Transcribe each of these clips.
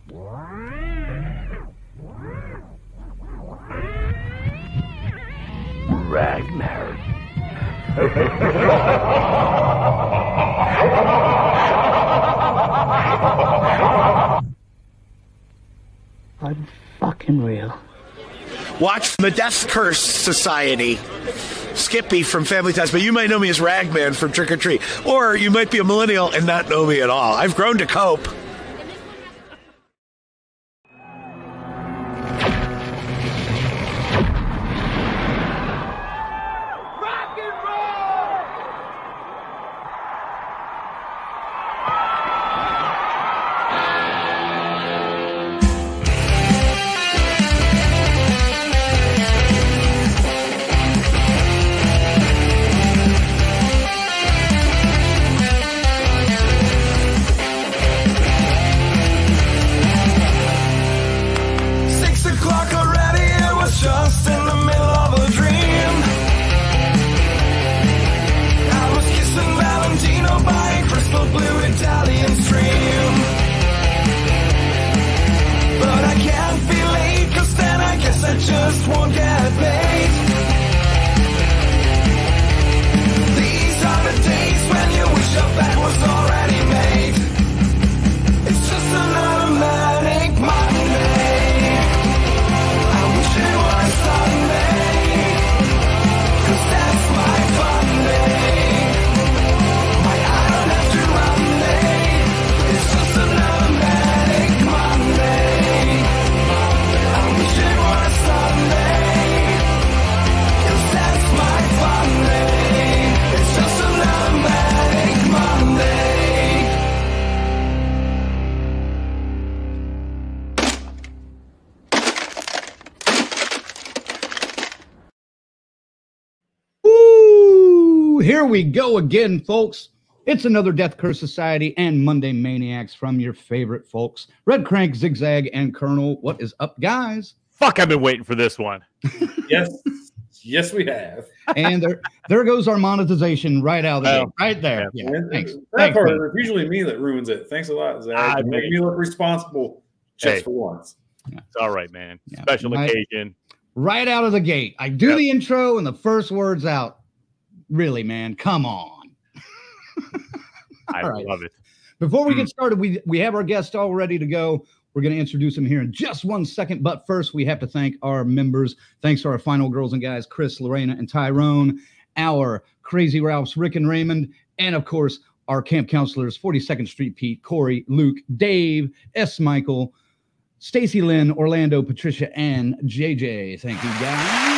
Ragnar. I'm fucking real. Watch the Death Curse Society. Skippy from Family Ties, but you might know me as Ragman from Trick or Treat. Or you might be a millennial and not know me at all. I've grown to cope. Here we go again, folks. It's another Death Curse Society and Monday Maniacs from your favorite folks. Red Crank, Zigzag, and Colonel. What is up, guys? Fuck, I've been waiting for this one. Yes. Yes, we have. And there goes our monetization right out of the gate. Right there. Yeah. Thanks. That part, it's usually me that ruins it. Thanks a lot, Zach. Make me look responsible just for once. Yeah. It's all right, man. Yeah. Special occasion. Right out of the gate. I do the intro and the first words out. Really, man, come on. I love it. Before we get started, we have our guest all ready to go. We're going to introduce him here in just 1 second. But first, we have to thank our members. Thanks to our final girls and guys, Chris, Lorena, and Tyrone, our Crazy Ralphs, Rick and Raymond, and, of course, our camp counselors, 42nd Street Pete, Corey, Luke, Dave, S. Michael, Stacy Lynn, Orlando, Patricia, and JJ. Thank you, guys.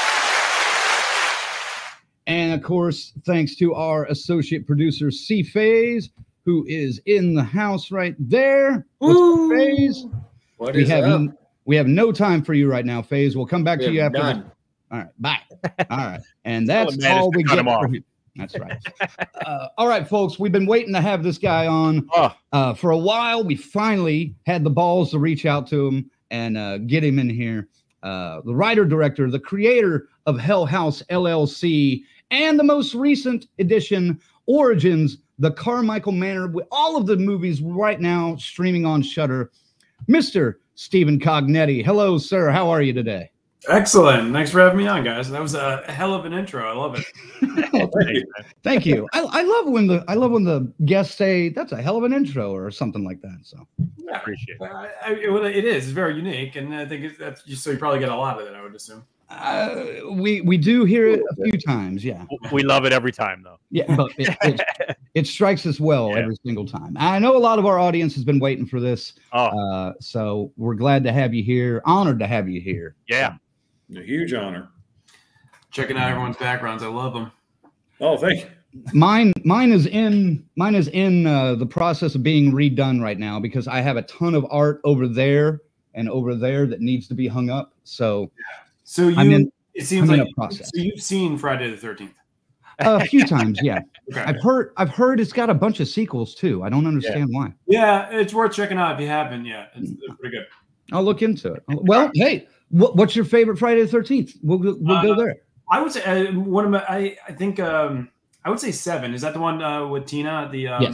And, of course, thanks to our associate producer, C. Faze, who is in the house right there. What's up, Faze? What is up? We have no time for you right now, Faze. We'll come back to you after. All right, bye. All right. And that's all we get for you. That's right. All right, folks, we've been waiting to have this guy on for a while. We finally had the balls to reach out to him and get him in here. The writer-director, the creator of Hell House LLC, and the most recent edition, Origins, the Carmichael Manor, with all of the movies right now streaming on Shudder, Mr. Stephen Cognetti. Hello, sir. How are you today? Excellent. Thanks for having me on, guys. That was a hell of an intro. I love Thank it. Thank you. I love when the guests say that's a hell of an intro or something like that. So yeah, appreciate it. It is. It's very unique, and I think that's just so you probably get a lot of it, I would assume. We do hear it a few times. Yeah, we love it every time, though. Yeah, but it strikes us well every single time. I know a lot of our audience has been waiting for this. So we're glad to have you here. Honored to have you here. Yeah. A huge honor. Checking out everyone's backgrounds. I love them. Oh, thank you. Mine is in the process of being redone right now because I have a ton of art over there and over there that needs to be hung up. So it seems like a process. So you've seen Friday the 13th a few times, yeah. Okay. I've heard it's got a bunch of sequels too. I don't understand why. Yeah, it's worth checking out if you haven't yet. It's pretty good. I'll look into it. Well, hey, what's your favorite Friday the 13th? We'll go there. I would say I think I would say 7. Is that the one with Tina?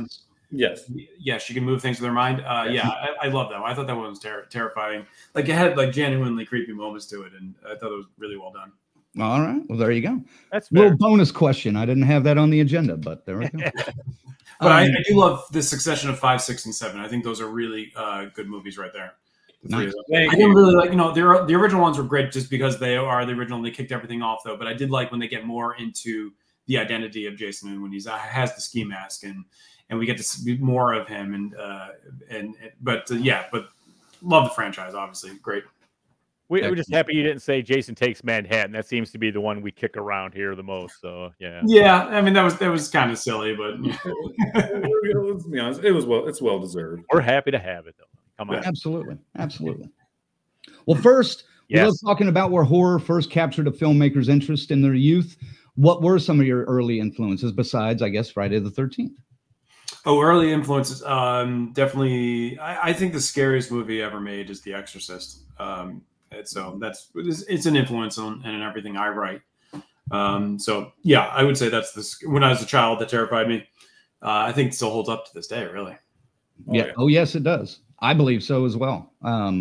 Yes. Yes, she can move things with her mind. Yeah, I love that. I thought that one was terrifying. Like it had like genuinely creepy moments to it, and I thought it was really well done. All right. Well, there you go. That's fair. Little bonus question. I didn't have that on the agenda, but there we go. But I do love the succession of 5, 6, and 7. I think those are really good movies right there. Nice. I didn't really like, the original ones were great just because they are the original and they kicked everything off, though. But I did like when they get more into the identity of Jason and when he has the ski mask and we get to see more of him but love the franchise, obviously. Great. We're just happy you didn't say Jason Takes Manhattan. That seems to be the one we kick around here the most. So yeah. Yeah, I mean that was kind of silly, but let's be honest, it's well deserved. We're happy to have it though. Come on. Absolutely. Well, first, we love talking about where horror first captured a filmmaker's interest in their youth. What were some of your early influences besides, I guess, Friday the 13th? Oh, early influences. Definitely. I think the scariest movie ever made is The Exorcist. It's an influence on everything I write. So yeah, I would say that's when I was a child that terrified me. I think it still holds up to this day, really. Oh yes, it does. I believe so as well.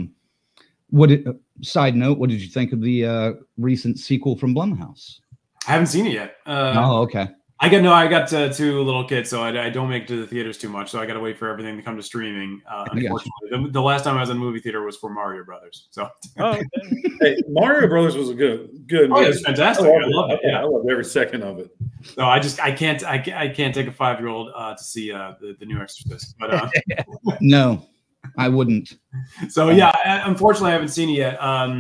Side note, what did you think of the recent sequel from Blumhouse? I haven't seen it yet. Oh, okay. I got 2 little kids, so I don't make it to the theaters too much. So I got to wait for everything to come to streaming. Unfortunately, the last time I was in the movie theater was for Mario Brothers. So, hey, Mario Brothers was a good movie. Oh, it's fantastic. I love it. Yeah, I love every second of it. No, I can't take a 5-year-old to see the new Exorcist. But no, I wouldn't. So yeah, unfortunately, I haven't seen it yet.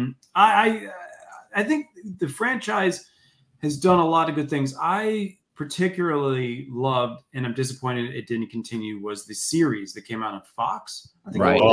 I think the franchise has done a lot of good things. I particularly loved, and I'm disappointed it didn't continue, was the series that came out on Fox. I think right.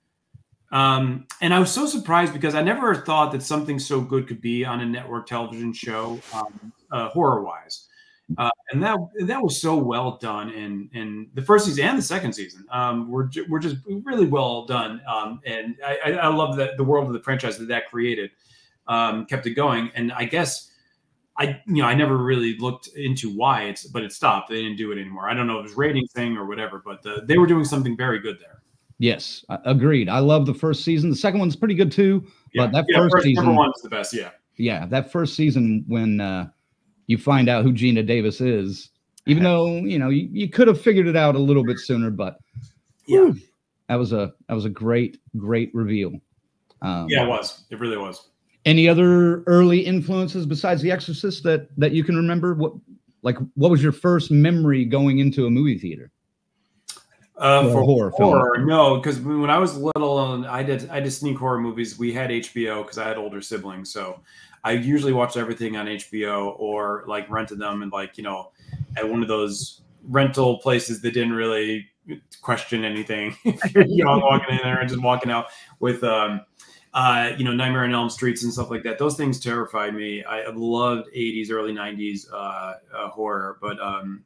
And I was so surprised because I never thought that something so good could be on a network television show, horror-wise. And that was so well done in the first season and the second season. Were just really well done. And I love that the world of the franchise that created kept it going. And I guess I never really looked into why but it stopped. They didn't do it anymore. I don't know if it was rating thing or whatever, but they were doing something very good there. Yes, agreed. I love the first season. The second one's pretty good too. Yeah. But that first season, number 1 is the best. Yeah. Yeah, that first season when you find out who Gina Davis is, even though you could have figured it out a little bit sooner, but yeah, that was a great reveal. Yeah, it was. It really was. Any other early influences besides The Exorcist that you can remember? What was your first memory going into a movie theater? For horror, no, because when I was little, I did sneak horror movies. We had HBO because I had older siblings, so I usually watched everything on HBO or like rented them and at one of those rental places that didn't really question anything. Walking in there and just walking out with Nightmare on Elm Streets and stuff like that. Those things terrified me. I loved 80s, early 90s horror, but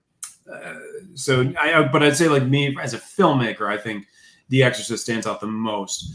but I'd say like me as a filmmaker, I think The Exorcist stands out the most.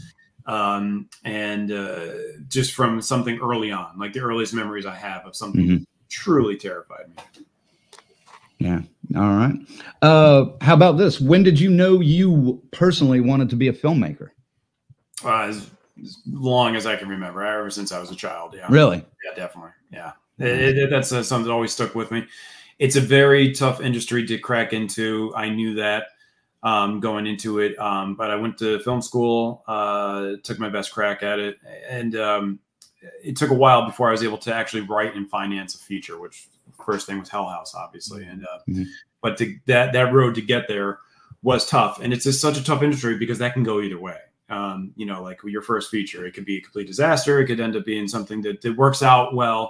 Just from something early on, like the earliest memories I have of something that truly terrified me. Yeah. All right. How about this? When did you know you personally wanted to be a filmmaker? As long as I can remember, ever since I was a child. Yeah. Really? Yeah, definitely. Yeah. That's something that always stuck with me. It's a very tough industry to crack into. I knew that going into it, but I went to film school, took my best crack at it, and it took a while before I was able to actually write and finance a feature, which first thing was Hell House, obviously. And but that road to get there was tough, and it's just such a tough industry because that can go either way. Like your first feature, it could be a complete disaster. It could end up being something that works out well.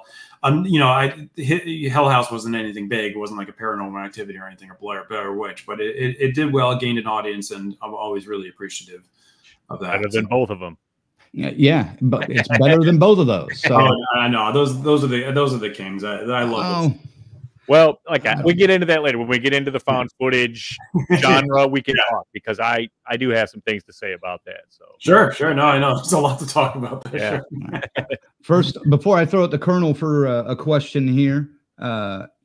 Hell House wasn't anything big. It wasn't like a Paranormal Activity or anything, or Blair Witch, but it did well. It gained an audience, and I'm always really appreciative of that. Better than both of them. Yeah, but it's better than both of those. So. I know those are the kings. I love it. Well, we get into that later. When we get into the found footage genre, we can talk because I do have some things to say about that. So sure. No, I know there's a lot to talk about there. Yeah. Sure. First, before I throw it to Colonel for a question here,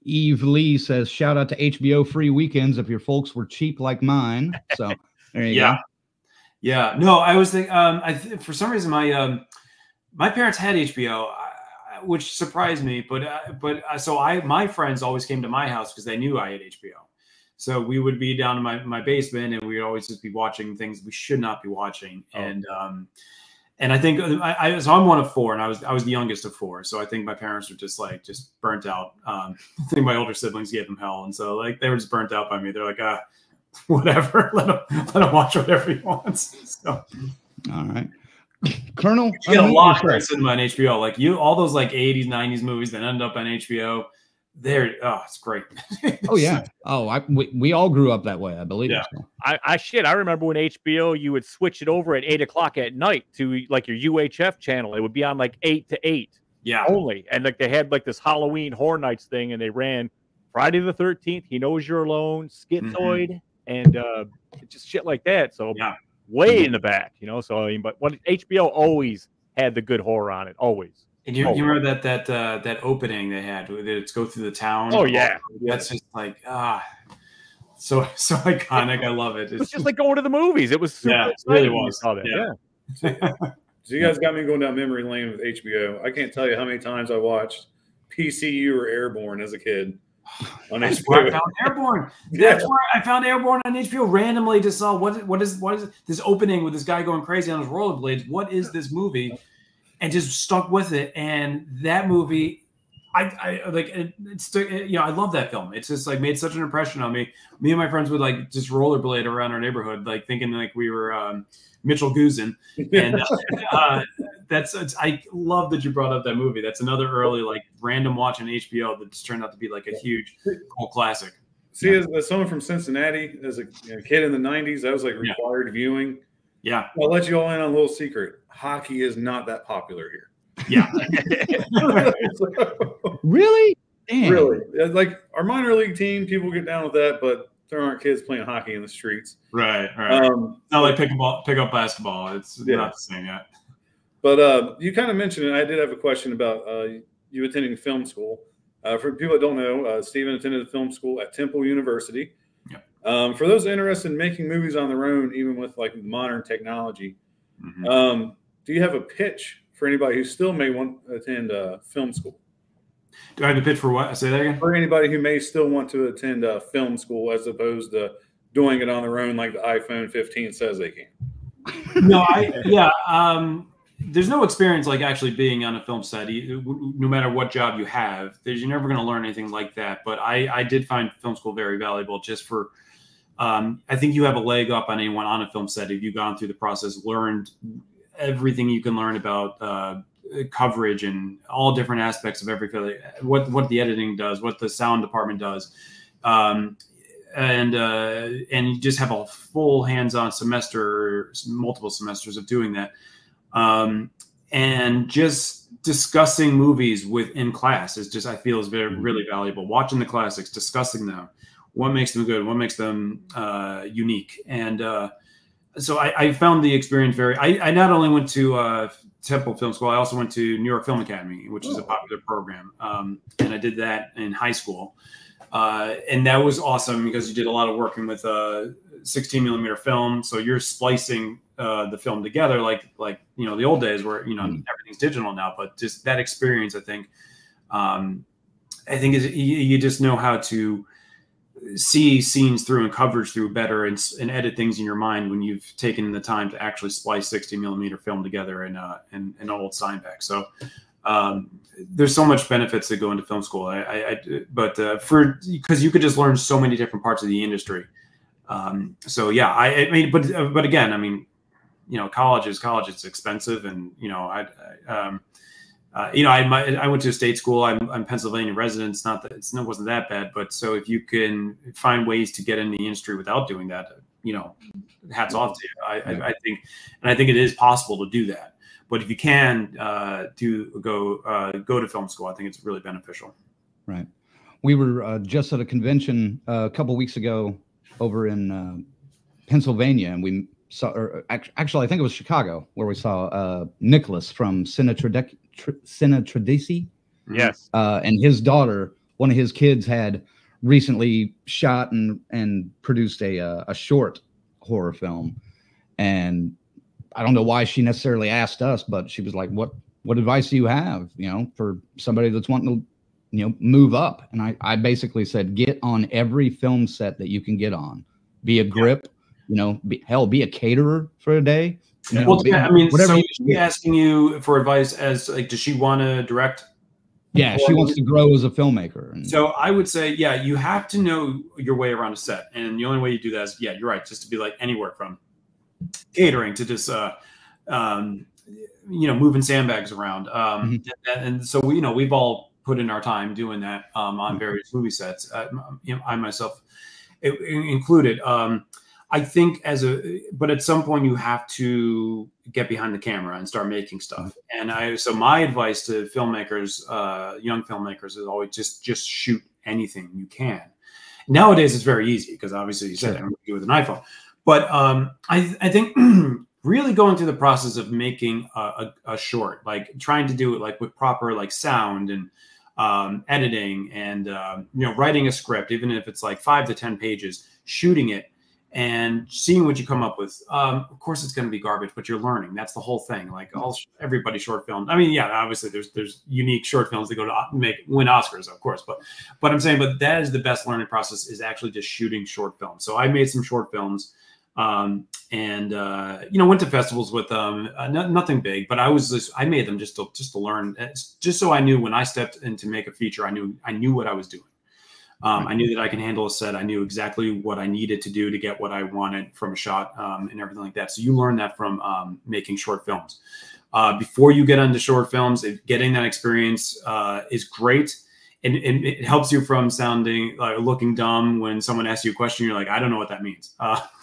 Eve Lee says, shout out to HBO free weekends if your folks were cheap like mine. So there you go. Yeah. No, I was thinking, for some reason, my parents had HBO, which surprised me. So my friends always came to my house because they knew I had HBO. So we would be down in my basement, and we'd always just be watching things we should not be watching. Oh. And I think so I'm one of four, and I was the youngest of four. So I think my parents were just burnt out. I think my older siblings gave them hell, and so they were just burnt out by me. They're like, whatever, let him watch whatever he wants. So, all right, Colonel. You get a lot of cinema on HBO. Like all those 80s, 90s movies that end up on HBO. It's great. Oh yeah. We all grew up that way, I believe. Yeah. So. I remember when HBO, you would switch it over at 8 o'clock at night to your UHF channel. It would be on 8 to 8. Yeah. Only. And they had this Halloween Horror Nights thing, and they ran Friday the 13th, He Knows You're Alone, Schizoid, and just shit like that. So way in the back, So but HBO always had the good horror on it, always. And you remember that opening they had? It's go through the town. Oh yeah, that's just so iconic. I love it. It's just like going to the movies. It was super it really was. So you guys got me going down memory lane with HBO. I can't tell you how many times I watched PCU or Airborne as a kid on HBO. I found Airborne. That's where I found Airborne on HBO randomly. Just saw what is this opening with this guy going crazy on his rollerblades? What is this movie? And just stuck with it. And that movie, I love that film. It's just made such an impression on me. Me and my friends would just rollerblade around our neighborhood, thinking we were Mitchell Guzin. And I love that you brought up that movie. That's another early random watch on HBO that just turned out to be a huge cult classic. See, as someone from Cincinnati, as a kid in the 90s, that was required viewing. Yeah. I'll let you all in on a little secret. Hockey is not that popular here. Yeah. Really? Damn. Really. Our minor league team, people get down with that, but there aren't kids playing hockey in the streets. Right. Not like pick up basketball. It's not the same yet. But you kind of mentioned it. I did have a question about you attending film school. For people that don't know, Stephen attended film school at Temple University. Yeah. For those interested in making movies on their own, even with modern technology, do you have a pitch for anybody who still may want to attend film school? Do I have a pitch for what? Say that again. For anybody who may still want to attend film school as opposed to doing it on their own like the iPhone 15 says they can. No, there's no experience actually being on a film set. No matter what job you have, you're never going to learn anything like that. But I did find film school very valuable just for I think you have a leg up on anyone on a film set if you've gone through the process, learned everything you can learn about coverage and all different aspects of everything, what the editing does, what the sound department does, and you just have a full hands-on semester, multiple semesters of doing that, and just discussing movies within class is just, I feel, is really valuable. Watching the classics, discussing them. What makes them good? What makes them unique? And so I found the experience I not only went to Temple Film School, I also went to New York Film Academy, which is a popular program. And I did that in high school. And that was awesome because you did a lot of working with 16 millimeter film. So you're splicing the film together like the old days where, everything's digital now, but just that experience, I think is you just know how to see scenes through and coverage through better and edit things in your mind when you've taken the time to actually splice 60 millimeter film together in an old Steinbeck. So there's so much benefits that go into film school. Because you could just learn so many different parts of the industry. But again, college is college. It's expensive. And, I went to a state school. I'm Pennsylvania resident. It's not that it wasn't that bad, but so if you can find ways to get in the industry without doing that, hats off to you. I think it is possible to do that. But if you can go to film school, I think it's really beneficial. Right. We were just at a convention a couple weeks ago over in Pennsylvania, and we saw, or actually, I think it was Chicago, where we saw Nicholas from Cine Tradici. Yes. And his daughter one of his kids had recently shot and produced a short horror film, and I don't know why she necessarily asked us, but she was like, what advice do you have, for somebody that's wanting to, move up? And I basically said, get on every film set that you can get on. Be a grip, be a caterer for a day. Whatever. So she's asking you for advice as like, does she want to direct? Yeah, she wants to grow as a filmmaker. So I would say, yeah, you have to know your way around a set. And the only way you do that is, yeah, you're right, just to be like anywhere from catering to just, moving sandbags around. And so, we've all put in our time doing that on various movie sets. I myself included. I think but at some point you have to get behind the camera and start making stuff. And so my advice to filmmakers, young filmmakers, is always just shoot anything you can. Nowadays it's very easy because obviously you said everyone can do it with an iPhone. But I think really going through the process of making a short, like trying to do it like with proper like sound and editing and writing a script, even if it's like 5 to 10 pages, shooting it and seeing what you come up with. Of course, it's going to be garbage, but you're learning. That's the whole thing. Like everybody short filmed. I mean, yeah, obviously there's unique short films that go to win Oscars, of course. But I'm saying, but that is the best learning process, is actually just shooting short films. So I made some short films, and went to festivals with them. Nothing big, but I made them just to learn, just so I knew when I stepped in to make a feature, I knew what I was doing. I knew that I can handle a set. I knew exactly what I needed to do to get what I wanted from a shot, and everything like that. So you learn that from making short films. Before you get into short films, getting that experience is great. And it helps you from sounding looking dumb when someone asks you a question. You're like, I don't know what that means.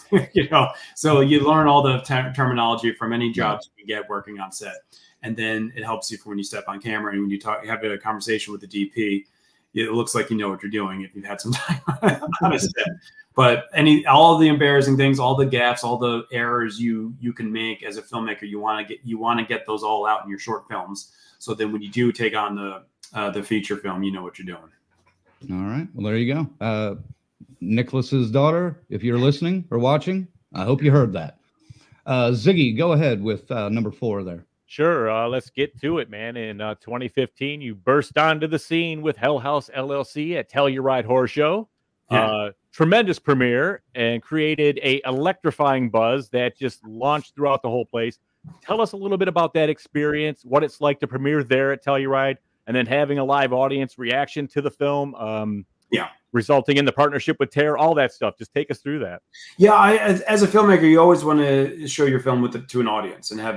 So you learn all the terminology from any jobs you get working on set. And then it helps you for when you step on camera and when you have a conversation with the DP. It looks like you know what you're doing if you've had some time on a set. But all the embarrassing things, all the gaffes, all the errors you can make as a filmmaker, you want to get those all out in your short films. So then when you do take on the feature film, you know what you're doing. All right. Well, there you go. Nicholas's daughter, if you're listening or watching, I hope you heard that. Ziggy, go ahead with number 4 there. Sure. Let's get to it, man. In 2015, you burst onto the scene with Hell House LLC at Telluride Horror Show. Yeah. Tremendous premiere, and created a electrifying buzz that just launched throughout the whole place. Tell us a little bit about that experience, what it's like to premiere there at Telluride, and then having a live audience reaction to the film. Resulting in the partnership with Terror, all that stuff. Just take us through that. Yeah, as a filmmaker, you always want to show your film to an audience and have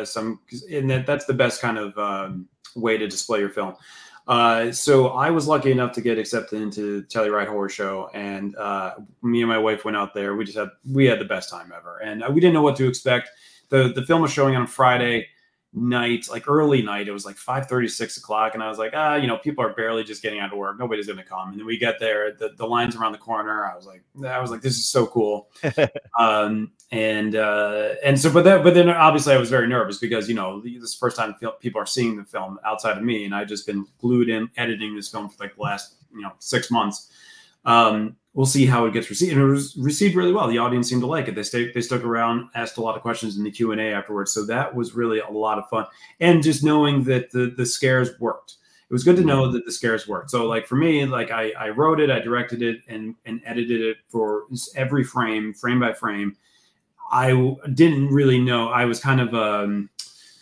that's the best kind of way to display your film. So I was lucky enough to get accepted into Telluride Horror Show, and me and my wife went out there. We had the best time ever, and we didn't know what to expect. The film was showing on Friday night, like early night. It was like 5:30, 6 o'clock, and I was like, people are barely just getting out of work. Nobody's going to come. And then we get there, the line's around the corner. I was like, this is so cool. But then obviously I was very nervous because this is the first time people are seeing the film outside of me, and I've just been glued in editing this film for like the last 6 months. We'll see how it gets received. And it was received really well. The audience seemed to like it. They stuck around, asked a lot of questions in the Q&A afterwards. So that was really a lot of fun. And just knowing that the scares worked. It was good to know that the scares worked. So like for me, like I wrote it, I directed it and edited it for every frame by frame. I didn't really know. I was kind of,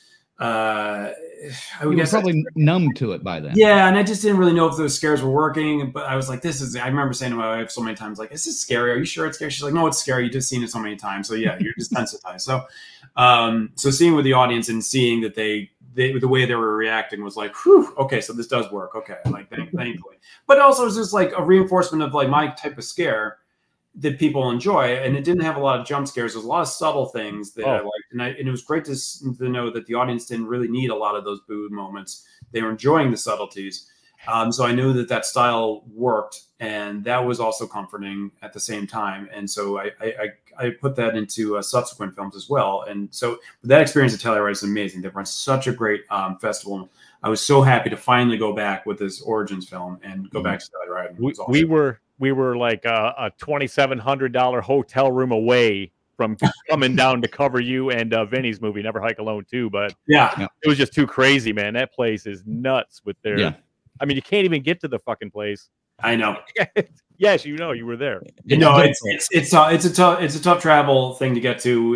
I would guess probably numb to it by then. Yeah, and I just didn't really know if those scares were working. But I was like, I remember saying to my wife so many times, like, is this scary? Are you sure it's scary? She's like, no, it's scary. You've just seen it so many times. So yeah, you're just desensitized. So seeing with the audience and seeing that the way they were reacting was like, whew, okay, so this does work. Okay, like thankfully. But also it was just like a reinforcement of like my type of scare that people enjoy, and it didn't have a lot of jump scares. There's a lot of subtle things that I liked, and it was great to know that the audience didn't really need a lot of those boo moments. They were enjoying the subtleties, So I knew that style worked, and that was also comforting at the same time. And so I put that into subsequent films as well. And so that experience at Telluride is amazing. They've run such a great festival. I was so happy to finally go back with this Origins film and go back to Telluride. Awesome. We were like a $2,700 hotel room away from coming down to cover you and Vinny's movie Never Hike Alone too. But yeah, it was just too crazy, man. That place is nuts with their. Yeah. I mean, you can't even get to the fucking place. I know. Yes, you know, you were there. No, it's a tough travel thing to get to.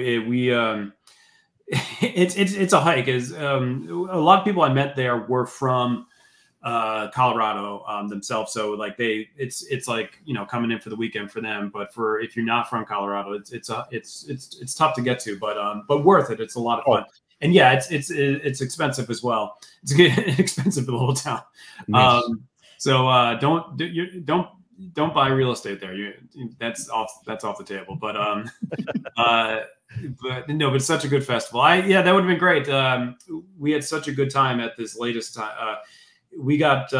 It's a hike. A lot of people I met there were from Colorado themselves, so like it's like, you know, coming in for the weekend for them. But if you're not from Colorado, it's tough to get to, but worth it. It's a lot of fun. And yeah, it's expensive as well. It's an expensive little town. Yes. So don't buy real estate there. That's off the table. But but it's such a good festival. That would have been great. We had such a good time at this latest time. We got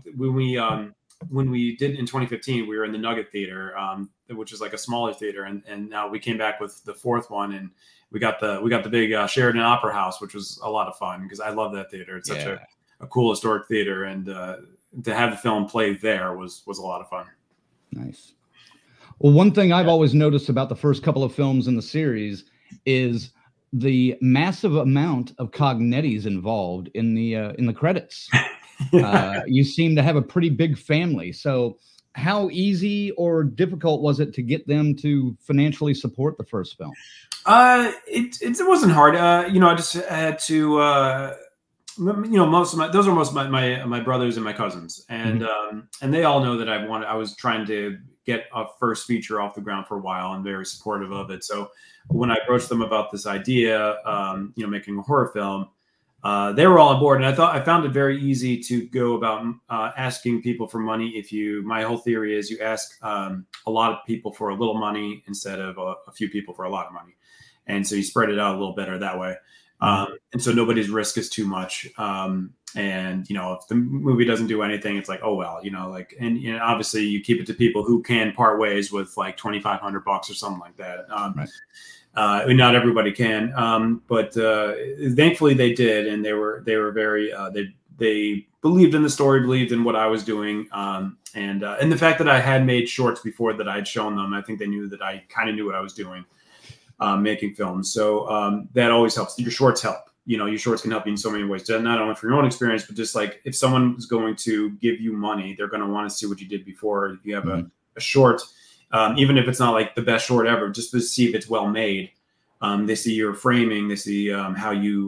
when we did in 2015, we were in the Nugget Theater, which is like a smaller theater, and now we came back with the fourth one, and we got the big Sheridan Opera House, which was a lot of fun because I love that theater. It's such a cool historic theater, and to have the film played there was a lot of fun. Nice. Well, one thing I've always noticed about the first couple of films in the series is the massive amount of Cognettis involved in the credits. You seem to have a pretty big family. So how easy or difficult was it to get them to financially support the first film? It wasn't hard. I just had to, most of my brothers and my cousins, and and they all know that I was trying to get a first feature off the ground for a while and very supportive of it. So when I approached them about this idea, making a horror film, they were all on board, and I found it very easy to go about asking people for money. My whole theory is you ask a lot of people for a little money instead of a few people for a lot of money, and so you spread it out a little better that way. And so nobody's risk is too much. And if the movie doesn't do anything, it's like, oh well, and obviously you keep it to people who can part ways with like $2,500 or something like that. Right. Not everybody can, but thankfully they did, and they were very they believed in the story, believed in what I was doing, and the fact that I had made shorts before that I had shown them, I think they knew that I kind of knew what I was doing, making films. So that always helps. Your shorts help. Your shorts can help you in so many ways, not only from your own experience, but just like if someone is going to give you money, they're going to want to see what you did before. If you have a short. Even if it's not like the best short ever, just to see if it's well made. They see your framing, they see how you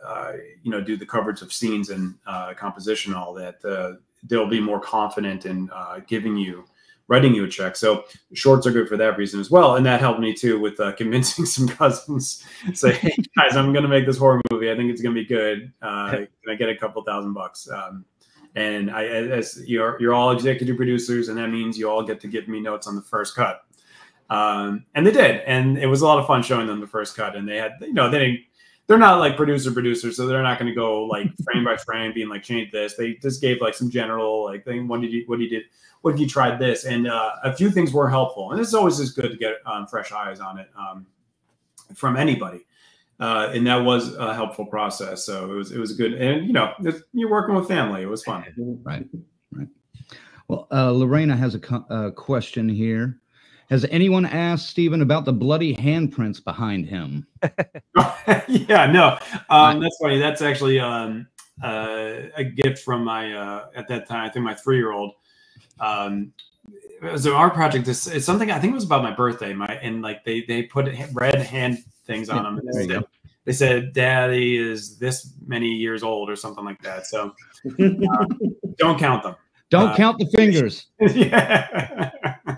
do the coverage of scenes and composition, all that. They'll be more confident in writing you a check. So shorts are good for that reason as well, and that helped me too with convincing some cousins. Say, hey guys, I'm going to make this horror movie. I think it's going to be good. Can I get a couple $1,000? And as you're all executive producers, and that means you all get to give me notes on the first cut. And they did, and it was a lot of fun showing them the first cut. And they had, they're not like producers, so they're not going to go like frame by frame, being like, change this. They just gave like some general like thing. What have you tried this? And a few things were helpful, and it's always just good to get fresh eyes on it from anybody. And that was a helpful process. So it was good. And, you're working with family. It was fun. Right. Well, Lorena has a question here. Has anyone asked Stephen about the bloody handprints behind him? Yeah, no. That's funny. That's actually a gift from my, at that time, I think my 3-year-old. It was an art project. It's something, I think it was about my birthday. They put red hand things on them. They said, Daddy is this many years old or something like that. So don't count them. Don't count the fingers. Yeah.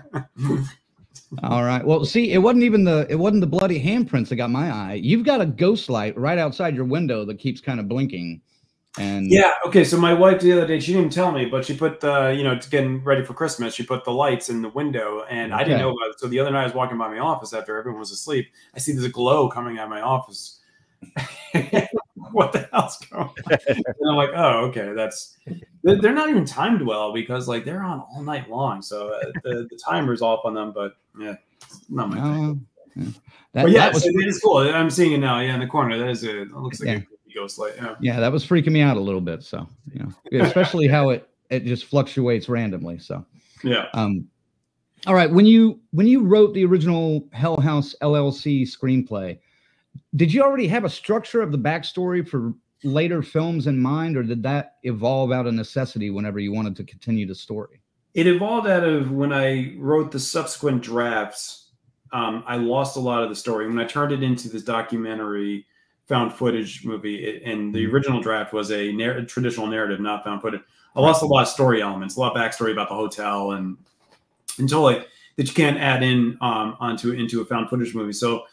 All right. Well, see, it wasn't the bloody handprints that got my eye. You've got a ghost light right outside your window that keeps kind of blinking. And yeah. Okay. So my wife the other day, she didn't tell me, but she put it's getting ready for Christmas. She put the lights in the window, and I didn't know about it. So the other night I was walking by my office after everyone was asleep. I see there's a glow coming out of my office. What the hell's going on? And I'm like, oh, okay, They're not even timed well because like they're on all night long, so the timer's off on them. But yeah, not my thing. Yeah. But yeah, it is cool. I'm seeing it now. Yeah, in the corner, that is it. It looks like a ghost light. Yeah. Yeah, that was freaking me out a little bit. So especially how it just fluctuates randomly. So yeah. All right. When you wrote the original Hell House LLC screenplay, did you already have a structure of the backstory for later films in mind, or did that evolve out of necessity whenever you wanted to continue the story? It evolved out of when I wrote the subsequent drafts. I lost a lot of the story when I turned it into this documentary found footage movie. And the original draft was a traditional narrative, not found footage. I lost a lot of story elements, a lot of backstory about the hotel and until like that you can't add in into a found footage movie.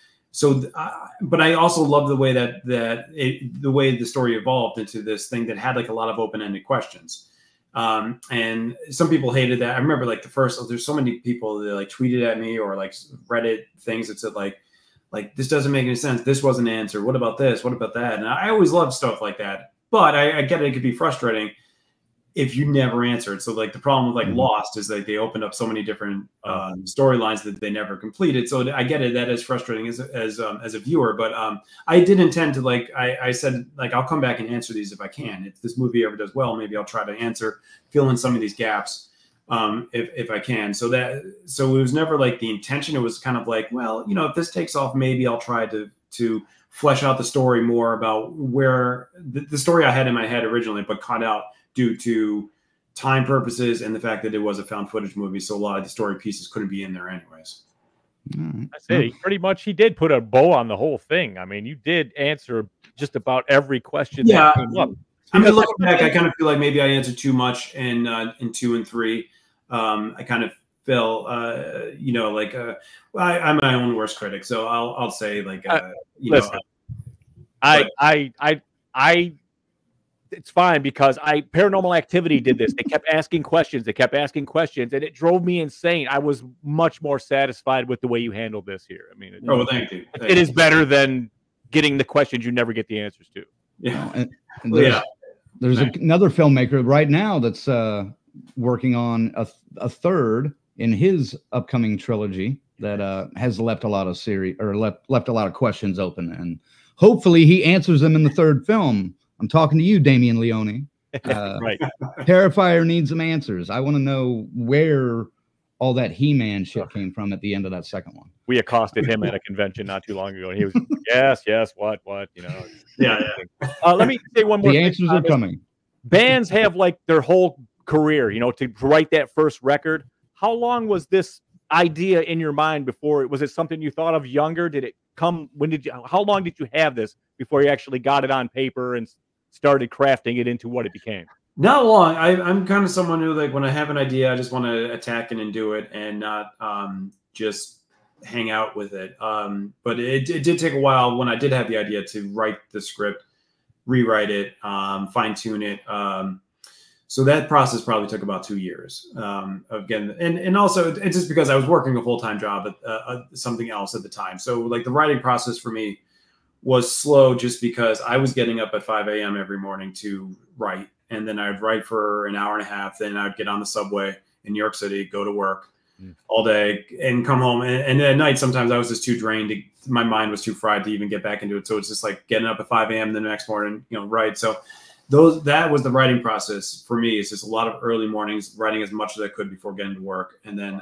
But I also love the way the way the story evolved into this thing that had like a lot of open-ended questions. And some people hated that. I remember like there's so many people that like tweeted at me or like Reddit things that said like this doesn't make any sense. This wasn't answered. What about this? What about that? And I always love stuff like that. But I get it. It could be frustrating if you never answered. So like the problem with like Lost is like they opened up so many different storylines that they never completed. So I get it. That is frustrating as a viewer, but I did intend to like, I said, like, I'll come back and answer these if I can. If this movie ever does well, maybe I'll try to fill in some of these gaps if I can. So it was never like the intention. It was kind of like, well, if this takes off, maybe I'll try to flesh out the story more about where the story I had in my head originally, but cut out due to time purposes and the fact that it was a found footage movie. So a lot of the story pieces couldn't be in there anyways. That's it. Pretty much he did put a bow on the whole thing. I mean, you did answer just about every question that came up. I mean, looking back, I kind of feel like maybe I answered too much in 2 and 3. I kind of feel, I'm my own worst critic. So I'll say like, listen, it's fine because Paranormal Activity did this. They kept asking questions. And it drove me insane. I was much more satisfied with the way you handled this here. I mean, thank you. It is better than getting the questions you never get the answers to. Yeah. There's another filmmaker right now that's working on a third in his upcoming trilogy that has left a lot of left a lot of questions open, and hopefully he answers them in the third film. I'm talking to you, Damien Leone. Right. Terrifier needs some answers. I want to know where all that He-Man shit came from at the end of that second one. We accosted him at a convention not too long ago, and he was yes, what, Yeah. Let me say one more thing. The answers are coming. Bands have like their whole career, to write that first record. How long was this idea in your mind before? Was it something you thought of younger? Did it come? How long did you have this before you actually got it on paper and started crafting it into what it became? Not long. I'm kind of someone who, like, when I have an idea, I just want to attack it and do it and not just hang out with it. But it did take a while when I did have the idea to write the script, rewrite it, fine tune it. So that process probably took about 2 years of getting, and also it's just because I was working a full-time job at something else at the time. So like the writing process for me was slow just because I was getting up at 5 a.m. every morning to write. And then I'd write for an hour and a half. Then I'd get on the subway in New York City, go to work all day and come home. And at night, sometimes I was just too drained. My mind was too fried to even get back into it. So it's just like getting up at 5 a.m. the next morning, write. So that was the writing process for me. It's just a lot of early mornings, writing as much as I could before getting to work. And then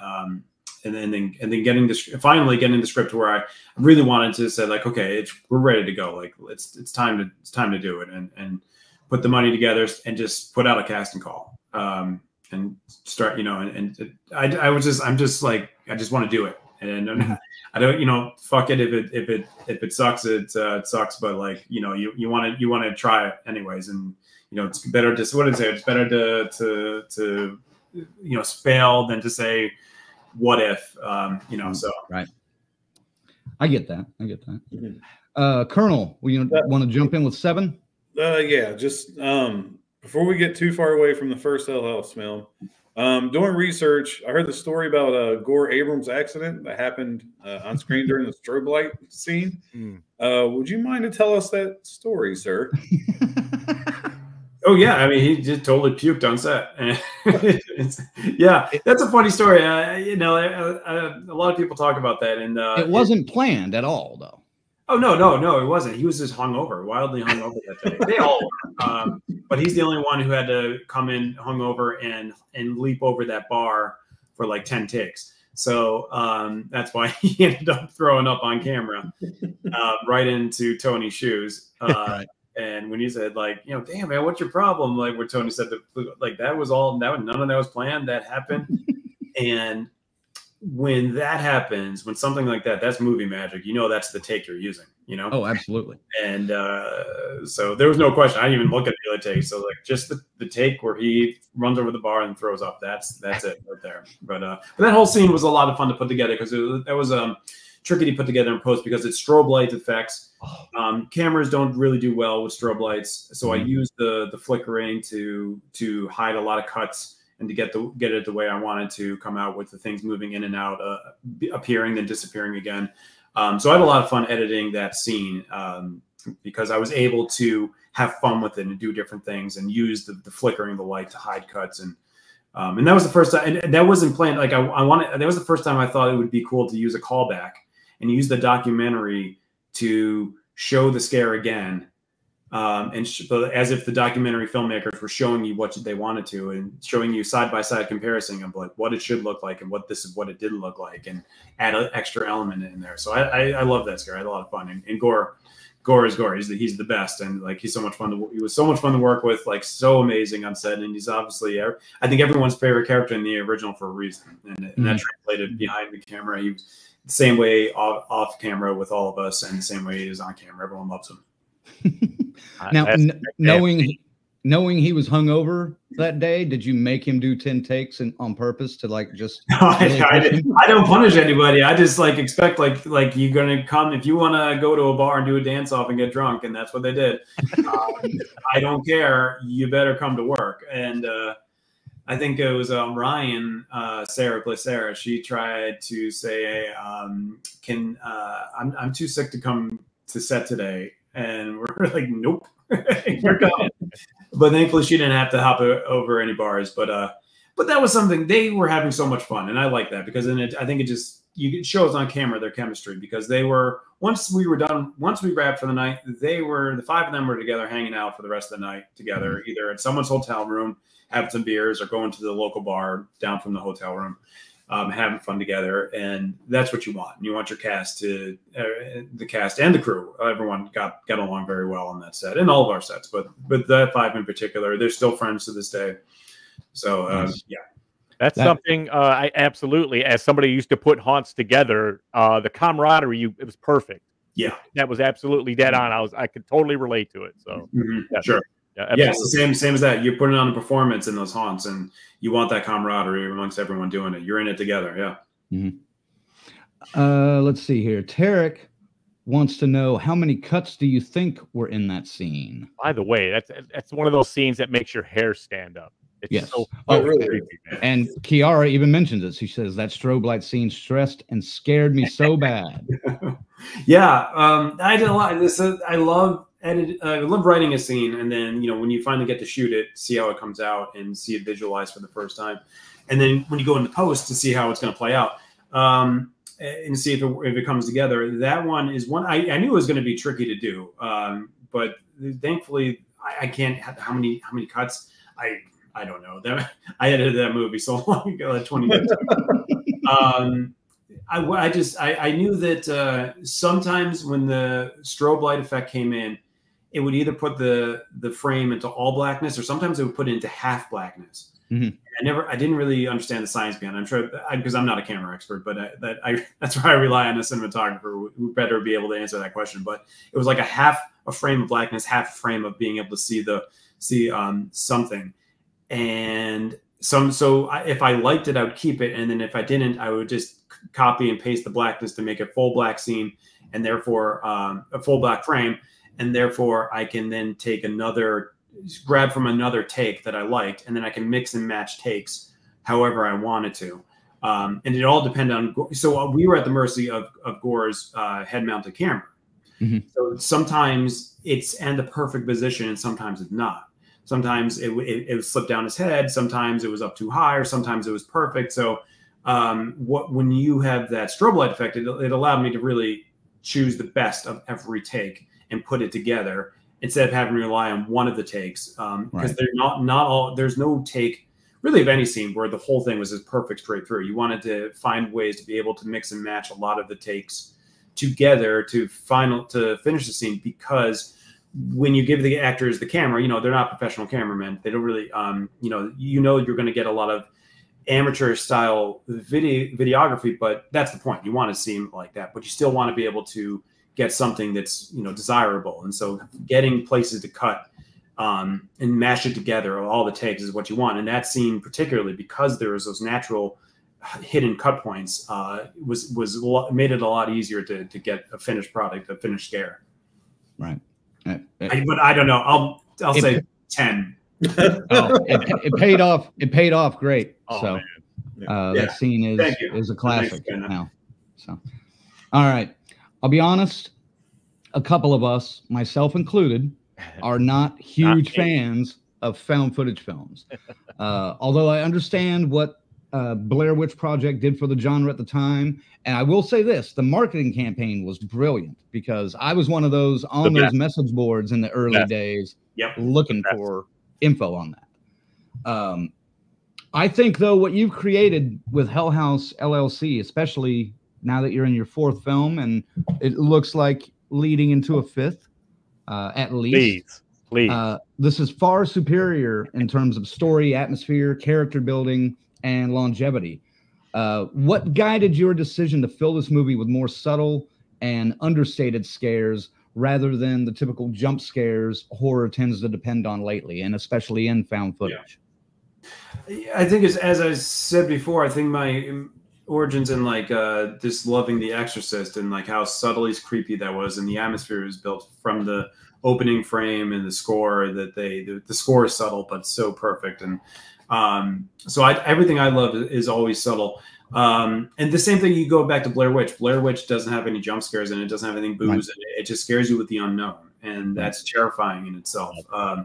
finally getting the script to where I really wanted to say like, okay, we're ready to go. Like it's time to do it and put the money together and just put out a casting call and start, I'm just like, I just want to do it. And I don't, fuck it. If it sucks, it sucks. But like, you want to try it anyways. And, it's better to, what did I say? It's better to fail than to say, what if, so. Right. I get that. Colonel, you want to jump in with 7? Yeah, just before we get too far away from the first Hell House film, doing research, I heard the story about Gore Abrams' accident that happened on screen during the strobe light scene. Would you mind to tell us that story, sir? Oh yeah, I mean, he just totally puked on set. Yeah, that's a funny story. You know, a lot of people talk about that, and it wasn't planned at all, though. Oh no, it wasn't. He was just hungover, wildly hungover that day. They all were. But he's the only one who had to come in hungover and leap over that bar for like 10 takes. So that's why he ended up throwing up on camera right into Tony's shoes. Right. And when he said, like, you know, damn man, what's your problem? Like where Tony said like that was all none of that was planned. That happened. And when that happens, when something like that's movie magic, you know, that's the take you're using, you know? Oh, absolutely. And so there was no question. I didn't even look at the other take. So like just the take where he runs over the bar and throws up, that's it right there. But that whole scene was a lot of fun to put together because that was tricky to put together in post because it's strobe light effects. Cameras don't really do well with strobe lights. So I used the flickering to hide a lot of cuts and to get it the way I wanted to come out with the things moving in and out, appearing then disappearing again. So I had a lot of fun editing that scene because I was able to have fun with it and do different things and use the flickering of the light to hide cuts. And that was the first time, and that wasn't planned. Like that was the first time I thought it would be cool to use a callback and use the documentary to show the scare again. As if the documentary filmmakers were showing you what they wanted to and showing you side-by-side comparison of like what it should look like and what it didn't look like and add an extra element in there. So I love that scare. I had a lot of fun. And Gore is Gore. He's the best. And like, he was so much fun to work with, like so amazing on set. And he's obviously, I think everyone's favorite character in the original for a reason. And that translated behind the camera. He was the same way off camera with all of us and the same way he is on camera. Everyone loves him. Now, knowing he was hungover that day, did you make him do 10 takes on purpose to like just? I don't punish anybody. I just like expect like you're gonna come if you want to go to a bar and do a dance off and get drunk, and that's what they did. I don't care. You better come to work. And I think it was Ryan, Sarah. She tried to say, I'm too sick to come to set today. And we're like, nope, you're coming. But thankfully, she didn't have to hop over any bars. But that was something. They were having so much fun, and I like that because then I think it shows on camera their chemistry because they were once we wrapped for the night, the five of them were together hanging out for the rest of the night together, either at someone's hotel room, having some beers, or going to the local bar down from the hotel room. Having fun together, and that's what you want. You want your cast the cast and the crew. Everyone got along very well on that set, and all of our sets, but that five in particular, they're still friends to this day. So yeah, that's something I absolutely, as somebody who used to put haunts together, the camaraderie, it was perfect. Yeah, that was absolutely dead on. I could totally relate to it. So yeah, sure. Yeah, it's the same as that. You're putting on a performance in those haunts, and you want that camaraderie amongst everyone doing it. You're in it together, yeah. Let's see here. Tarek wants to know, how many cuts do you think were in that scene? By the way, that's one of those scenes that makes your hair stand up. It's so really creepy, man. And Kiara even mentions it. She says that strobe light scene stressed and scared me so bad. Yeah, I did a lot. I love writing a scene, and then when you finally get to shoot it, see how it comes out, and see it visualized for the first time, and then when you go into post to see how it's going to play out, and see if it comes together. That one is one I knew it was going to be tricky to do, but thankfully I can't. How many cuts? I don't know. I edited that movie so long ago, like 20 years ago. I knew that sometimes when the strobe light effect came in, it would either put the frame into all blackness, or sometimes it would put it into half blackness. I didn't really understand the science behind it. I'm sure because I'm not a camera expert, but that's where I rely on a cinematographer who better be able to answer that question. But it was like a frame of blackness, half a frame of being able to see something. And so if I liked it, I would keep it. And then if I didn't, I would just copy and paste the blackness to make a full black scene, and therefore a full black frame. And therefore I can then grab from another take that I liked, and then I can mix and match takes however I wanted to. And it all depended on, so we were at the mercy of Gore's head mounted camera. So sometimes it's in the perfect position and sometimes it's not. Sometimes it would slip down his head. Sometimes it was up too high, or sometimes it was perfect. So when you have that strobe light effect, it allowed me to really choose the best of every take and put it together instead of having to rely on one of the takes. Because they're not all, there's no take really of any scene where the whole thing was as perfect straight through. You wanted to find ways to be able to mix and match a lot of the takes together to finish the scene, because when you give the actors the camera, they're not professional cameramen. They don't really, you're going to get a lot of amateur style videography, but that's the point. You want to seem like that, but you still want to be able to get something that's, desirable. And so getting places to cut and mash it together, all the takes, is what you want. And that scene, particularly because there was those natural hidden cut points, made it a lot easier to get a finished product, a finished scare. Right. But I don't know. I'll say 10. It paid off. It paid off great. Oh, so man. that scene is a classic now. So, all right. I'll be honest. A couple of us, myself included, are not huge fans of found footage films. Although I understand what Blair Witch Project did for the genre at the time. And I will say this, the marketing campaign was brilliant, because I was one of those on those message boards in the early days looking for info on that. I think, though, what you've created with Hell House LLC, especially now that you're in your 4th film, and it looks like leading into a 5th, at least. Please. This is far superior in terms of story, atmosphere, character building, and longevity. What guided your decision to fill this movie with more subtle and understated scares rather than the typical jump scares horror tends to depend on lately, and especially in found footage? I think, as I said before, I think my origins in just loving The Exorcist, and how subtly creepy that was, and the atmosphere was built from the opening frame and the score. That the score is subtle but so perfect, and so everything I love is always subtle. And the same thing, you go back to Blair Witch. Blair Witch doesn't have any jump scares, and it doesn't have anything booze, and it just scares you with the unknown, and that's terrifying in itself.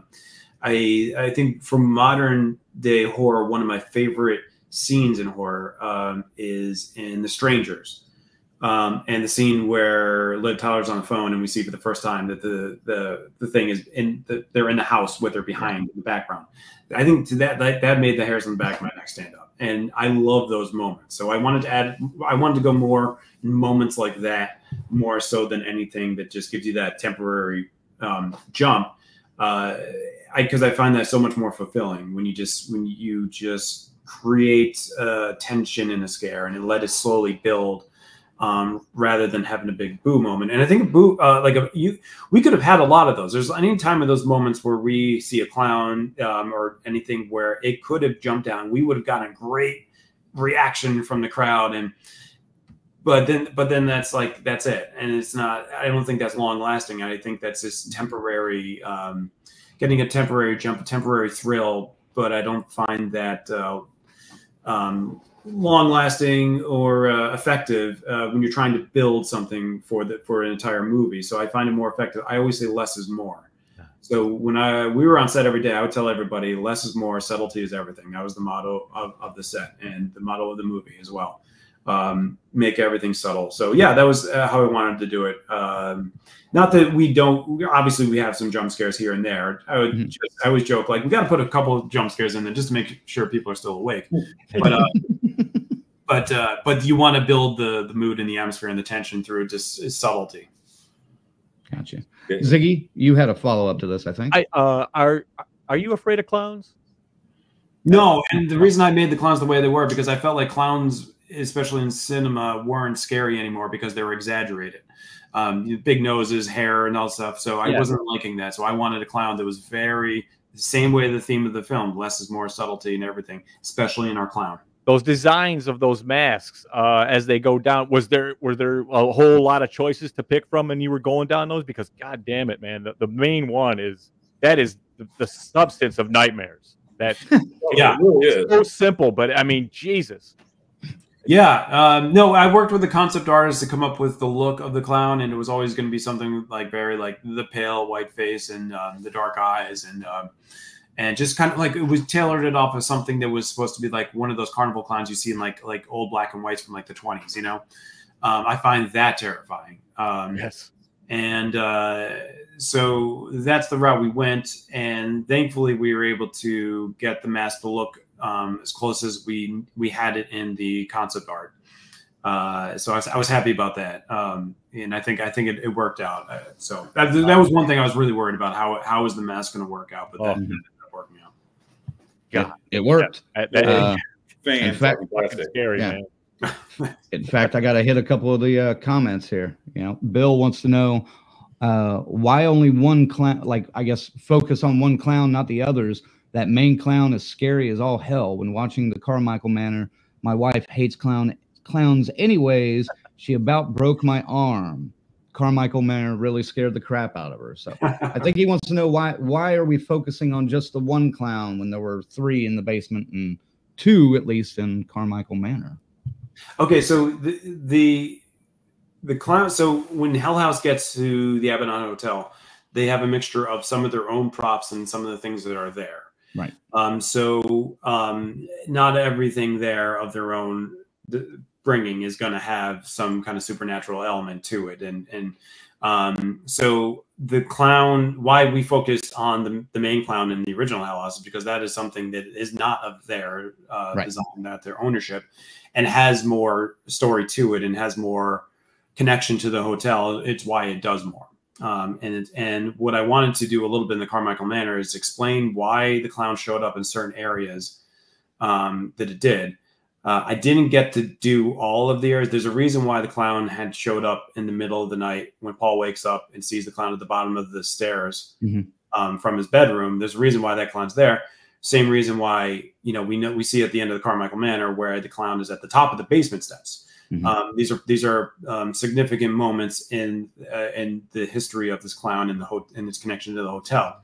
I think from modern day horror, one of my favorite scenes in horror is in The Strangers, and the scene where Liv Tyler's on the phone, and we see for the first time that the thing is they're in the house with her behind in the background. I think that made the hairs on the back of my neck stand up, and I love those moments. So I wanted to go more moments like that, more so than anything that just gives you that temporary jump. Because I find that so much more fulfilling when you just create tension in a scare and let it slowly build, rather than having a big boo moment. And I think we could have had a lot of those. There's any time of those moments where we see a clown or anything where it could have jumped down, we would have gotten a great reaction from the crowd. But then that's it. And it's not, I don't think that's long lasting. I think that's just temporary, getting a temporary jump, a temporary thrill, but I don't find that long-lasting or effective when you're trying to build something for an entire movie. So I find it more effective. I always say less is more. So when we were on set every day, I would tell everybody less is more, subtlety is everything. That was the motto of the set and the motto of the movie as well. Make everything subtle. So yeah, that was how I wanted to do it. Not that we don't, obviously we have some jump scares here and there. I always joke, we got to put a couple of jump scares in there just to make sure people are still awake. But you want to build the mood and the atmosphere and the tension through just subtlety. Gotcha. Ziggy, you had a follow-up to this, I think. Are you afraid of clowns? No, and the reason I made the clowns the way they were, because I felt like clowns, especially in cinema, weren't scary anymore because they were exaggerated. Big noses, hair, and all stuff. So I wasn't liking that. So I wanted a clown that was very the same way the theme of the film, less is more, subtlety and everything, especially in our clown. Those designs of those masks as they go down, were there a whole lot of choices to pick from, and you were going down those? Because God damn it, man, the main one is the substance of nightmares. That it's so simple, but I mean, Jesus. Yeah, no, I worked with the concept artist to come up with the look of the clown, and it was always going to be something very the pale white face and the dark eyes, and just kind of like it was tailored it off of something that was supposed to be like one of those carnival clowns you see in like old black and whites from like the 20s, you know. I find that terrifying. Yes. And so that's the route we went, and thankfully we were able to get the mask to look as close as we had it in the concept art. So I was happy about that, and I think it worked out. So that was one thing I was really worried about, how is the mask going to work out, but that ended up working out. Yeah, it worked. In fact, scary, yeah. man. In fact, I got to hit a couple of the comments here. You know, Bill wants to know why only one clown. Like, I guess focus on one clown, not the others. That main clown is scary as all hell. When watching the Carmichael Manor, my wife hates clowns anyways. She about broke my arm. Carmichael Manor really scared the crap out of her. So I think he wants to know why are we focusing on just the one clown when there were 3 in the basement and 2 at least in Carmichael Manor. Okay, so the clown. So when Hell House gets to the Abaddon Hotel, they have a mixture of some of their own props and some of the things that are there. Right. So not everything there of their own bringing is going to have some kind of supernatural element to it, and so the clown. Why we focused on the main clown in the original Hell House is because that is something that is not of their design, not their ownership, and has more story to it and has more connection to the hotel. It's why it does more. And what I wanted to do a little bit in the Carmichael Manor is explain why the clown showed up in certain areas that it did. I didn't get to do all of the areas. There's a reason why the clown had showed up in the middle of the night when Paul wakes up and sees the clown at the bottom of the stairs from his bedroom. There's a reason why that clown's there. Same reason why, you know, we see at the end of the Carmichael Manor where the clown is at the top of the basement steps. These are significant moments in the history of this clown and its connection to the hotel.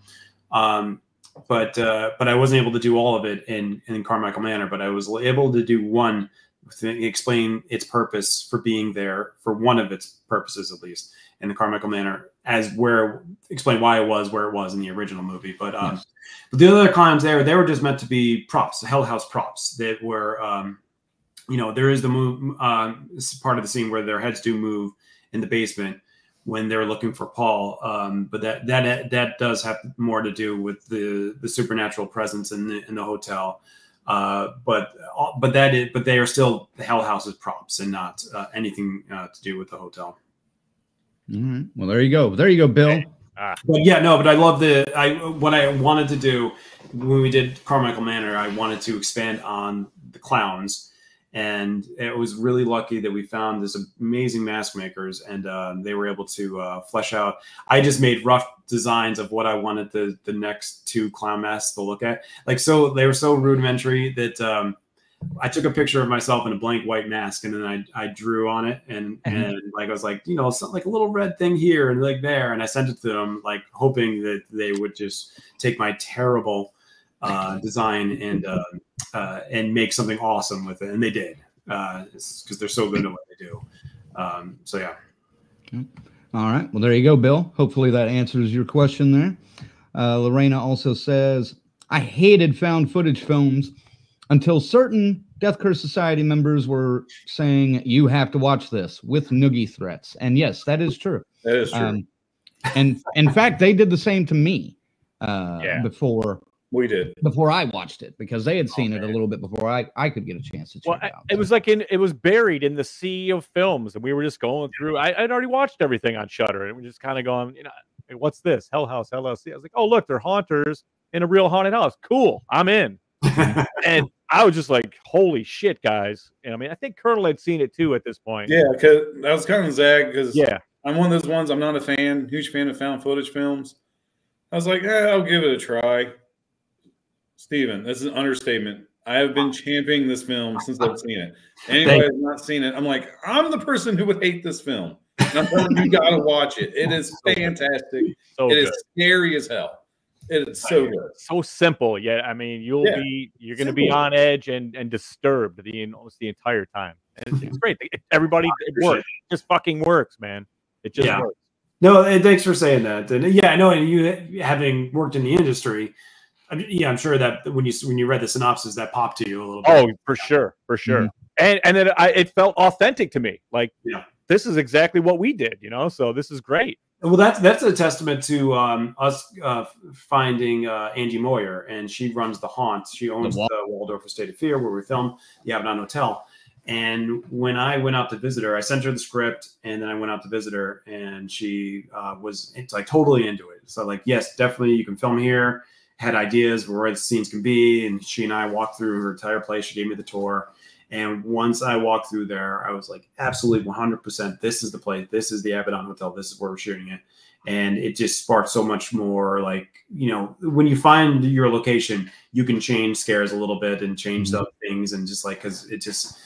But I wasn't able to do all of it in Carmichael Manor, but I was able to do one thing, explain its purpose for being there, for one of its purposes at least, in the Carmichael Manor, explain why it was where it was in the original movie. But but the other clowns they were just meant to be props, Hell House props that were you know, there is the move part of the scene where their heads do move in the basement when they're looking for Paul. But that does have more to do with the supernatural presence in the hotel. But they are still the Hell House's props and not anything to do with the hotel. All right. Well, there you go. There you go, Bill. But yeah, no, but I love what I wanted to do when we did Carmichael Manor. I wanted to expand on the clowns. And it was really lucky that we found this amazing mask makers, and they were able to flesh out. I just made rough designs of what I wanted the next 2 clown masks to look at. Like, so they were so rudimentary that I took a picture of myself in a blank white mask, and then I drew on it, and like I was like, you know, something like a little red thing here and like there, and I sent it to them, like hoping that they would just take my terrible design and make something awesome with it, and they did, because they're so good at what they do. So yeah. All right, well, there you go, Bill. Hopefully that answers your question there. Lorena also says, I hated found footage films until certain Death Curse Society members were saying you have to watch this with noogie threats. And yes, that is true. That is true. And in fact, they did the same to me before I watched it, because they had seen it a little bit before I could get a chance to check it out. It was like it was buried in the sea of films, and we were just going through. I'd already watched everything on Shudder, and we're just kind of going, you know, hey, what's this? Hell House LLC. I was like, oh look, they're haunters in a real haunted house. Cool, I'm in. And I was just like, holy shit, guys. And I mean, I think Colonel had seen it too at this point. Yeah, because I was kind of zag because I'm one of those ones. I'm not a huge fan of found footage films. I was like, I'll give it a try. Steven, that's an understatement. I have been championing this film since I've seen it. Anybody who has not seen it, I'm like, I'm the person who would hate this film. And I'm telling you, gotta watch it. It is fantastic. It is scary as hell. It is so good. So simple. Yeah, I mean, you're going to be on edge and disturbed almost the entire time. And it's great. Everybody, it works. It just fucking works, man. It just works. No, and thanks for saying that. And yeah, I know. And you, having worked in the industry, Yeah, I'm sure that when you read the synopsis, that popped to you a little bit. Oh, for sure, for sure. And then it felt authentic to me. Like, this is exactly what we did, you know. So this is great. Well, that's a testament to us finding Angie Moyer, and she runs the Haunt. She owns the Waldorf Estate of Fear, where we filmed the Abaddon Hotel. And when I went out to visit her, I sent her the script, and then I went out to visit her, and she it's like totally into it. So like, yes, definitely you can film here. Had ideas where the scenes can be, and she and I walked through her entire place. She gave me the tour, and once I walked through there, I was like, absolutely 100%. This is the place. This is the Abaddon Hotel. This is where we're shooting it. And it just sparked so much more. Like, you know, when you find your location, you can change scares a little bit and change the things, and just like, because it just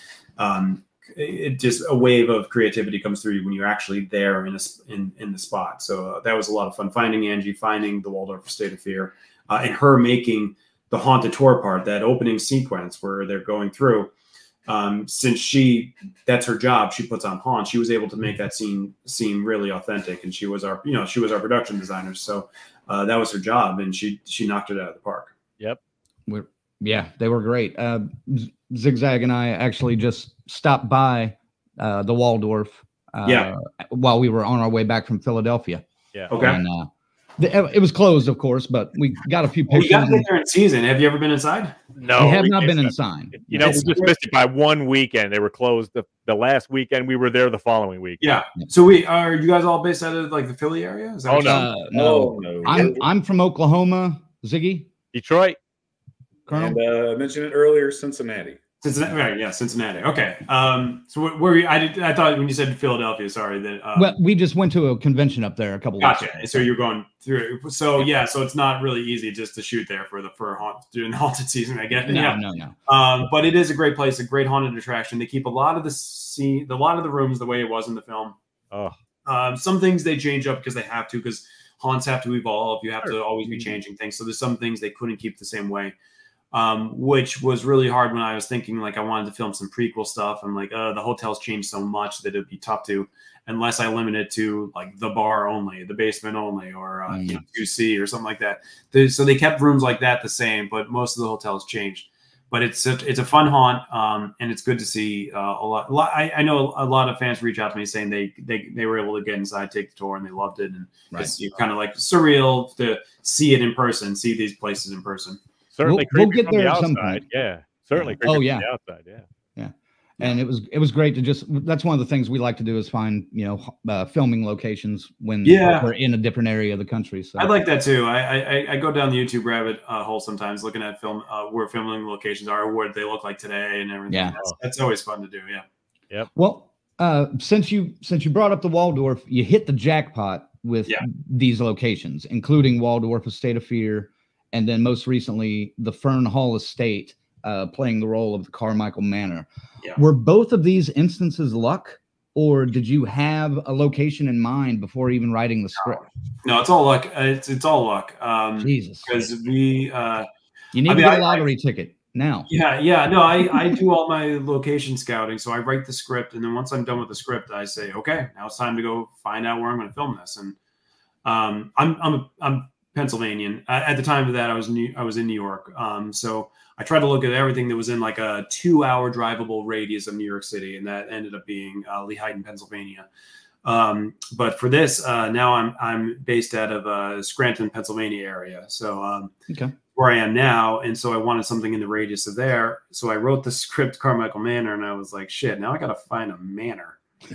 a wave of creativity comes through you when you're actually there in the spot. So that was a lot of fun, finding Angie, finding the Waldorf Estate of Fear, and her making the haunted tour part, that opening sequence where they're going through. Since that's her job, she puts on haunt. She was able to make that scene really authentic, and she was our production designer. So that was her job, and she knocked it out of the park. Yep. Yeah, they were great. Zigzag and I actually just stopped by the Waldorf while we were on our way back from Philadelphia. Yeah. Okay. And, it was closed, of course, but we got a few pictures. You got to get there in season. Have you ever been inside? No, we have not been inside. You know, we just missed it by one weekend. They were closed the last weekend. We were there the following week. Yeah. So are you guys all based out of like the Philly area? Is that no. I'm from Oklahoma. Ziggy, Detroit. Colonel? And I mentioned it earlier, Cincinnati. Cincinnati, right? Yeah, Cincinnati. Okay. So where were you? I thought when you said Philadelphia, sorry. That well, we just went to a convention up there a couple weeks ago. So you're going through. So yeah, so it's not really easy just to shoot there during the haunted season, I guess. No. But it is a great place, a great haunted attraction. They keep a lot of the rooms the way it was in the film. Oh. Some things they change up because they have to, because haunts have to evolve. You have to always be changing things. So there's some things they couldn't keep the same way. Which was really hard when I was thinking, like, I wanted to film some prequel stuff. I'm like, the hotel's changed so much that it'd be tough to, unless I limit it to like the bar only, the basement only, or 2C or something like that. So they kept rooms like that the same, but most of the hotels changed. But it's a fun haunt, and it's good to see a lot. I know a lot of fans reach out to me saying they were able to get inside, take the tour, and they loved it. And it's kind of like surreal to see it in person, see these places in person. Certainly, we'll get there at some point. Yeah, certainly. Oh yeah, from the outside. Yeah. And it was great to that's one of the things we like to do is find filming locations when we're in a different area of the country. So I like that too. I go down the YouTube rabbit hole sometimes looking at where filming locations are, what they look like today, and everything. Yeah, that's always fun to do. Yeah. Yep. Well, since you brought up the Waldorf, you hit the jackpot with these locations, including Waldorf Estate of Fear. And then most recently, the Fern Hall Estate, playing the role of the Carmichael Manor. Yeah. Were both of these instances luck, or did you have a location in mind before even writing the script? No, it's all luck. It's all luck. Jesus, because you need to get a lottery ticket now. Yeah. No, I do all my location scouting. So I write the script, and then once I'm done with the script, I say, okay, now it's time to go find out where I'm going to film this. And I'm Pennsylvanian. At the time of that, I was in New York. So I tried to look at everything that was in like a 2-hour drivable radius of New York City, and that ended up being Lehighton, Pennsylvania. But for this, now I'm based out of Scranton, Pennsylvania area. So where I am now, and so I wanted something in the radius of there. So I wrote the script Carmichael Manor, and I was like, shit, now I got to find a manor.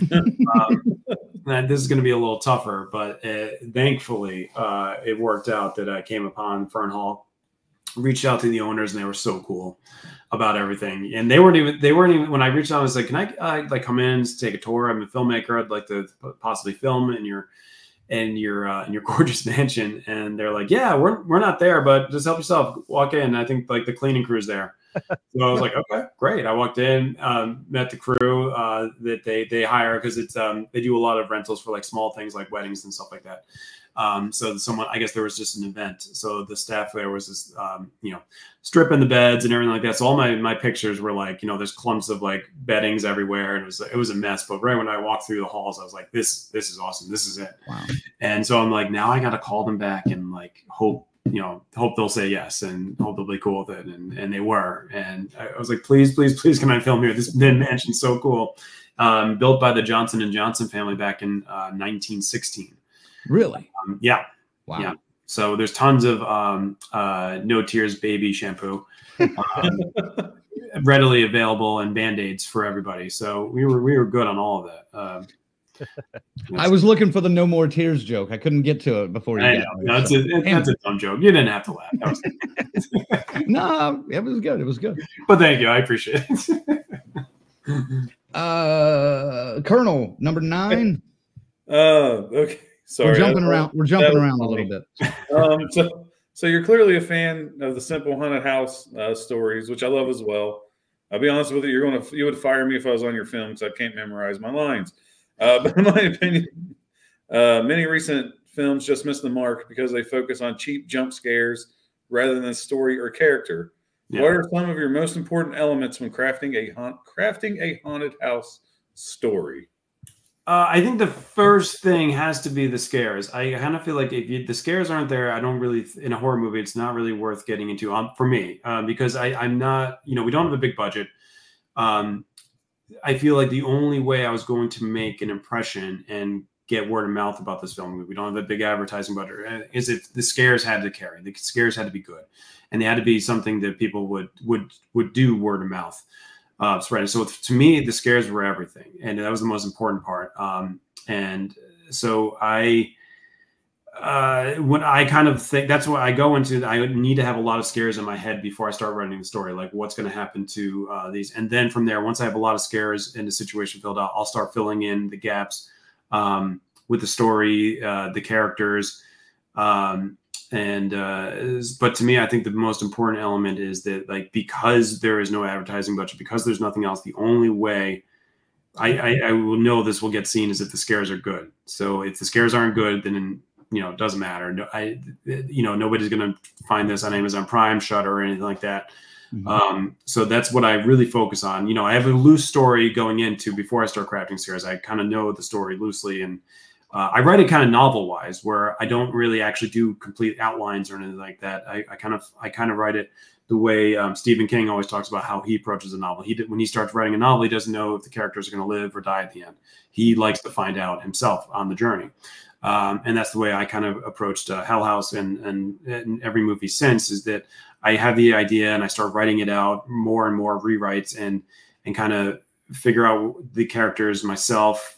This is going to be a little tougher, but thankfully it worked out that I came upon Fern Hall, reached out to the owners, and they were so cool about everything. And they weren't even when I reached out, I was like, can I like come in and take a tour? I'm a filmmaker. I'd like to possibly film in your gorgeous mansion. And they're like, yeah, we're not there, but just help yourself. Walk in. I think like the cleaning crew's there. So I was like, okay, great. I walked in, met the crew that they hire, because it's they do a lot of rentals for like small things like weddings and stuff like that. So I guess there was just an event. So the staff there was this, stripping the beds and everything like that. So all my pictures were like, there's clumps of like beddings everywhere, and it was a mess. But right when I walked through the halls, I was like, this is awesome. This is it. Wow. And so I'm like, now I got to call them back and like hope hope they'll say yes and hope they'll be cool with it. And they were. And I was like, please, please, please, can I film here? This mansion's so cool. Built by the Johnson & Johnson family back in 1916. Really? Yeah. Wow. Yeah. So there's tons of No Tears baby shampoo readily available and Band-Aids for everybody. So we were good on all of that. I was looking for the no more tears joke. I couldn't get to it before you got there. That's a dumb joke. You didn't have to laugh. No, it was good. It was good. But thank you. I appreciate it. Colonel, number 9. Okay. Sorry. We're jumping around. We're jumping around a little bit. So you're clearly a fan of the simple haunted house stories, which I love as well. I'll be honest with you, you would fire me if I was on your film because I can't memorize my lines. But in my opinion, many recent films just miss the mark because they focus on cheap jump scares rather than story or character. Yeah. What are some of your most important elements when crafting a haunted house story? I think the first thing has to be the scares. I kind of feel like if the scares aren't there, I don't really, in a horror movie, it's not really worth getting into for me because I'm not, we don't have a big budget. I feel like the only way I was going to make an impression and get word of mouth about this film, we don't have a big advertising budget, is if the scares had to carry. The scares had to be good, and they had to be something that people would do word of mouth. Spread. So to me, the scares were everything, and that was the most important part. And so when I kind of think that's what I go into, I need to have a lot of scares in my head before I start writing the story, like what's going to happen to these. And then from there, once I have a lot of scares and the situation filled out, I'll start filling in the gaps with the story, the characters. But to me, I think the most important element is that, like, because there is no advertising budget, because there's nothing else, the only way I will know this will get seen is if the scares are good. So if the scares aren't good, then it doesn't matter. Nobody's going to find this on Amazon Prime, Shudder, or anything like that. Mm-hmm. So that's what I really focus on. I have a loose story going into before I start crafting scares. I kind of know the story loosely, and I write it kind of novel-wise, where I don't really actually do complete outlines or anything like that. I kind of write it the way Stephen King always talks about how he approaches a novel. When he starts writing a novel, he doesn't know if the characters are going to live or die at the end. He likes to find out himself on the journey. And that's the way I kind of approached Hell House and every movie since, is that I have the idea and I start writing it out, more and more rewrites, and kind of figure out the characters myself.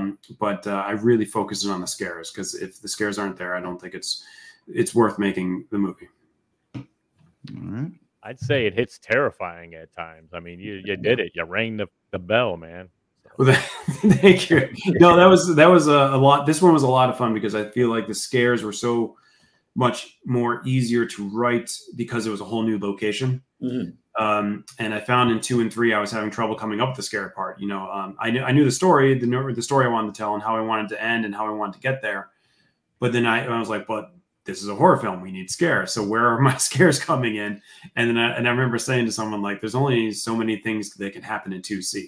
But I really focus on the scares, because if the scares aren't there, I don't think it's worth making the movie. All right. I'd say it hits terrifying at times. I mean, you did it. You rang the bell, man. Well, thank you. No, that was a lot. This one was a lot of fun because I feel like the scares were so much more easier to write because it was a whole new location. Mm-hmm. And I found in 2 and 3, I was having trouble coming up with the scare part. I knew the story, the story I wanted to tell, and how I wanted to end, and how I wanted to get there. But then I was like, but this is a horror film. We need scares. So where are my scares coming in? And then I remember saying to someone, like, there's only so many things that can happen in 2C.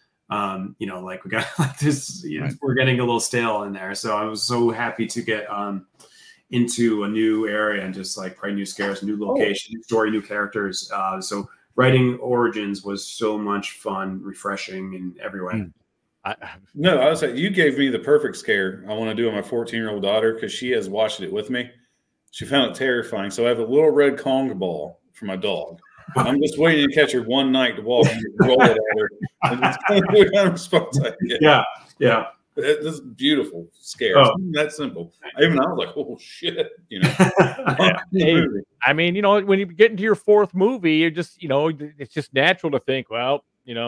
Like we got like this, right. We're getting a little stale in there. So I was so happy to get into a new area and just like write new scares, new location, new story, new characters. So writing Origins was so much fun, refreshing in every way. I was like, you gave me the perfect scare I want to do with my 14-year-old daughter, because she has watched it with me. She found it terrifying. So I have a little red Kong ball for my dog. I'm just waiting to catch her one night to walk and roll it at her. And it's kind of the kind of response I get. Yeah. This is beautiful scare. Oh. That's simple. Even I was like, oh shit, Hey, I mean, when you get into your 4th movie, you're just, it's just natural to think, well,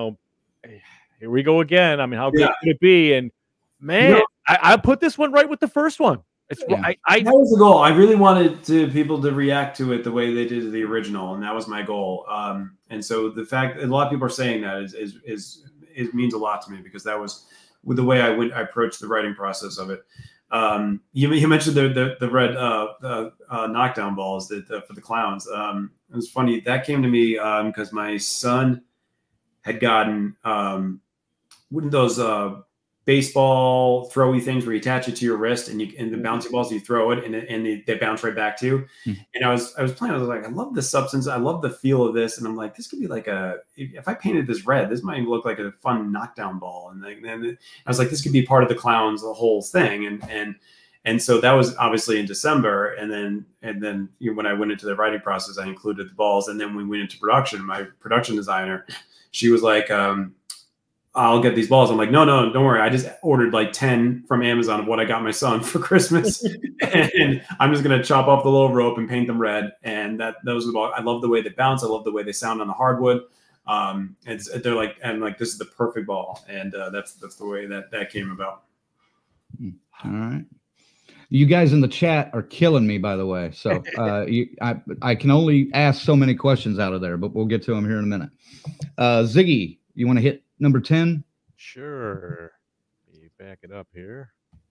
here we go again. I mean, how good could it be? And man, I put this one right with the first one. That was the goal. I really wanted people to react to it the way they did to the original, and that was my goal. And so the fact that a lot of people are saying that is means a lot to me, because that was with the way I approached the writing process of it. You mentioned the red knockdown balls for the clowns. It was funny, that came to me because my son had gotten those baseball throwy things where you attach it to your wrist and the bouncy balls, you throw it and they bounce right back to you. And I was playing, I was like, I love this substance. I love the feel of this. And I'm like, this could be like if I painted this red, this might look like a fun knockdown ball. And then I was like, this could be part of the clowns, the whole thing. And so that was obviously in December. And then when I went into the writing process, I included the balls. And then we went into production. My production designer, she was like, I'll get these balls. I'm like, no, don't worry. I just ordered like 10 from Amazon of what I got my son for Christmas. And I'm just going to chop off the little rope and paint them red. And those are the balls. I love the way they bounce. I love the way they sound on the hardwood. They're like, I'm like, this is the perfect ball. And that's the way that came about. All right. You guys in the chat are killing me, by the way. So I can only ask so many questions out of there, but we'll get to them here in a minute. Ziggy, you want to hit number 10? Sure. Let me back it up here.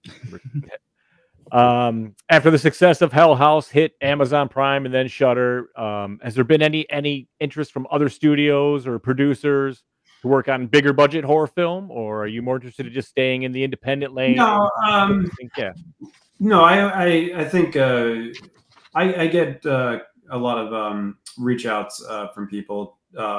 After the success of Hell House hit Amazon Prime and then Shudder, has there been any interest from other studios or producers to work on bigger budget horror film, or are you more interested in just staying in the independent lane? No, yeah. No, I think I get a lot of reach outs from people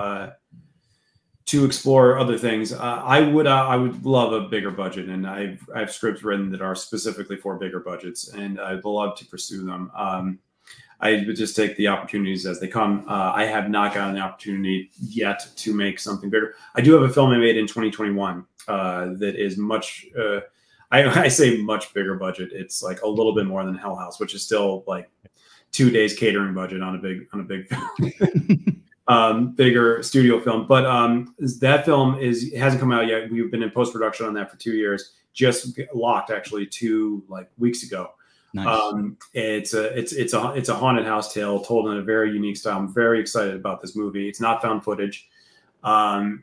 to explore other things. I would love a bigger budget, and I have scripts written that are specifically for bigger budgets, and I'd love to pursue them. I would just take the opportunities as they come. I have not gotten the opportunity yet to make something bigger. I do have a film I made in 2021 that is much. I say much bigger budget. It's like a little bit more than Hell House, which is still like 2 days catering budget on a big film. Bigger studio film, but that film hasn't come out yet. We've been in post-production on that for 2 years. Just locked actually 2 weeks ago. Nice. It's a haunted house tale told in a very unique style. I'm very excited about this movie. It's not found footage. But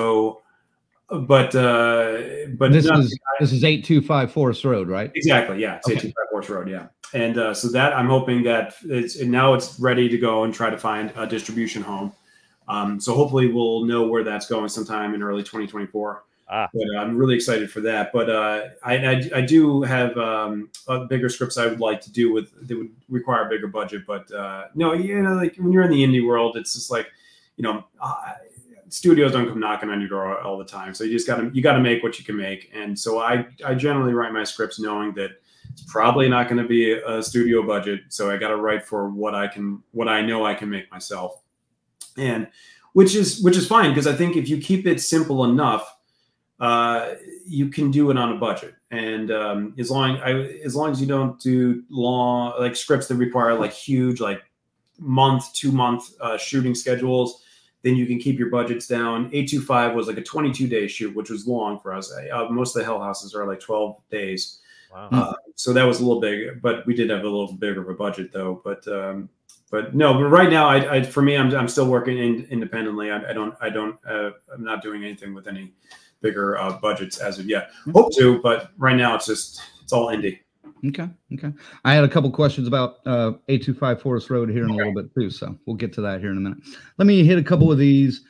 this is 825 Forest Road, right? Exactly. Yeah. It's 825 Forest Road. Yeah. And so that I'm hoping that now it's ready to go and try to find a distribution home. So hopefully we'll know where that's going sometime in early 2024. But I'm really excited for that. But I do have bigger scripts I would like to do that would require a bigger budget. But no, like when you're in the indie world, it's just like, studios don't come knocking on your door all the time. So you just got to make what you can make. And so I generally write my scripts knowing that it's probably not going to be a studio budget. So I got to write for what I know I can make myself. And which is fine, because I think if you keep it simple enough, you can do it on a budget. And as long as you don't do long scripts that require huge month, 2 month shooting schedules, then you can keep your budgets down. 825 was like a 22-day shoot, which was long for us. Most of the Hell Houses are 12 days. Wow. So that was a little big, but we did have a little bigger of a budget though. But no, but right now, for me, I'm still working independently. I'm not doing anything with any bigger budgets as of yet. Hope to, but right now it's all indie. Okay. I had a couple questions about 825 Forest Road here in a little bit too, so we'll get to that here in a minute. Let me hit a couple of these.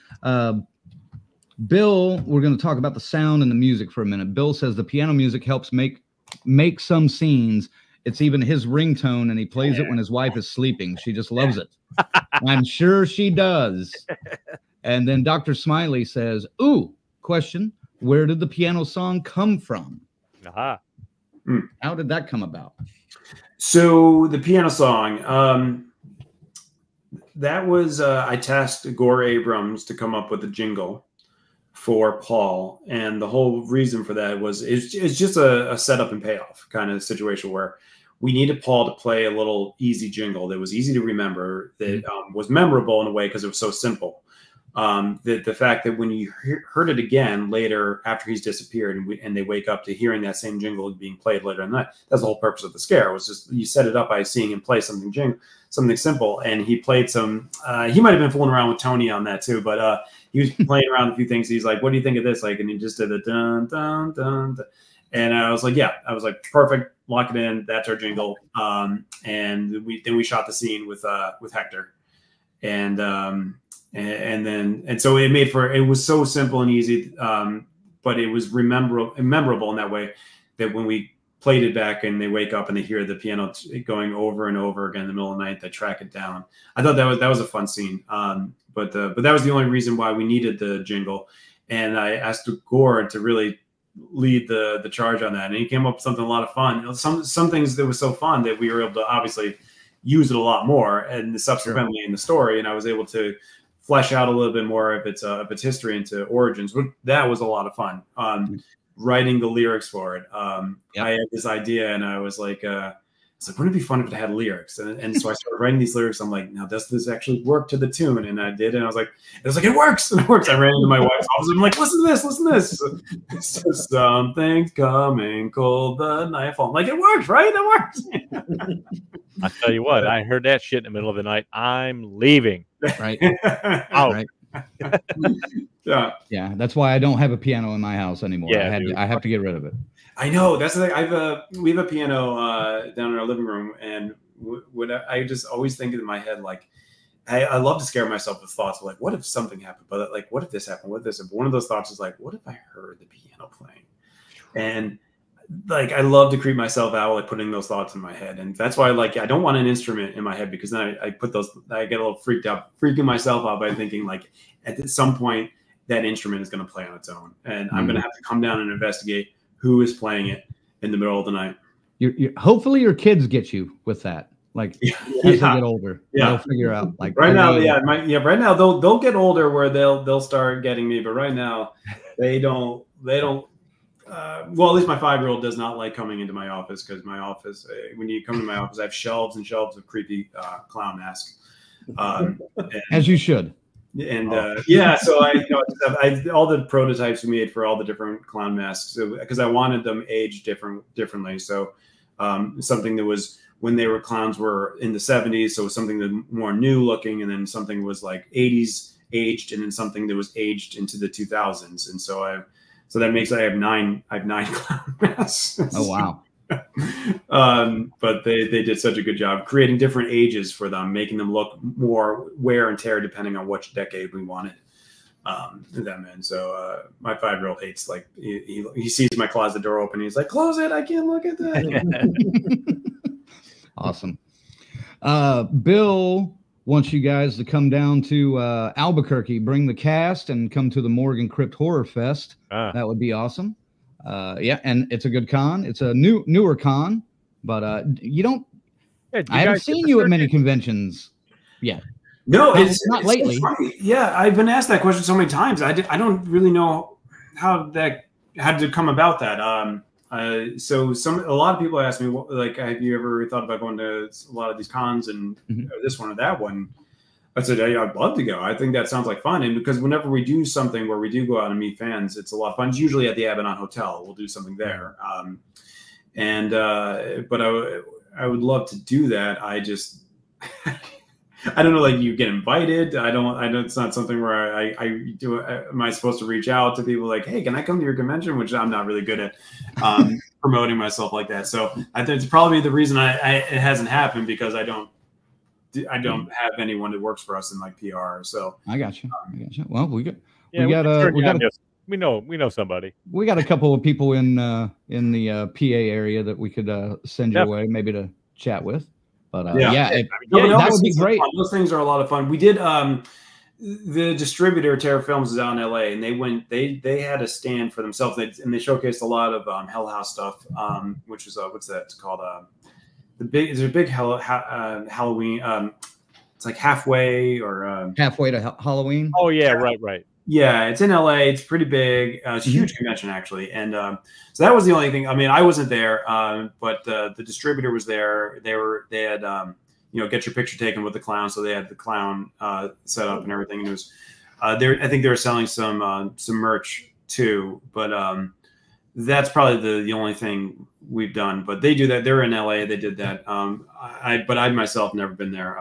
Bill, we're going to talk about the sound and the music for a minute. Bill says the piano music helps make some scenes. It's even his ringtone, and he plays it when his wife is sleeping. She just loves it. I'm sure she does. And then Dr. Smiley says, ooh, question, where did the piano song come from? How did that come about? So the piano song, that was, I tasked Gore Abrams to come up with a jingle for Paul. And the whole reason for that was, it's just a setup and payoff kind of situation where we needed Paul to play a little easy jingle that was easy to remember, that was memorable in a way because it was so simple. The fact that when you heard it again later after he's disappeared and they wake up to hearing that same jingle being played later in the night, that's the whole purpose of the scare. It was just you set it up by seeing him play something simple, and he played some. He might have been fooling around with Tony on that too, but he was playing around with a few things. He's like, "What do you think of this?" And he just did a dun dun dun, dun. And I was like, "Yeah," I was like, "Perfect, lock it in. That's our jingle." And we shot the scene with Hector, and so it was so simple and easy. but it was memorable in that way that when we played it back and they wake up and they hear the piano going over and over again in the middle of the night, they track it down. I thought that was a fun scene. But that was the only reason why we needed the jingle. And I asked Gore to really lead the charge on that. And he came up with something a lot of fun. Some things that was so fun that we were able to obviously use it a lot more and subsequently in the story. And I was able to flesh out a little bit more of its history into Origins. That was a lot of fun. Writing the lyrics for it. I had this idea and I was like, wouldn't it be fun if it had lyrics? And so I started writing these lyrics. I'm like, now does this actually work to the tune? And I did. And I was like, it works. And it works. I ran into my wife's office. I'm like, listen to this. So something's coming, cold the nightfall. I'm like, it works, right? It works. I tell you what, I heard that shit in the middle of the night. I'm leaving. Right. Out. Right. Yeah. That's why I don't have a piano in my house anymore. Yeah, I have to get rid of it. I know. That's the thing. We have a piano down in our living room, and I just always think in my head, like, I love to scare myself with thoughts of like, what if something happened? But like, what if this happened? What if this happened? One of those thoughts is like, what if I heard the piano playing? And like, I love to creep myself out, like putting those thoughts in my head. And that's why, like, I don't want an instrument in my head, because then I get a little freaking myself out by thinking like at some point that instrument is going to play on its own. And I'm going to have to come down and investigate who is playing it in the middle of the night. Hopefully your kids get you with that. Like as they get older, they'll figure out. Like right now, right now they'll get older where they'll start getting me. But right now, they don't. Well, at least my 5-year-old does not like coming into my office, because my office, when you come to my office, I have shelves and shelves of creepy clown masks. As you should. And so I all the prototypes we made for all the different clown masks, because I wanted them aged differently. So something that was when they were clowns were in the 70s, so something that more new looking, and then something was like 80s aged, and then something that was aged into the 2000s. And so I have nine clown masks. Oh wow. But they did such a good job creating different ages for them, making them look more wear and tear depending on which decade we wanted them in. So my 5-year-old hates, like, he sees my closet door open, he's like, close it, I can't look at that. Awesome. Bill wants you guys to come down to Albuquerque, bring the cast, and come to the Morgan Crypt Horror Fest. That would be awesome. And it's a good con. It's a newer con, but you don't. Yeah, I haven't seen you at many conventions yet. No, it's not lately. Funny. Yeah, I've been asked that question so many times. I don't really know how that had to come about. That so a lot of people ask me, like, have you ever thought about going to a lot of these cons and this one or that one? I said, hey, I'd love to go. I think that sounds like fun. And because whenever we do something where we do go out and meet fans, it's a lot of fun. It's usually at the Abaddon Hotel. We'll do something there. But I would love to do that. I just, I don't know, like, you get invited. I know it's not something where I do. Am I supposed to reach out to people like, hey, can I come to your convention? Which I'm not really good at promoting myself like that. So I think it's probably the reason it hasn't happened, because I don't have anyone that works for us in like PR. So I got you. Well, we know somebody. We got a couple of people in the PA area that we could send your way, maybe to chat with. But that would be great. Those things are a lot of fun. We did the distributor Terror Films is out in LA, and they had a stand for themselves, and they showcased a lot of Hell House stuff, which is what's that? It's called there's a big Halloween. It's like halfway to Halloween. Oh yeah, right. Yeah, it's in LA. It's pretty big. It's a huge convention actually, and so that was the only thing. I mean, I wasn't there, but the distributor was there. They had get your picture taken with the clown, so they had the clown set up and everything. And it was I think they were selling some merch too, but that's probably the only thing we've done. But they do that. They're in LA. They did that. But I myself never been there.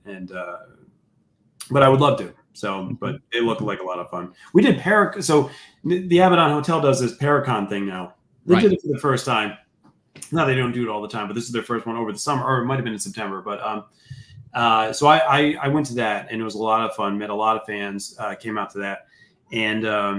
But I would love to. So, but it looked like a lot of fun. We did so the Abaddon Hotel does this Paracon thing now. They did it for the first time. Now they don't do it all the time, but this is their first one over the summer, or it might have been in September. But so I went to that, and it was a lot of fun. Met a lot of fans. Came out to that, and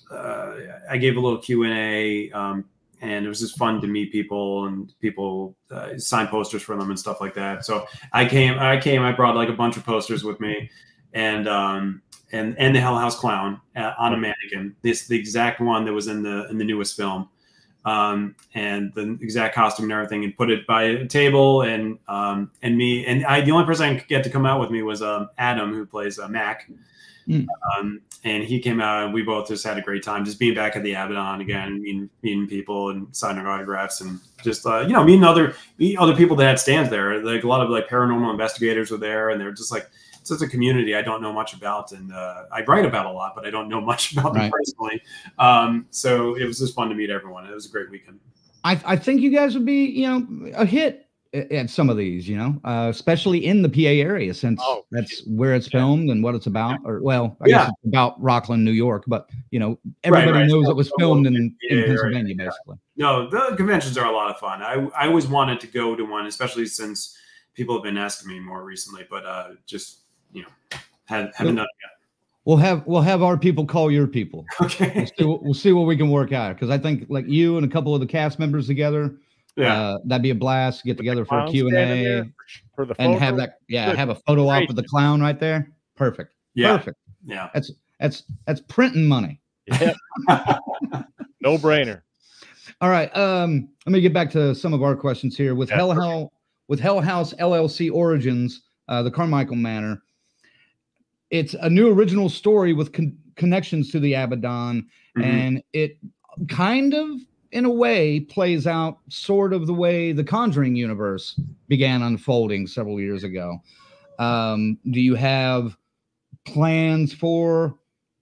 I gave a little Q&A, and it was just fun to meet people, and people sign posters for them and stuff like that. So I brought like a bunch of posters with me, and the Hell House clown on a mannequin. The exact one that was in the newest film, and the exact costume and everything, and put it by a table, and me, and the only person I could get to come out with me was Adam, who plays Mac. And he came out, and we both just had a great time, just being back at the Abaddon again, meeting people and signing autographs, and just meeting other people that had stands there. Like a lot of like paranormal investigators were there, and they're just like such a community I don't know much about, and I write about a lot, but I don't know much about them personally. So it was just fun to meet everyone. It was a great weekend. I think you guys would be a hit at some of these, especially in the PA area, since that's where it's filmed and what it's about. Or, well, I guess it's about Rockland, New York, but everybody knows it was filmed in Pennsylvania, basically. No, the conventions are a lot of fun. I always wanted to go to one, especially since people have been asking me more recently, but just haven't done it yet. We'll have our people call your people. Okay, we'll see what we can work out, because I think like you and a couple of the cast members together. Yeah, that'd be a blast to get together for a Q&A and have that. Yeah, have a photo op with the clown right there. Perfect. Yeah, perfect. Yeah, that's printing money. Yeah, no brainer. All right, let me get back to some of our questions here with Hell House LLC Origins, the Carmichael Manor. It's a new original story with connections to the Abaddon, and it kind of, in a way, plays out sort of the way the Conjuring universe began unfolding several years ago. Do you have plans for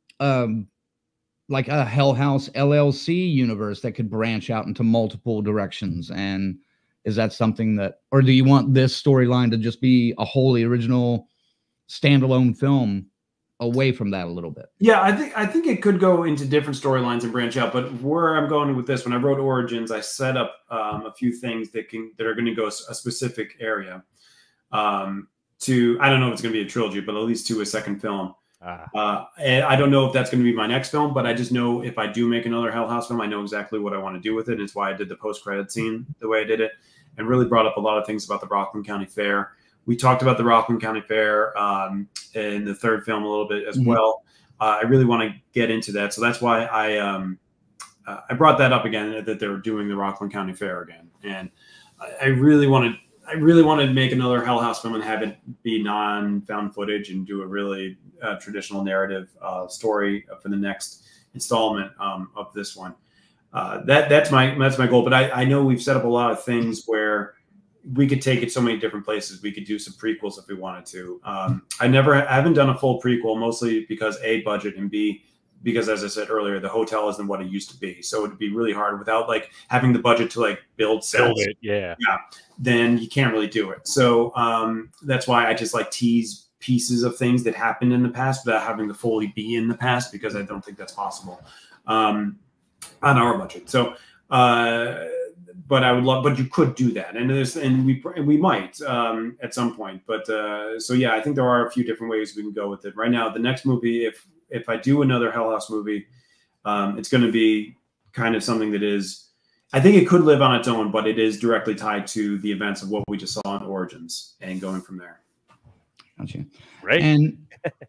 like a Hell House LLC universe that could branch out into multiple directions? And is that something that, or do you want this storyline to just be a wholly original standalone film away from that a little bit? Yeah, I think it could go into different storylines and branch out. But where I'm going with this, when I wrote Origins, I set up a few things that are going to go a specific area. To, I don't know if it's going to be a trilogy, but at least to a second film. And I don't know if that's going to be my next film, but I just know if I do make another Hell House film, I know exactly what I want to do with it. And it's why I did the post-credit scene the way I did it, and really brought up a lot of things about the Rockland County Fair. We talked about the Rockland County Fair in the third film a little bit as well. I really want to get into that, so that's why I brought that up again, that they're doing the Rockland County Fair again, and I really wanted to make another Hell House film and have it be non-found footage and do a really traditional narrative story for the next installment of this one. That's my goal. But I know we've set up a lot of things where we could take it so many different places. We could do some prequels if we wanted to. I haven't done a full prequel, mostly because A, budget, and B, because as I said earlier, the hotel isn't what it used to be. So it'd be really hard without like having the budget to like build sets. Yeah. Then you can't really do it. So that's why I just like tease pieces of things that happened in the past without having to fully be in the past, because I don't think that's possible on our budget. So, but I would love, but you could do that, and we might at some point. But so yeah, I think there are a few different ways we can go with it. Right now, the next movie, if I do another Hell House movie, it's going to be kind of something that is, I think it could live on its own, but it is directly tied to the events of what we just saw in Origins and going from there. Gotcha. Right. And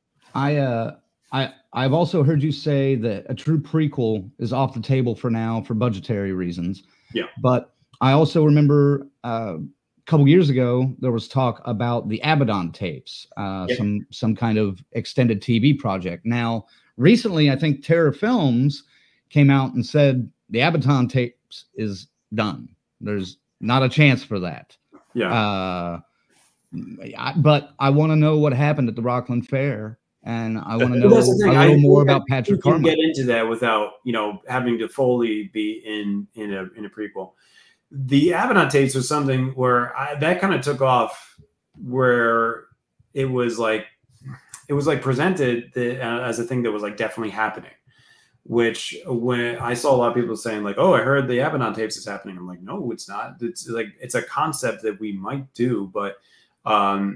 I've also heard you say that a true prequel is off the table for now for budgetary reasons. Yeah. But I also remember a couple years ago, there was talk about the Abaddon tapes, some kind of extended TV project. Now, recently, I think Terror Films came out and said the Abaddon tapes is done. There's not a chance for that. Yeah. But I want to know what happened at the Rockland Fair, and I want to know a little more about Patrick Carmichael. Get into that without having to fully be in a prequel. The Abaddon tapes was something where that kind of took off, where it was like presented as a thing that was like definitely happening. Which when I saw a lot of people saying like, "Oh, I heard the Abaddon tapes is happening," I'm like, "No, it's not. It's like it's a concept that we might do, but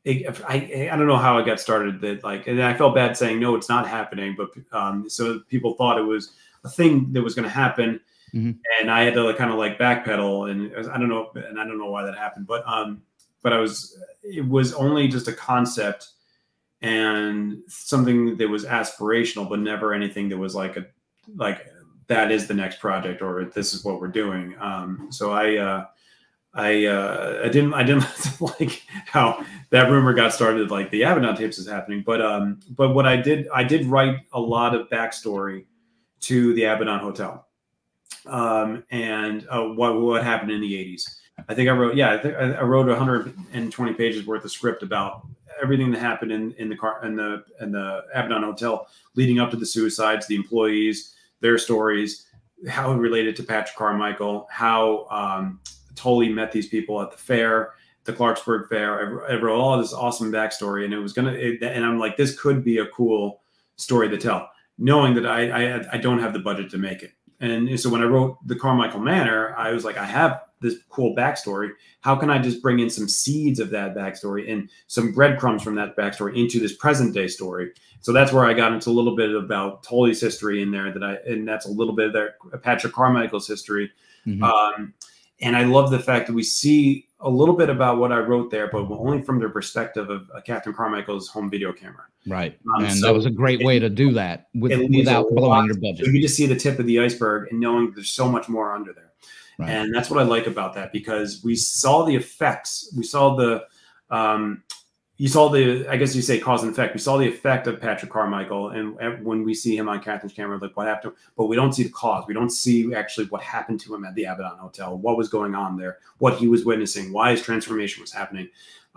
I don't know how it got started. That like, and I felt bad saying no, it's not happening. But so people thought it was a thing that was going to happen, and I had to like, kind of like backpedal. And I don't know why that happened. But it was only just a concept and something that was aspirational, but never anything that was like that is the next project or this is what we're doing. So I didn't like how that rumor got started, like the Abaddon tapes is happening. But what I did write a lot of backstory to the Abaddon Hotel, and what happened in the 80s. I think I wrote 120 pages worth of script about everything that happened in the Abaddon Hotel leading up to the suicides, the employees, their stories, how it related to Patrick Carmichael, how Tully met these people at the fair, the Clarksburg Fair. I wrote all this awesome backstory, and it was and I'm like, this could be a cool story to tell, knowing that I don't have the budget to make it. And so when I wrote the Carmichael Manor, I was like, I have this cool backstory. How can I just bring in some seeds of that backstory and some breadcrumbs from that backstory into this present day story? So that's where I got into a little bit about Tully's history in there, and that's a little bit of their Patrick Carmichael's history. And I love the fact that we see a little bit about what I wrote there, but only from the perspective of Captain Carmichael's home video camera. Right. And so that was a great way to do that without blowing your budget. So you just see the tip of the iceberg and knowing there's so much more under there. Right. And that's what I like about that, because we saw the effects. We saw I guess you say cause and effect. We saw the effect of Patrick Carmichael, and when we see him on Catherine's camera, like what happened, but we don't see the cause. We don't see actually what happened to him at the Abaddon Hotel, what was going on there, what he was witnessing, why his transformation was happening.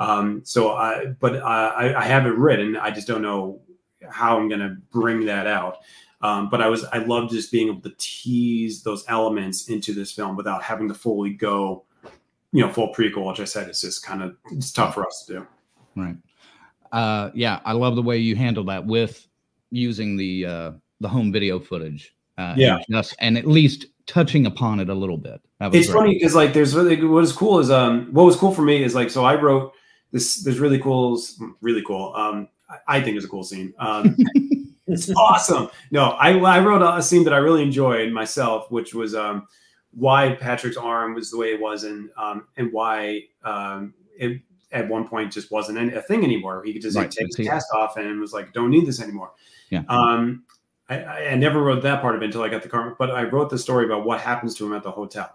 I have it written. I just don't know how I'm going to bring that out. But I love just being able to tease those elements into this film without having to fully go, full prequel, which I said is just it's tough for us to do. Right. Yeah, I love the way you handle that with using the home video footage. And at least touching upon it a little bit. It's funny because like what was cool for me is like, so I wrote this really cool. I think it's a cool scene. It's awesome. No, I wrote a scene that I really enjoyed myself, which was why Patrick's arm was the way it was, and why it at one point just wasn't a thing anymore. He could just take his cast off and was like, don't need this anymore. Yeah. I never wrote that part of it until I got the car, but I wrote the story about what happens to him at the hotel.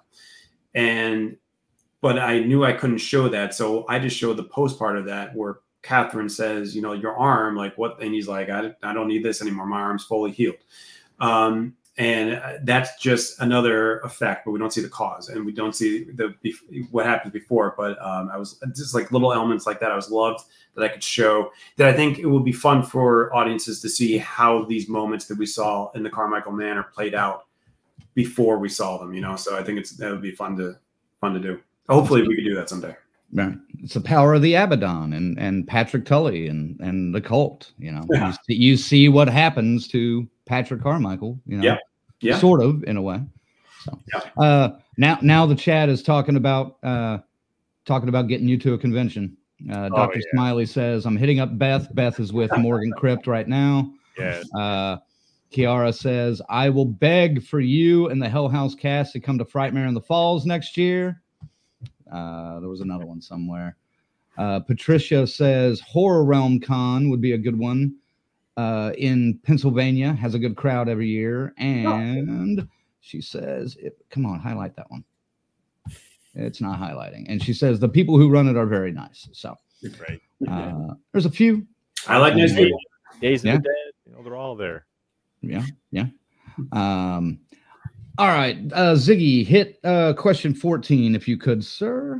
But I knew I couldn't show that. So I just showed the post part of that where Catherine says, your arm, like what? And he's like, I don't need this anymore. My arm's fully healed. And that's just another effect, but we don't see the cause, and we don't see what happens before. But I was just like little elements like that. I was loved that I could show that. I think it would be fun for audiences to see how these moments that we saw in the Carmichael Manor played out before we saw them. So I think that would be fun to do. Hopefully, we could do that someday. Right. It's the power of the Abaddon and Patrick Tully and the cult. You see what happens to Patrick Carmichael. Yeah. Sort of in a way. So now the chat is talking about getting you to a convention. Dr. Smiley says, I'm hitting up Beth. Beth is with Morgan Crypt right now. Yes. Kiara says, I will beg for you and the Hell House cast to come to Frightmare in the Falls next year. There was another one somewhere. Patricia says Horror Realm Con would be a good one. In Pennsylvania, has a good crowd every year. And she says, come on, highlight that one. It's not highlighting. And she says the people who run it are very nice. So there's a few. I like nice people. Days of the Dead, they're all there. Yeah. All right, Ziggy, hit question 14 if you could, sir.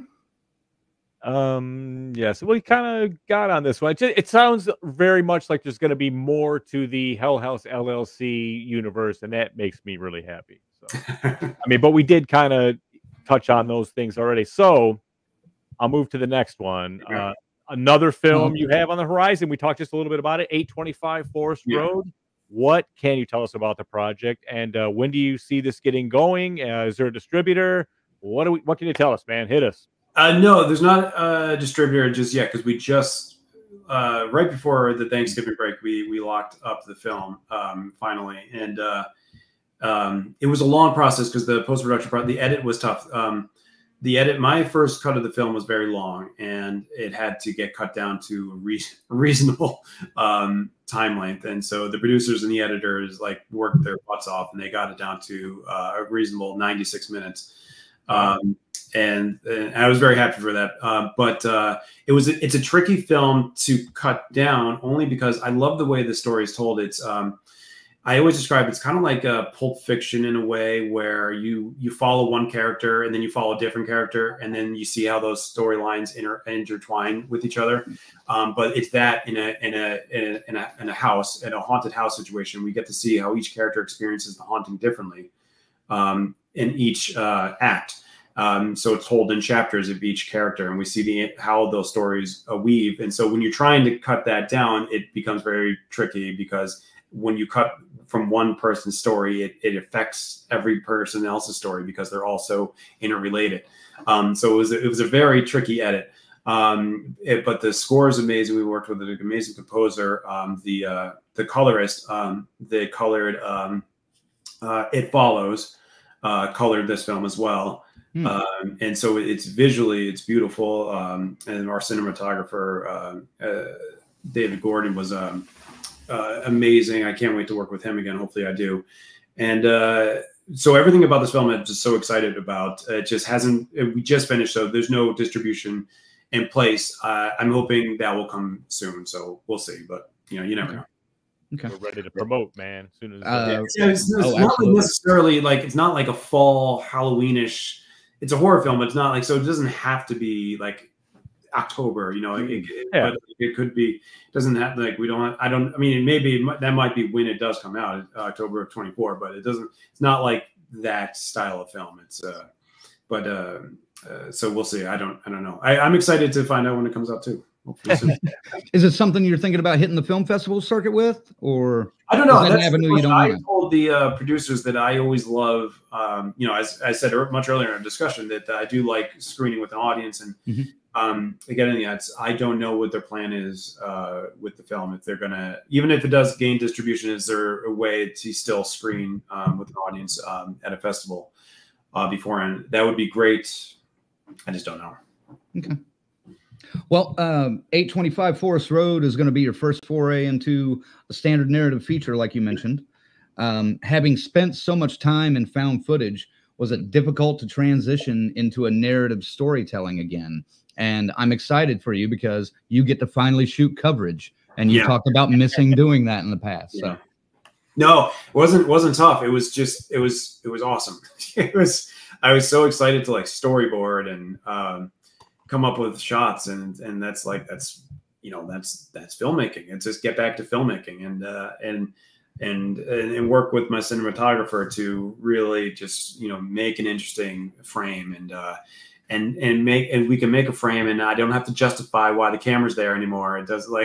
Yes, we kind of got on this one. It sounds very much like there's going to be more to the Hell House LLC universe, and that makes me really happy. So, but we did kind of touch on those things already. So I'll move to the next one. Another film you have on the horizon. We talked just a little bit about it. 825 Forest Road. What can you tell us about the project, and when do you see this getting going? Is there a distributor? What can you tell us, man? Hit us. No, there's not a distributor just yet, because we just right before the Thanksgiving break, we locked up the film finally, and it was a long process because the post-production the edit was tough. My first cut of the film was very long, and it had to get cut down to a reasonable time length. And so the producers and the editors like worked their butts off, and they got it down to a reasonable 96 minutes. And I was very happy for that. But it's a tricky film to cut down, only because I love the way the story is told. It's I always describe it's kind of like a Pulp Fiction in a way, where you follow one character and then you follow a different character, and then you see how those storylines intertwine with each other. But it's that in a house, in a haunted house situation. We get to see how each character experiences the haunting differently in each act. So it's told in chapters of each character, and we see how those stories weave. And so when you're trying to cut that down, it becomes very tricky, because when you cut from one person's story, it affects every person else's story, because they're also interrelated. So it was a very tricky edit. But the score is amazing. We worked with an amazing composer. The colorist, they colored It Follows, colored this film as well. And so it's beautiful. And our cinematographer, David Gordon, was amazing. I can't wait to work with him again. Hopefully I do. And so everything about this film I'm just so excited about. It just we just finished, so there's no distribution in place. I'm hoping that will come soon, so we'll see. But you never know. Okay. We're ready to promote, man. As soon as it's not necessarily like, it's not like a fall Halloweenish. It's a horror film, but it's not like, so it doesn't have to be like October, but it could be. It doesn't have like, maybe that might be when it does come out, October of 24, but it doesn't. It's not like that style of film. It's so we'll see. I don't know. I'm excited to find out when it comes out too. Is it something you're thinking about hitting the film festival circuit with, or I don't know? That's an avenue you don't I want? told the producers that I always love, as I said much earlier in our discussion, that I do like screening with an audience, and again, I don't know what their plan is with the film. If they're gonna, even if it does gain distribution, is there a way to still screen with an audience at a festival beforehand? That would be great. I just don't know. Okay. Well, 825 Forest Road is going to be your first foray into a standard narrative feature, like you mentioned. Having spent so much time in found footage, was it difficult to transition into a narrative storytelling again? And I'm excited for you, because you get to finally shoot coverage, and you talked about missing doing that in the past. So. No, it wasn't tough. It was awesome. I was so excited to like storyboard and come up with shots, and that's filmmaking. It's just get back to filmmaking and work with my cinematographer to really just make an interesting frame, and we can make a frame, and I don't have to justify why the camera's there anymore. It does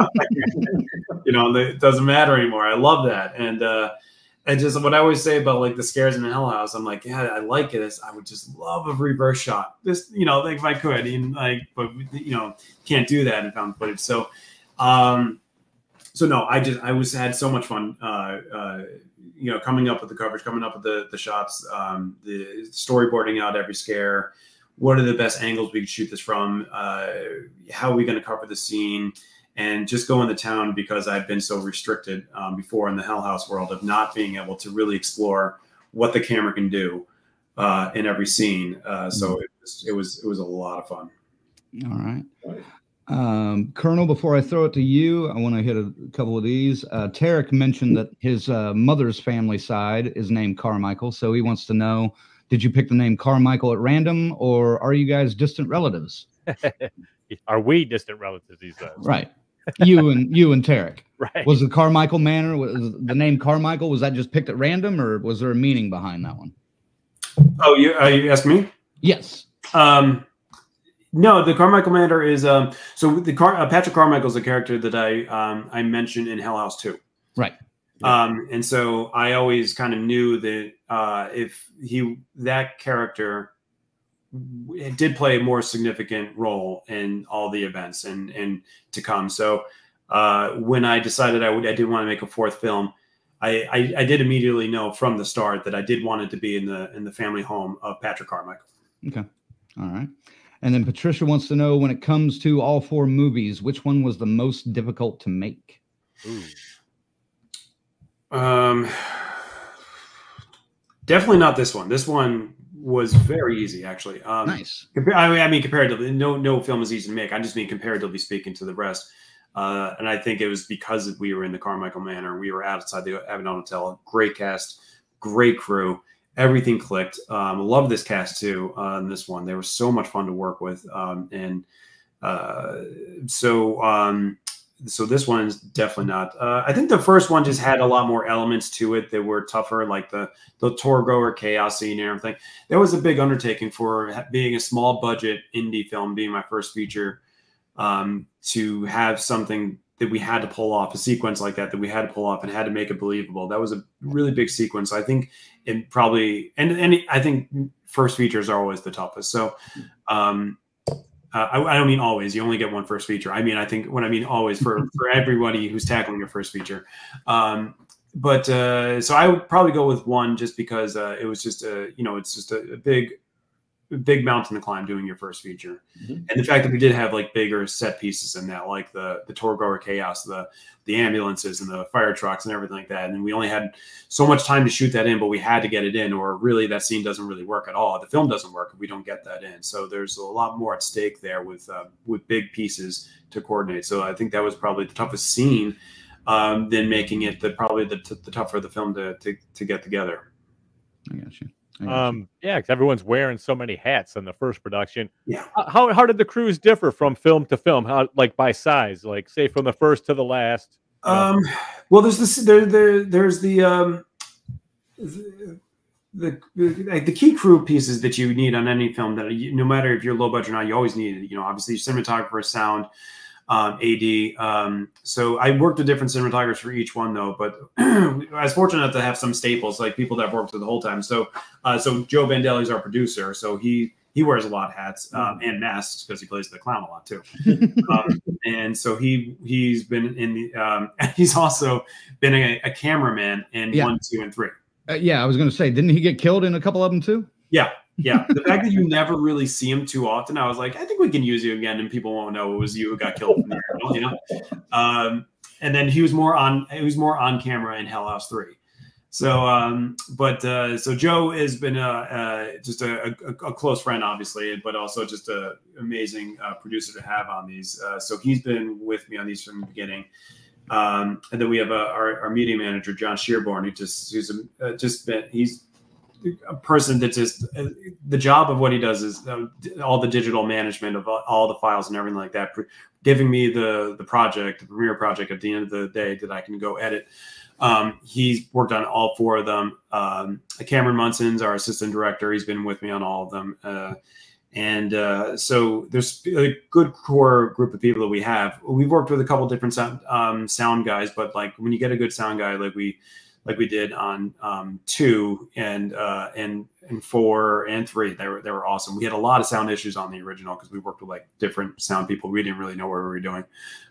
it doesn't matter anymore. I love that. And just what I always say about like the scares in the Hell House, I'm like, yeah, I like it. I would just love a reverse shot. This, like if I could, but can't do that in found footage. So, no, I had so much fun, coming up with the coverage, coming up with the shots, the storyboarding out every scare. What are the best angles we can shoot this from? How are we going to cover the scene? And just go into town, because I've been so restricted before in the Hell House world of not being able to really explore what the camera can do in every scene. So it was a lot of fun. All right. Colonel, before I throw it to you, I want to hit a couple of these. Tarek mentioned that his mother's family side is named Carmichael. So he wants to know, did you pick the name Carmichael at random, or are you guys distant relatives? Are we distant relatives, he says. Right. You and Tarek. Right. Was the Carmichael Manor, was the name Carmichael, was that just picked at random, or was there a meaning behind that one? Oh, you asking me? Yes. No, the Carmichael Manor is so the Patrick Carmichael is a character that I mentioned in Hell House 2. Right. And so I always kind of knew that if that character it did play a more significant role in all the events and to come. So when I decided I did want to make a fourth film, I did immediately know from the start that I did want it to be in the family home of Patrick Carmichael. Okay. All right. And then Patricia wants to know, when it comes to all 4 movies, which one was the most difficult to make? Ooh. Definitely not this one. This one was very easy, actually. Nice. I mean, comparatively, no film is easy to make. I just mean comparatively speaking to the rest. And I think it was because we were in the Carmichael Manor. We were outside the Abaddon Hotel. Great cast, great crew. Everything clicked. Love this cast too. In this one, they were so much fun to work with. So this one is definitely not. I think the first one just had a lot more elements to it that were tougher, like the tour goer chaos scene and everything. That was a big undertaking for being a small budget indie film, being my first feature. To have something that we had to pull off, a sequence like that we had to pull off and had to make it believable. That was a really big sequence. I think it probably, and I think first features are always the toughest. So I don't mean always. You only get one first feature. I mean, I think when I mean always for everybody who's tackling your first feature. So I would probably go with one just because it was just it's just a big mountain to climb doing your first feature. And the fact that we did have like bigger set pieces in that, like the tour goer chaos, the ambulances and the fire trucks and everything like that. And we only had so much time to shoot that in, but we had to get it in, or really that scene doesn't really work at all. The film doesn't work if we don't get that in. So there's a lot more at stake there with big pieces to coordinate. So I think that was probably the toughest scene than making it probably the tougher the film to get together. I got you. Yeah, because everyone's wearing so many hats in the first production. Yeah. How did the crews differ from film to film? How, like, by size, like say from the first to the last? Well, there's the key crew pieces that you need on any film that no matter if you're low budget or not, you always need, obviously cinematographer, sound, AD. So I worked with different cinematographers for each one though, but I was fortunate to have some staples, like people that I've worked with the whole time. So Joe Bandelli's our producer. So he wears a lot of hats, and masks because he plays the clown a lot too. And so he's been in the, he's also been a cameraman in 1, 2, and 3. Yeah. I was going to say, didn't he get killed in a couple of them too? Yeah. Yeah, the fact that you never really see him too often, I was like, I think we can use you again, and people won't know it was you who got killed in there, And then he was more on camera in Hell House 3. So, so Joe has been just a close friend, obviously, but also just an amazing producer to have on these. So he's been with me on these from the beginning. And then we have our media manager, John Shearborn, he's a person that just the job of what he does is all the digital management of all the files and everything like that, giving me the premiere project at the end of the day that I can go edit. He's worked on all 4 of them. Cameron Munson's our assistant director. He's been with me on all of them. So there's a good core group of people that we have. We've worked with a couple different sound guys, but like when you get a good sound guy, like we did on 2 and 4 and 3. They were awesome. We had a lot of sound issues on the original because we worked with like different sound people. We didn't really know what we were doing.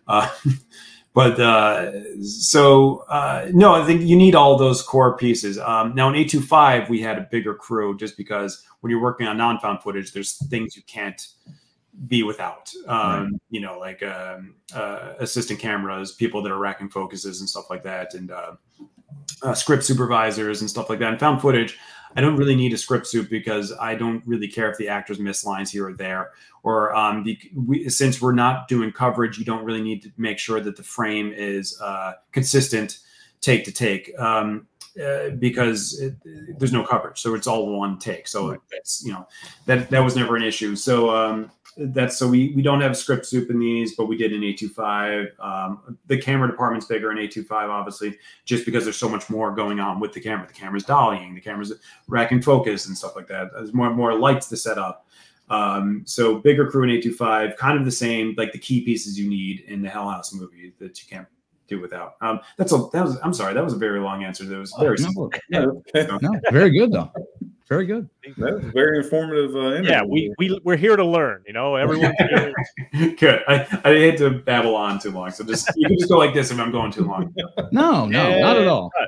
No, I think you need all those core pieces. Now in 825, we had a bigger crew just because when you're working on non-found footage, there's things you can't be without, like assistant cameras, people that are racking focuses and stuff like that. And, script supervisors and stuff like that. And found footage, I don't really need a script soup because I don't really care if the actors miss lines here or there. Or since we're not doing coverage, you don't really need to make sure that the frame is consistent take to take because there's no coverage. So it's all one take. So that's, that was never an issue. So so we don't have script soup in these, but we did in 825. The camera department's bigger in 825, obviously, just because there's so much more going on with the camera. The camera's dollying, the camera's racking focus and stuff like that. There's more lights to set up. So bigger crew in 825, kind of the same, like the key pieces you need in the Hell House movie that you can't do without. I'm sorry, that was a very long answer. That was very simple. No, very good though. Very good. That's very informative. Yeah, we're here to learn. You know, everyone's here. Good. I hate to babble on too long, so just you can just go like this if I'm going too long. No, not at all.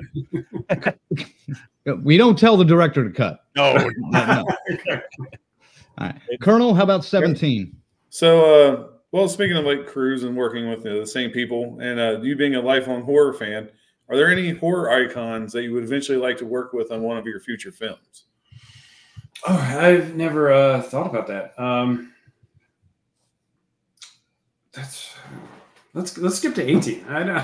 We don't tell the director to cut. No. No. Okay. All right, Colonel. How about 17? So, well, speaking of like crews and working with the same people, and you being a lifelong horror fan, are there any horror icons that you would eventually like to work with on one of your future films? Oh, I've never thought about that. Let's skip to 18. I know.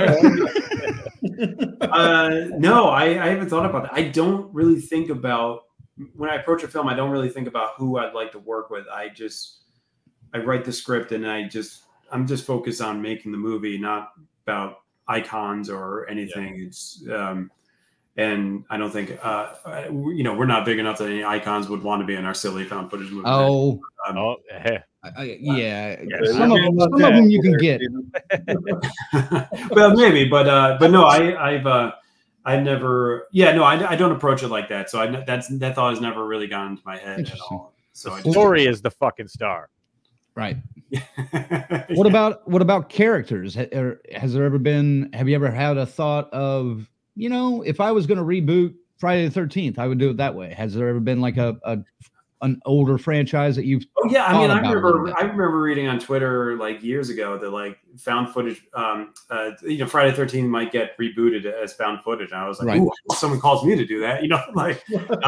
No, I haven't thought about that. I don't really think about when I approach a film. I don't really think about who I'd like to work with. I write the script and I'm just focused on making the movie, not about icons or anything. Yeah. It's and I don't think we're not big enough that any icons would want to be in our silly found footage movie. Oh, yeah. Some of them you can get. Well, maybe, but no, I've never. Yeah, no, I don't approach it like that. So that thought has never really gone into my head at all. So the story is the fucking star. Right. What about characters? Have you ever had a thought of, if I was going to reboot Friday the 13th, I would do it that way? Has there ever been like an older franchise that you've? Oh yeah, I mean, I remember reading on Twitter like years ago that like found footage, Friday the 13th might get rebooted as found footage. And I was like, right. Ooh, someone calls me to do that, like.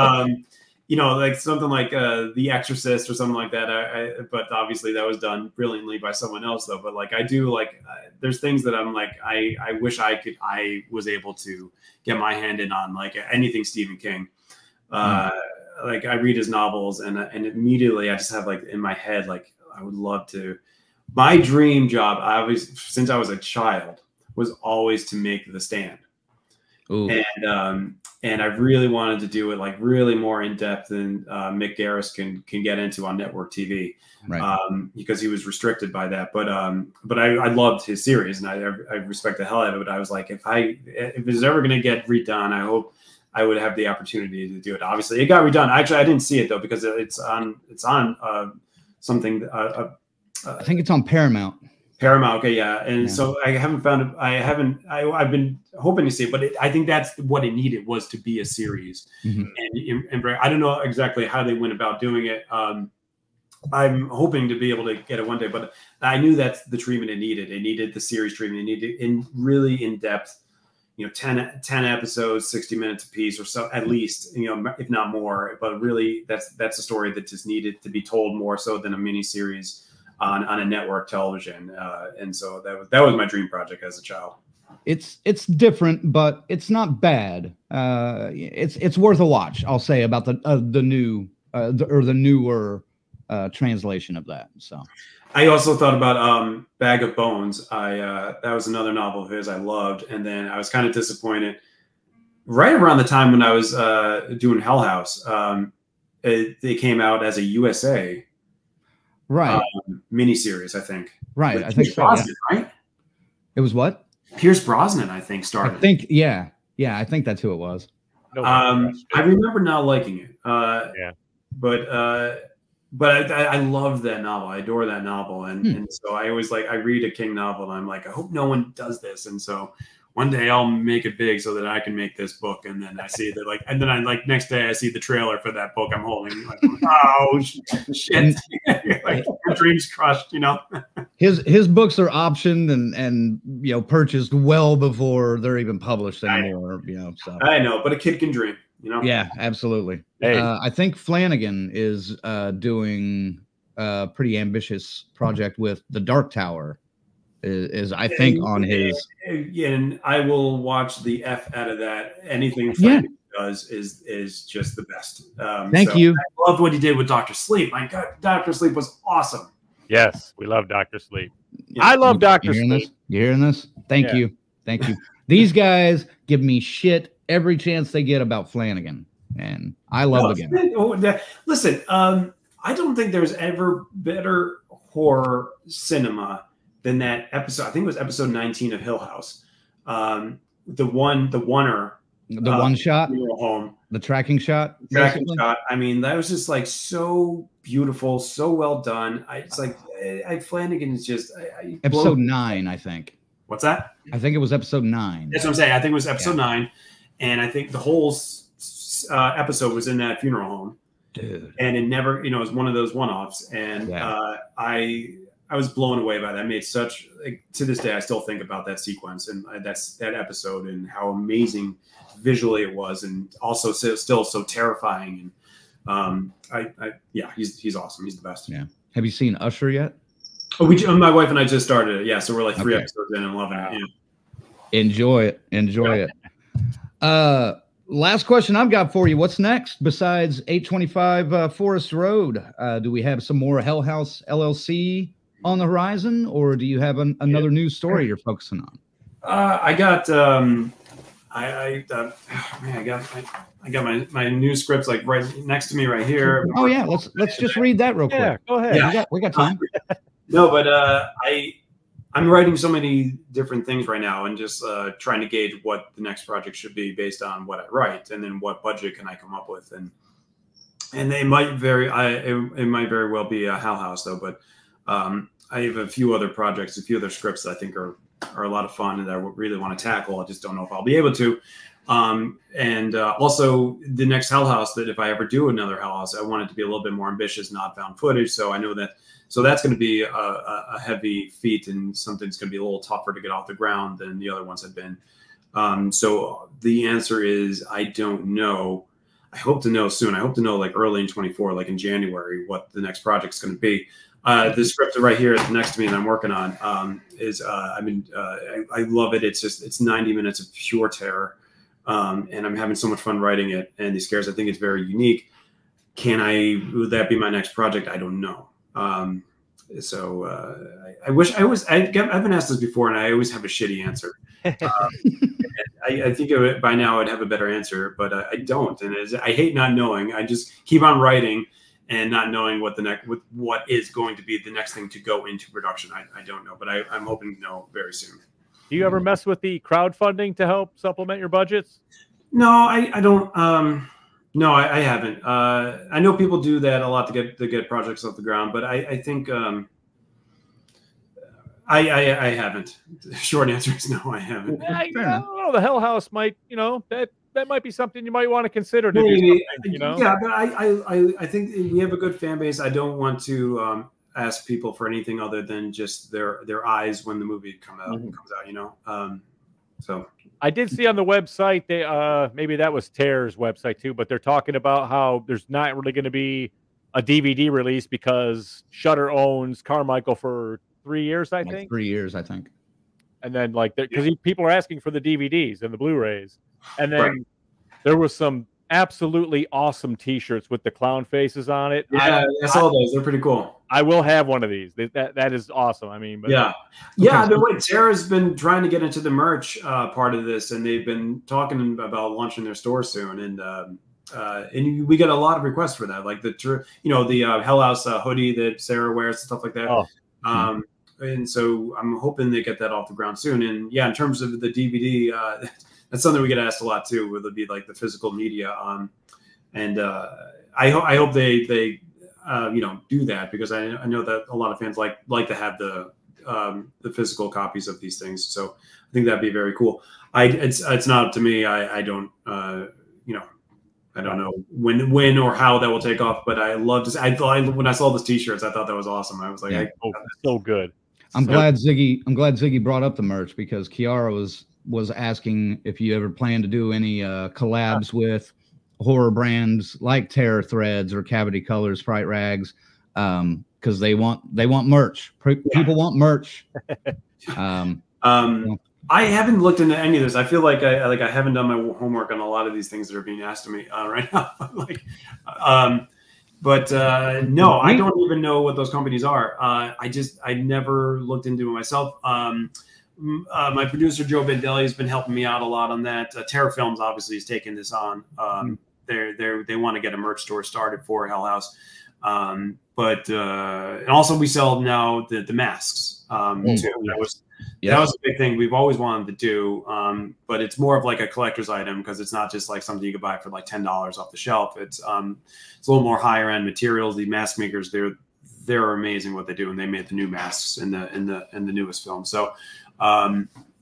Like something like The Exorcist or something like that. But obviously that was done brilliantly by someone else, though. But like I do, like there's things that I'm like I wish I was able to get my hand in on, like anything Stephen King. Like I read his novels and immediately I just have like in my head like I would love to. My dream job, since I was a child, was always to make The Stand. Ooh. And I really wanted to do it like really more in depth than Mick Garris can get into on network TV, right? Because he was restricted by that. But I loved his series and I respect the hell out of it. But I was like, if it's ever going to get redone, I hope I would have the opportunity to do it. Obviously, it got redone. Actually, I didn't see it though because it's on something. I think it's on Paramount. Paramount, okay, yeah, and so I haven't found it. I've been hoping to see it, but I think that's what it needed was to be a series. Mm-hmm. And I don't know exactly how they went about doing it. I'm hoping to be able to get it one day, but I knew that's the treatment it needed. It needed the series treatment. It needed really in depth, 10 episodes, 60 minutes a piece or so at least, if not more. But really, that's a story that just needed to be told more so than a mini series on a network television, and so that was my dream project as a child. It's different, but it's not bad. It's worth a watch. I'll say about the newer translation of that. So I also thought about Bag of Bones. That was another novel of his I loved, and then I was kind of disappointed. Right around the time when I was doing Hell House, they came out as a USA. Right. Miniseries, I think. Right. Like I think so. Brosnan, yeah. Right? It was what? Pierce Brosnan, I think, started. I think, yeah. I think that's who it was. I remember not liking it. But I love that novel. I adore that novel. And so I always I read a King novel and I'm like, I hope no one does this. And so one day I'll make it big so that I can make this book. And then I see that and then next day I see the trailer for that book I'm holding. Like, oh shit. Like your dreams crushed, His books are optioned and purchased well before they're even published anymore. So I know, but a kid can dream, Yeah, absolutely. Hey. I think Flanagan is doing a pretty ambitious project with The Dark Tower. Is I think on his. And I will watch the F out of that. Anything Flanagan does is just the best. Thank you. I loved what he did with Dr. Sleep. My God, Dr. Sleep was awesome. Yes, we love Dr. Sleep. I love Dr. Sleep. You hearing this? Thank you. These guys give me shit every chance they get about Flanagan, and I love the guy. Listen, I don't think there's ever better horror cinema than that episode. I think it was episode 19 of Hill House. The oneer The one shot, home, the tracking shot, I mean, that was just like so beautiful, so well done. It's like Flanagan is just episode 9, I think. What's that? I think it was episode 9. That's what I'm saying. I think it was episode 9, and I think the whole episode was in that funeral home. Dude. And it never, it was one of those one-offs, and I was blown away by that. I made such, to this day, I still think about that sequence and that episode and how amazing visually it was, and also still so terrifying. And he's awesome. He's the best. Yeah. Have you seen Usher yet? Oh, my wife and I just started it. Yeah, so we're like 3 episodes in and loving it. Yeah. Enjoy it. Last question I've got for you. What's next besides 825 Forest Road? Do we have some more Hell House LLC on the horizon, or do you have another news story you're focusing on? I got my new scripts like right next to me right here. Oh yeah, let's just read that real quick. Yeah, go ahead. Yeah. We got time. No, but I'm writing so many different things right now, and just trying to gauge what the next project should be based on what I write, and then what budget can I come up with, and it might very well be a Hell House though. But I have a few other projects, a few other scripts that I think are a lot of fun and that I really want to tackle. I just don't know if I'll be able to. Also the next Hell House, that if I ever do another Hell House, I want it to be a little bit more ambitious, not found footage. So I know that. So that's going to be a heavy feat, and something's going to be a little tougher to get off the ground than the other ones have been. So the answer is I don't know. I hope to know soon. I hope to know like early in 24, like in January, what the next project's going to be. The script right here next to me that I'm working on is I love it. It's 90 minutes of pure terror, and I'm having so much fun writing it. And these scares, I think it's very unique. Would that be my next project? I don't know. I wish I've been asked this before, and I always have a shitty answer. I think by now I'd have a better answer, but I don't. And I hate not knowing. I just keep on writing and not knowing what is going to be the next thing to go into production. I don't know, but I'm hoping to know very soon. Do you ever mess with the crowdfunding to help supplement your budgets? No, I don't. No, I haven't. I know people do that a lot to get projects off the ground, but I think I haven't. The short answer is no, I haven't. I don't know. The Hell House might, that might be something you might want to consider. Yeah, but I think we have a good fan base. I don't want to ask people for anything other than just their eyes when the movie comes out. So I did see on the website they maybe that was Terror's website too, but they're talking about how there's not really going to be a DVD release because Shudder owns Carmichael for 3 years, I think. 3 years, I think. And then because people are asking for the DVDs and the Blu-rays, and then there was some absolutely awesome T-shirts with the clown faces on it. Yeah, I saw those. They're pretty cool. I will have one of these. That is awesome. I mean, but yeah. The way Sarah's been trying to get into the merch part of this, and they've been talking about launching their store soon, and we get a lot of requests for that, like the Hell House hoodie that Sarah wears, stuff like that. Oh. And so I'm hoping they get that off the ground soon. And yeah, in terms of the DVD, that's something we get asked a lot too. Will it be like the physical media? I hope they do that, because I know that a lot of fans like to have the physical copies of these things. So I think that'd be very cool. It's not up to me. I don't I don't know when or how that will take off, but I love to. I thought when I saw those T-shirts, I thought that was awesome. I was like, so good. I'm glad Ziggy brought up the merch, because Kiara was asking if you ever plan to do any collabs with horror brands like Terror Threads or Cavity Colors, Fright Rags, because they want merch. People want merch. I haven't looked into any of this. I feel like I haven't done my homework on a lot of these things that are being asked of me right now. No, I don't even know what those companies are. I never looked into it myself. My producer Joe Bandelli has been helping me out a lot on that. Terror Films obviously is taking this on. They want to get a merch store started for Hell House. and also we sell now the masks too. That was a big thing we've always wanted to do, but it's more of like a collector's item because it's not just like something you could buy for like $10 off the shelf. It's a little more higher end materials. The mask makers, they're amazing what they do, and they made the new masks in the newest film. So, I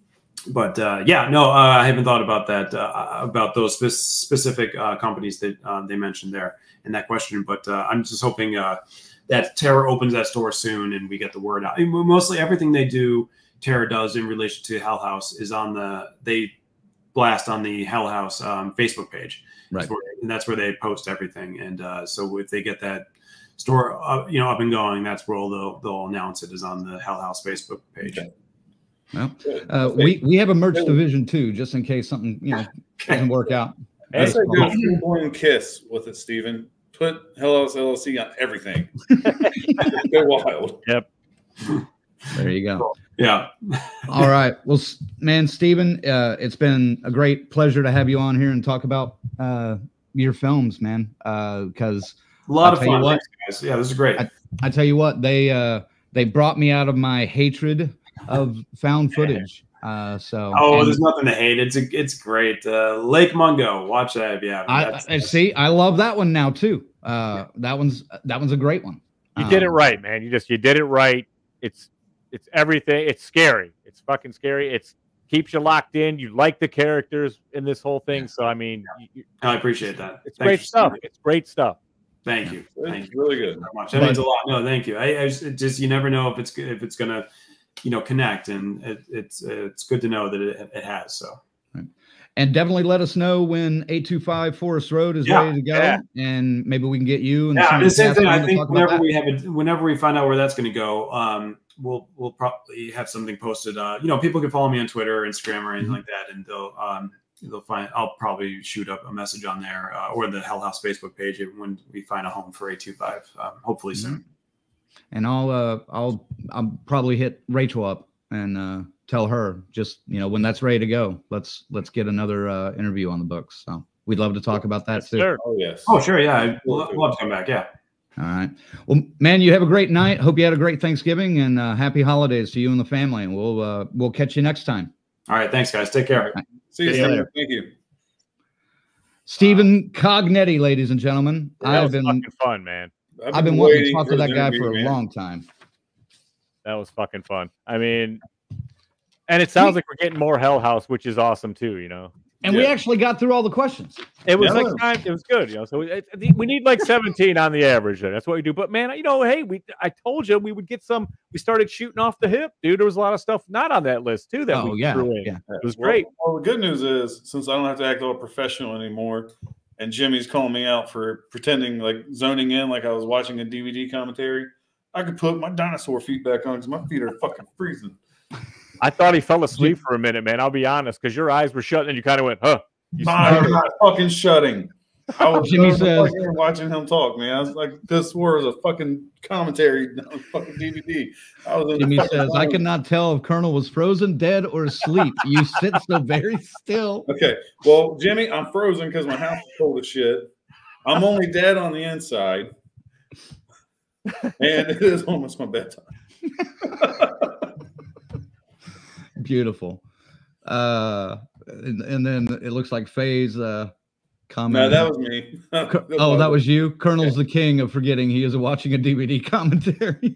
haven't thought about that about those specific companies that they mentioned there in that question. But I'm just hoping that Terror opens that store soon and we get the word out. Mostly everything they do. Terror does in relation to Hell House is they blast on the Hell House Facebook page, right? And that's where they post everything. And so if they get that store up and going, that's where they'll announce it is on the Hell House Facebook page. Okay. Well, we have a merch division too, just in case something doesn't work out. I say do a full-blown kiss with it, Stephen. Put Hell House LLC on everything. Go wild. Yep. There you go. Yeah. All right. Well, man, Stephen, it's been a great pleasure to have you on here and talk about your films, man. Because a lot of fun. Thanks, guys. Yeah, this is great. I tell you what, they brought me out of my hatred of found footage. There's nothing to hate. It's great. Lake Mungo, watch that. Yeah. I see. I love that one now too. That one's a great one. You did it right, man. You did it right. It's everything. It's scary. It's fucking scary. It keeps you locked in. You like the characters in this whole thing. So, I mean, I appreciate that. It's great stuff. It's great stuff. Thank you. Thank you. Really good. That means a lot. No, thank you. I just you never know if it's gonna, connect, and it's good to know that it has. So. Right. And definitely let us know when 825 Forest Road is ready to go, and maybe we can get you. And the same thing. I think whenever we find out where that's going to go, we'll probably have something posted. People can follow me on Twitter, Instagram, or anything like that, and they'll find. I'll probably shoot up a message on there or the Hell House Facebook page when we find a home for 825. Hopefully soon. And I'll probably hit Rachel up and tell her just when that's ready to go. Let's get another interview on the books. So we'd love to talk about that too. Sure. Oh yes. Oh sure. Yeah, I'd love to come back. Yeah. All right. Well, man, you have a great night. Hope you had a great Thanksgiving and happy holidays to you and the family. And we'll catch you next time. All right. Thanks, guys. Take care. Right. See you later. Thank you. Stephen Cognetti, ladies and gentlemen. That was fucking fun, man. I've been wanting to talk to that guy for a long time. That was fucking fun. I mean, and it sounds like we're getting more Hell House, which is awesome too, And we actually got through all the questions. It was it was good, So we need like 17 on the average. That's what we do. But man, hey, I told you we would get some. We started shooting off the hip, dude. There was a lot of stuff not on that list too that we threw in. Yeah. It was great. Well, the good news is since I don't have to act all professional anymore, and Jimmy's calling me out for pretending like zoning in like I was watching a DVD commentary, I could put my dinosaur feet back on because my feet are fucking freezing. I thought he fell asleep for a minute, man. I'll be honest, because your eyes were shut and you kind of went, huh? I'm not fucking shutting. I was watching him talk, man. I was like, this was a fucking commentary on fucking DVD. Jimmy says, I cannot tell if Colonel was frozen, dead, or asleep. You sit so very still. Okay. Well, Jimmy, I'm frozen because my house is cold as shit. I'm only dead on the inside. And it is almost my bedtime. Beautiful. And then it looks like Faye's comment. No, that was me. That was you. Colonel's the king of forgetting he is watching a DVD commentary.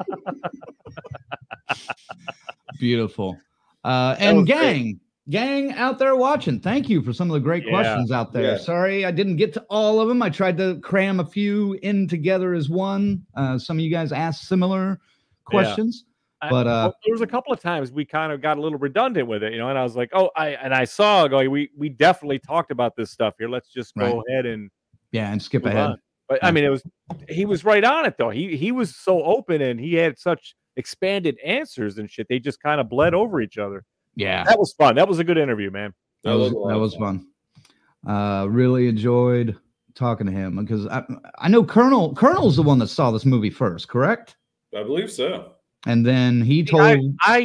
Beautiful. And gang out there watching. Thank you for some of the great questions out there. Yeah. Sorry, I didn't get to all of them. I tried to cram a few in together as one. Some of you guys asked similar questions. But there was a couple of times we kind of got a little redundant with it, and I was like, I saw going, we definitely talked about this stuff here. Let's just go ahead and skip ahead. On. But I mean, he was right on it though. He was so open and he had such expanded answers and shit. They just kind of bled over each other. Yeah, that was fun. That was a good interview, man. That was fun. Really enjoyed talking to him because I know Colonel's the one that saw this movie first, correct? I believe so. And then he told.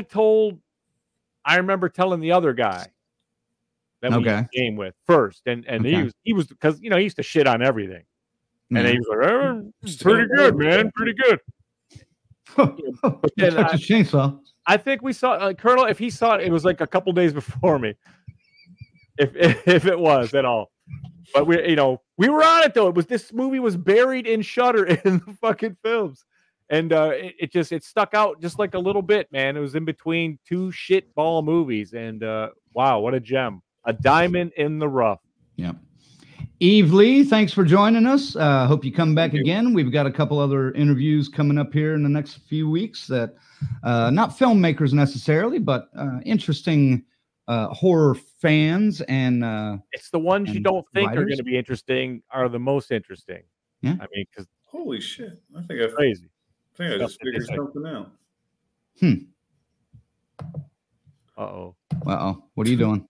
I remember telling the other guy that we game with first, and he was because he used to shit on everything. And he was like, pretty good, man. Pretty good. But then chainsaw. I think we saw Colonel. If he saw it, it was like a couple days before me. If it was at all, but we were on it though. This movie was buried in Shudder in the fucking films, and it stuck out just like a little bit, man. It was in between two shit ball movies, and wow, what a gem, a diamond in the rough. Yeah. Eve Lee, thanks for joining us. Hope you come back again. We've got a couple other interviews coming up here in the next few weeks that not filmmakers necessarily, but interesting horror fans and it's the ones you don't think are going to be interesting are the most interesting. Yeah, I mean, because holy shit, I think crazy. I think I just figured something out. Uh-oh. What are you doing?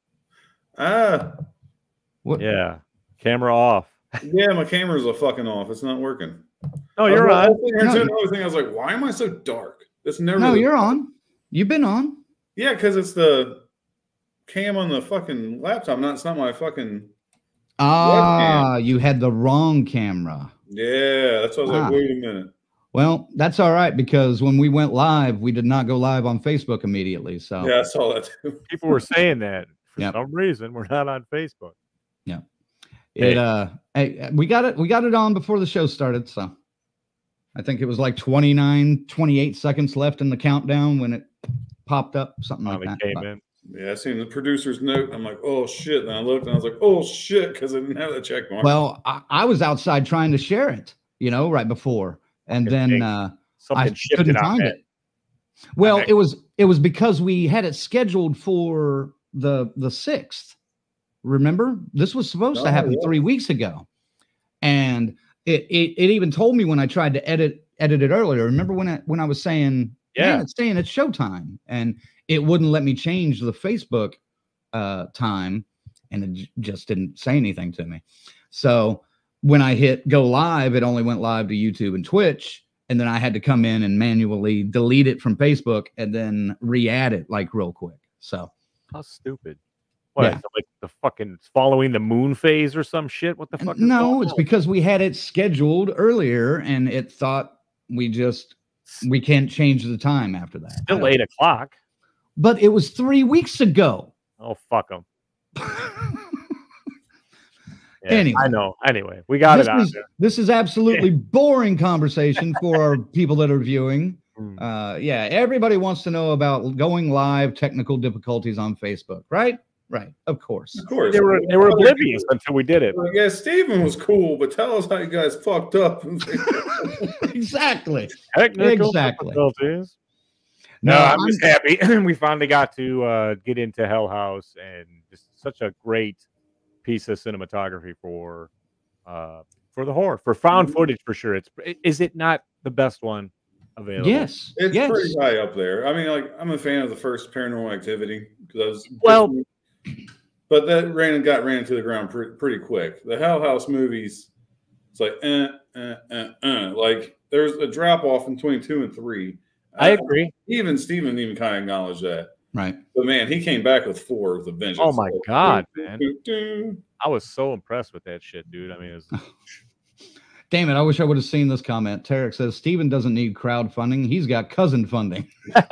What? Yeah. Camera off. Yeah, my camera's fucking off. It's not working. Oh, you're on. Another thing, I was like, why am I so dark? It's never. No, you're on. You've been on. Yeah, because it's the cam on the fucking laptop. It's not my fucking. Webcam. You had the wrong camera. Yeah, that's why I was like, wait a minute. Well, that's all right because when we went live, we did not go live on Facebook immediately. So yeah, I saw that too. People were saying that for some reason we're not on Facebook. Yeah. We got it on before the show started, so I think it was like 28 seconds left in the countdown when it popped up, something like that. Came in. Yeah, I seen the producer's note. I'm like, oh shit. And I looked and I was like, oh shit, because I didn't have that check mark. Well, I was outside trying to share it, right before, and then I couldn't find it. Well, it was because we had it scheduled for the 6th. Remember, this was supposed to happen 3 weeks ago, and it even told me when I tried to edit it earlier. Remember when I was saying, man, it's saying it's showtime, and it wouldn't let me change the Facebook time, and it just didn't say anything to me. So when I hit go live, it only went live to YouTube and Twitch, and then I had to come in and manually delete it from Facebook and then re-add it like real quick. So how stupid. What, like the fucking following the moon phase or some shit? What the fuck? No, it's because we had it scheduled earlier and it thought we can't change the time after that. Still 8 o'clock. But it was 3 weeks ago. Oh, fuck them. Anyway, I know. Anyway, we got it on there. This is absolutely boring conversation for our people that are viewing. Everybody wants to know about going live, technical difficulties on Facebook, right? Right, of course. Of course. They were oblivious until we did it. Like, yeah, Stephen was cool, but tell us how you guys fucked up. Exactly. Technical difficulties. No, I'm just happy we finally got to get into Hell House, and just such a great piece of cinematography for the horror, for found footage for sure. Is it not the best one available? Yes, it's pretty high up there. I mean, like, I'm a fan of the first Paranormal Activity because but that got ran to the ground pretty quick. The Hell House movies, it's like like there's a drop off in 22 and 3. I agree. Even Stephen kind of acknowledged that. Right. But man, he came back with 4 with a vengeance. Oh my god, man! I was so impressed with that shit, dude. I mean, it was... Damn it! I wish I would have seen this comment. Tarek says Stephen doesn't need crowdfunding; he's got cousin funding.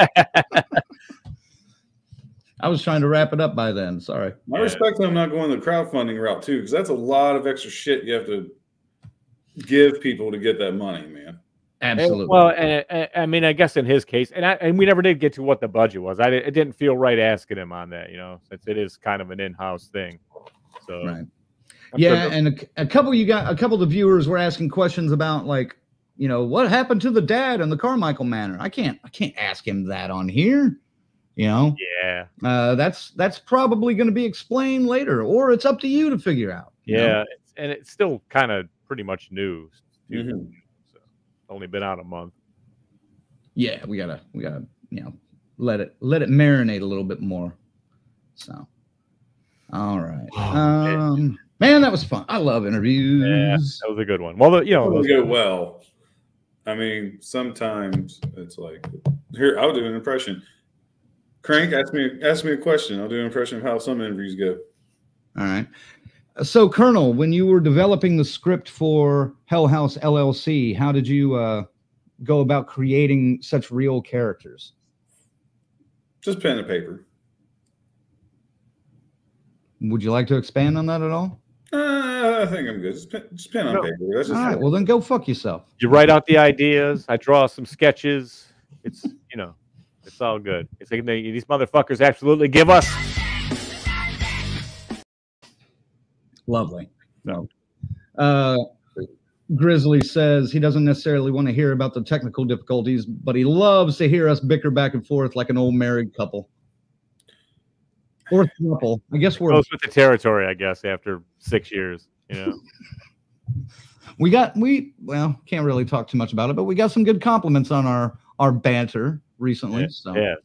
I was trying to wrap it up by then. Sorry. I respect them not going the crowdfunding route too, because that's a lot of extra shit you have to give people to get that money, man. Absolutely. Well, and I mean, I guess in his case, and we never did get to what the budget was. It didn't feel right asking him on that, since it is kind of an in-house thing. So right. And a couple of the viewers were asking questions about, like, what happened to the dad in the Carmichael Manor. I can't ask him that on here. Yeah. That's probably going to be explained later, or it's up to you to figure out. Yeah, and it's still kind of pretty much new. So only been out a month. Yeah, we gotta let it marinate a little bit more. So, all right. Man, that was fun. I love interviews. Yeah, that was a good one. Well, those go well. I mean, sometimes it's like, here, I'll do an impression. Crank, ask me a question. I'll do an impression of how some interviews go. All right. So, Colonel, when you were developing the script for Hell House LLC, how did you go about creating such real characters? Just pen and paper. Would you like to expand on that at all? I think I'm good. Just pen on paper. That's just all right. Well, then go fuck yourself. You write out the ideas. I draw some sketches. It's, you know, it's all good. It's like these motherfuckers absolutely give us. Lovely. No. Grizzly says he doesn't necessarily want to hear about the technical difficulties, but he loves to hear us bicker back and forth like an old married couple. Or couple. I guess we're close with the territory, I guess, after 6 years, you know. Well, can't really talk too much about it, but we got some good compliments on our banter recently. Yes. So Yes.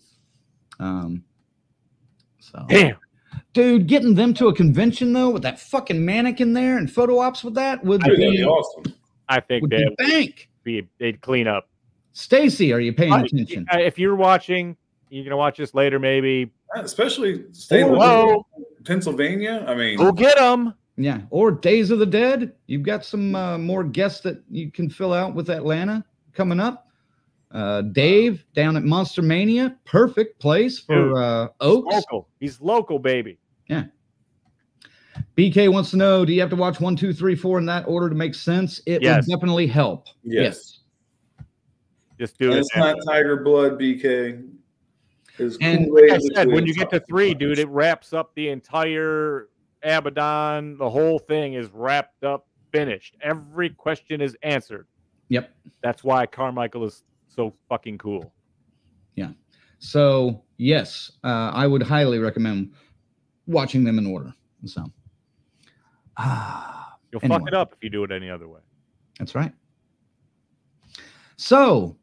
So damn. Dude, getting them to a convention though with that fucking mannequin there and photo ops with that would be awesome. I think they'd clean up. Stacy, are you paying attention? If you're watching, you're gonna watch this later, maybe. Especially Hello, Pennsylvania. I mean, go get them. Yeah, or Days of the Dead. You've got some more guests that you can fill out with Atlanta coming up. Dave down at Monster Mania, perfect place for Oaks. He's local, baby. Yeah. BK wants to know: do you have to watch 1, 2, 3, 4 in that order to make sense? It would definitely help. Yes. Just do it. It's not Tiger Blood, BK. And like I said, when you get to 3, dude, it wraps up the entire Abaddon. The whole thing is wrapped up, finished. Every question is answered. Yep. That's why Carmichael is so fucking cool. Yeah. So yes, I would highly recommend watching them in order. So you'll fuck it up if you do it any other way. That's right. So,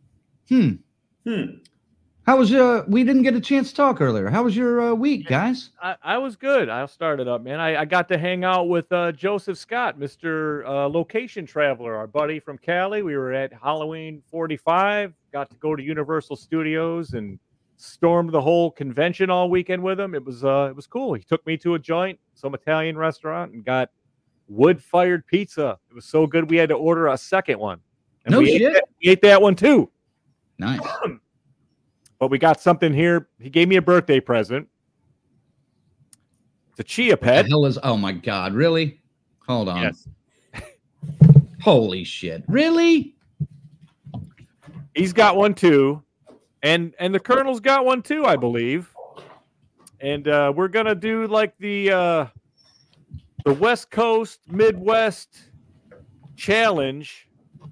how was your? We didn't get a chance to talk earlier. How was your week, guys? I was good. I'll start it up, man. I got to hang out with Joseph Scott, Mr. Location Traveler, our buddy from Cali. We were at Halloween 45. Got to go to Universal Studios and stormed the whole convention all weekend with him. It was cool. He took me to a joint, some Italian restaurant, and got wood-fired pizza. It was so good we had to order a second one. And we ate that one too. Nice. But we got something here. He gave me a birthday present. It's a chia pet. What the hell is? Oh my God! Really? Hold on. Yes. Holy shit! Really? He's got one too, and the Colonel's got one too, I believe. And we're gonna do like the West Coast Midwest challenge.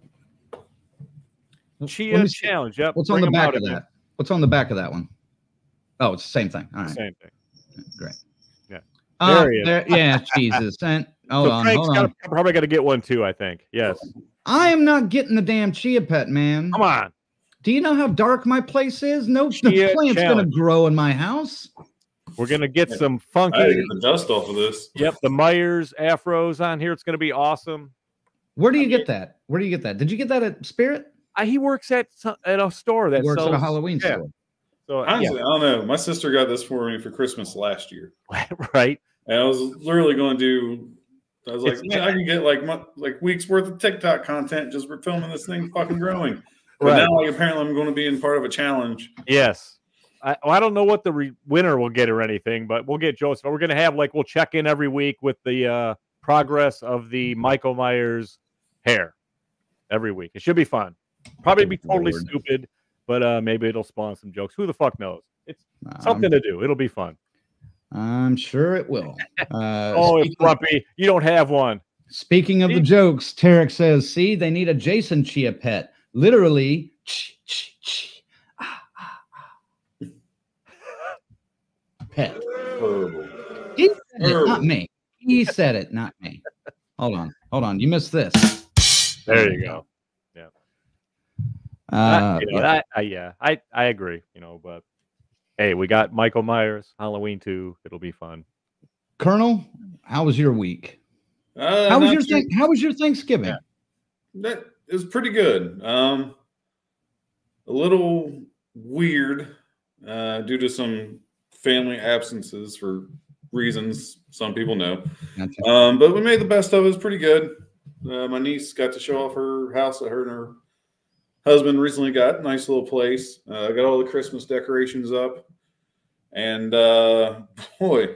Chia challenge. Yep. What's on the back of that? What's on the back of that one? Oh, it's the same thing. All right. Same thing. Great. Yeah. Yeah, Jesus. And hold on. Probably got to get one too, I think. Yes. I am not getting the damn chia pet, man. Come on. Do you know how dark my place is? No plant's going to grow in my house. We're going to get some funky. I gotta get the dust off of this. Yep. The Myers afros on here. It's going to be awesome. Where do you get that? Where do you get that? Did you get that at Spirit? He works at a store that works at a Halloween store. So honestly, I don't know. My sister got this for me for Christmas last year. Right. And I was literally going to do. I was like, I can get like weeks worth of TikTok content just for filming this thing fucking growing. But now, apparently, I'm going to be in part of a challenge. Yes. I don't know what the winner will get or anything, but we'll get Joseph. We're going to have we'll check in every week with the progress of the Michael Myers hair every week. It should be fun. Probably be totally stupid, but maybe it'll spawn some jokes. Who the fuck knows? It's something to do. It'll be fun. I'm sure it will. It's Grumpy. You don't have one. Speaking of the jokes, Tarek says, see, they need a Jason Chia pet. Literally, pet. He said it, not me. He said it, not me. Hold on. You missed this. There you go. I agree, but hey, we got Michael Myers, Halloween 2. It'll be fun. Colonel, how was your week? How was your Thanksgiving? That is pretty good. A little weird due to some family absences for reasons some people know. Gotcha. But we made the best of it. It was pretty good. My niece got to show off her house that her and her husband recently got. Nice little place. Got all the Christmas decorations up. And boy,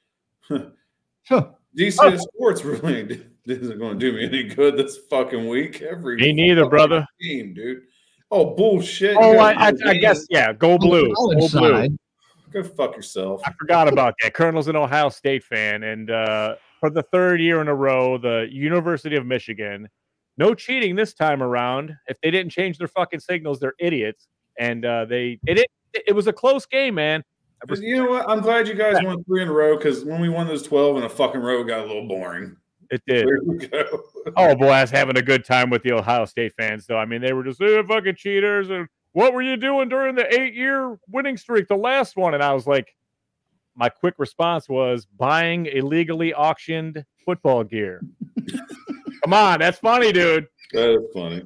DCS Sports really isn't going to do me any good this fucking week. Me neither, brother. Game, dude. Oh, bullshit. Oh, I guess, yeah. Go blue. Go blue. Go fuck yourself. I forgot about that. Colonel's an Ohio State fan, and for the third year in a row, the University of Michigan, no cheating this time around. If they didn't change their fucking signals, they're idiots. And it was a close game, man. You know what? I'm glad you guys won 3 in a row, because when we won those 12 in a fucking row, it got a little boring. It did. There we go. Oh, boy, I was having a good time with the Ohio State fans, though. I mean, they were just fucking cheaters. And what were you doing during the 8-year winning streak, the last one? And I was like, my quick response was buying illegally auctioned football gear. Come on, that's funny, dude. That is funny.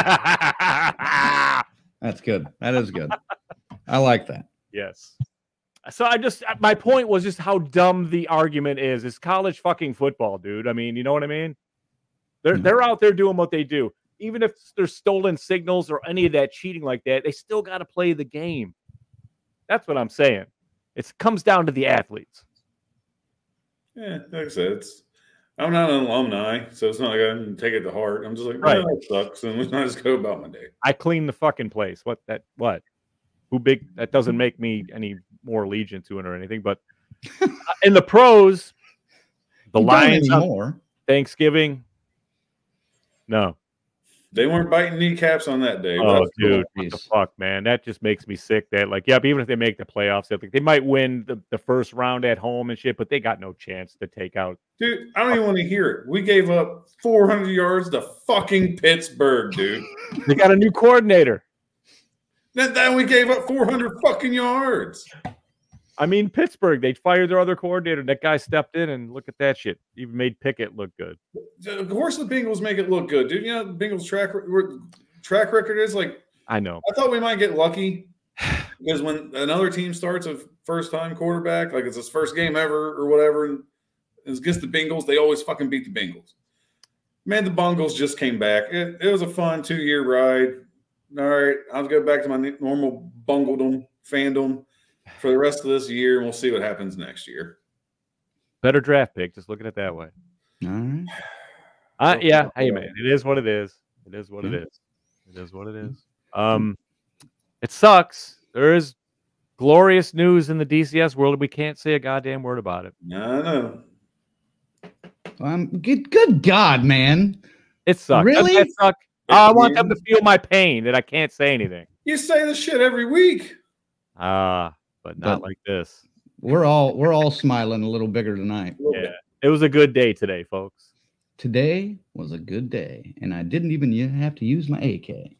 That's good. That is good. I like that. Yes. So my point was just how dumb the argument is. It's college fucking football, dude. I mean, you know what I mean? They're out there doing what they do. Even if there's stolen signals or any of that cheating like that, they still got to play the game. That's what I'm saying. It comes down to the athletes. Yeah, like I said, I'm not an alumni, so it's not like I can take it to heart. I'm just like, right. That sucks, and I just go about my day. I clean the fucking place. What? Who big? That doesn't make me any more allegiant to it or anything. But in the pros, the Lions on Thanksgiving, no. They weren't biting kneecaps on that day. Oh, dude, what the fuck, man? That just makes me sick. That, like, yeah, but even if they make the playoffs, they might win the first round at home and shit, but they got no chance to take out. Dude, I don't even want to hear it. We gave up 400 yards to fucking Pittsburgh, dude. They got a new coordinator. Then we gave up 400 fucking yards. I mean, Pittsburgh, they fired their other coordinator. That guy stepped in, and look at that shit. Even made Pickett look good. Of course the Bengals make it look good, dude. You know the Bengals track record is like. I know. I thought we might get lucky because when another team starts a first-time quarterback, like it's his first game ever or whatever, and it's against the Bengals, they always fucking beat the Bengals. Man, the Bengals just came back. It was a fun 2-year ride. All right, I'll go back to my normal bungledom fandom for the rest of this year, and we'll see what happens next year. Better draft pick. Just look at it that way. All right. Yeah. Hey, man. It is what it is. It is what it is. It is what it is. It sucks. There is glorious news in the DCS world. We can't say a goddamn word about it. No. Good God, man. It sucks. Really? It sucks. I want them to feel my pain that I can't say anything. You say this shit every week. But not like this. We're all smiling a little bigger tonight. Yeah. It was a good day today, folks. Today was a good day, and I didn't even have to use my AK.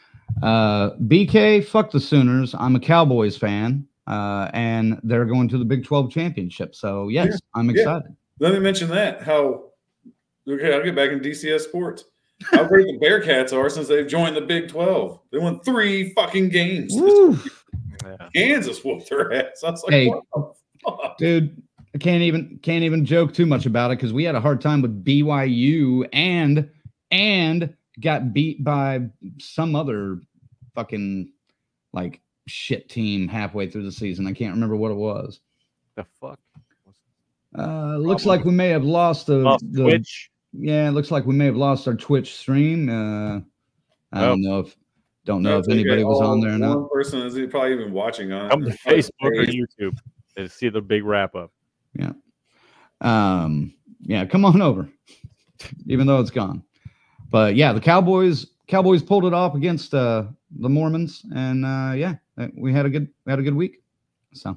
BK, fuck the Sooners. I'm a Cowboys fan, and they're going to the Big 12 championship. So, yes, I'm excited. Let me mention that. I'll get back in DCS sports. How great the Bearcats are since they've joined the Big 12. They won 3 fucking games. Kansas whooped their ass. I was like, hey, dude, I can't even joke too much about it because we had a hard time with BYU and got beat by some other fucking like shit team halfway through the season. I can't remember what it was. The fuck? Looks like we may have lost the Twitch. Yeah, it looks like we may have lost our Twitch stream. I don't know if anybody was on there or not. One person is probably even watching on. Come to Facebook or YouTube to see the big wrap up. Yeah. Yeah, come on over. Even though it's gone. But yeah, the Cowboys pulled it off against the Mormons, and yeah, we had a good week. So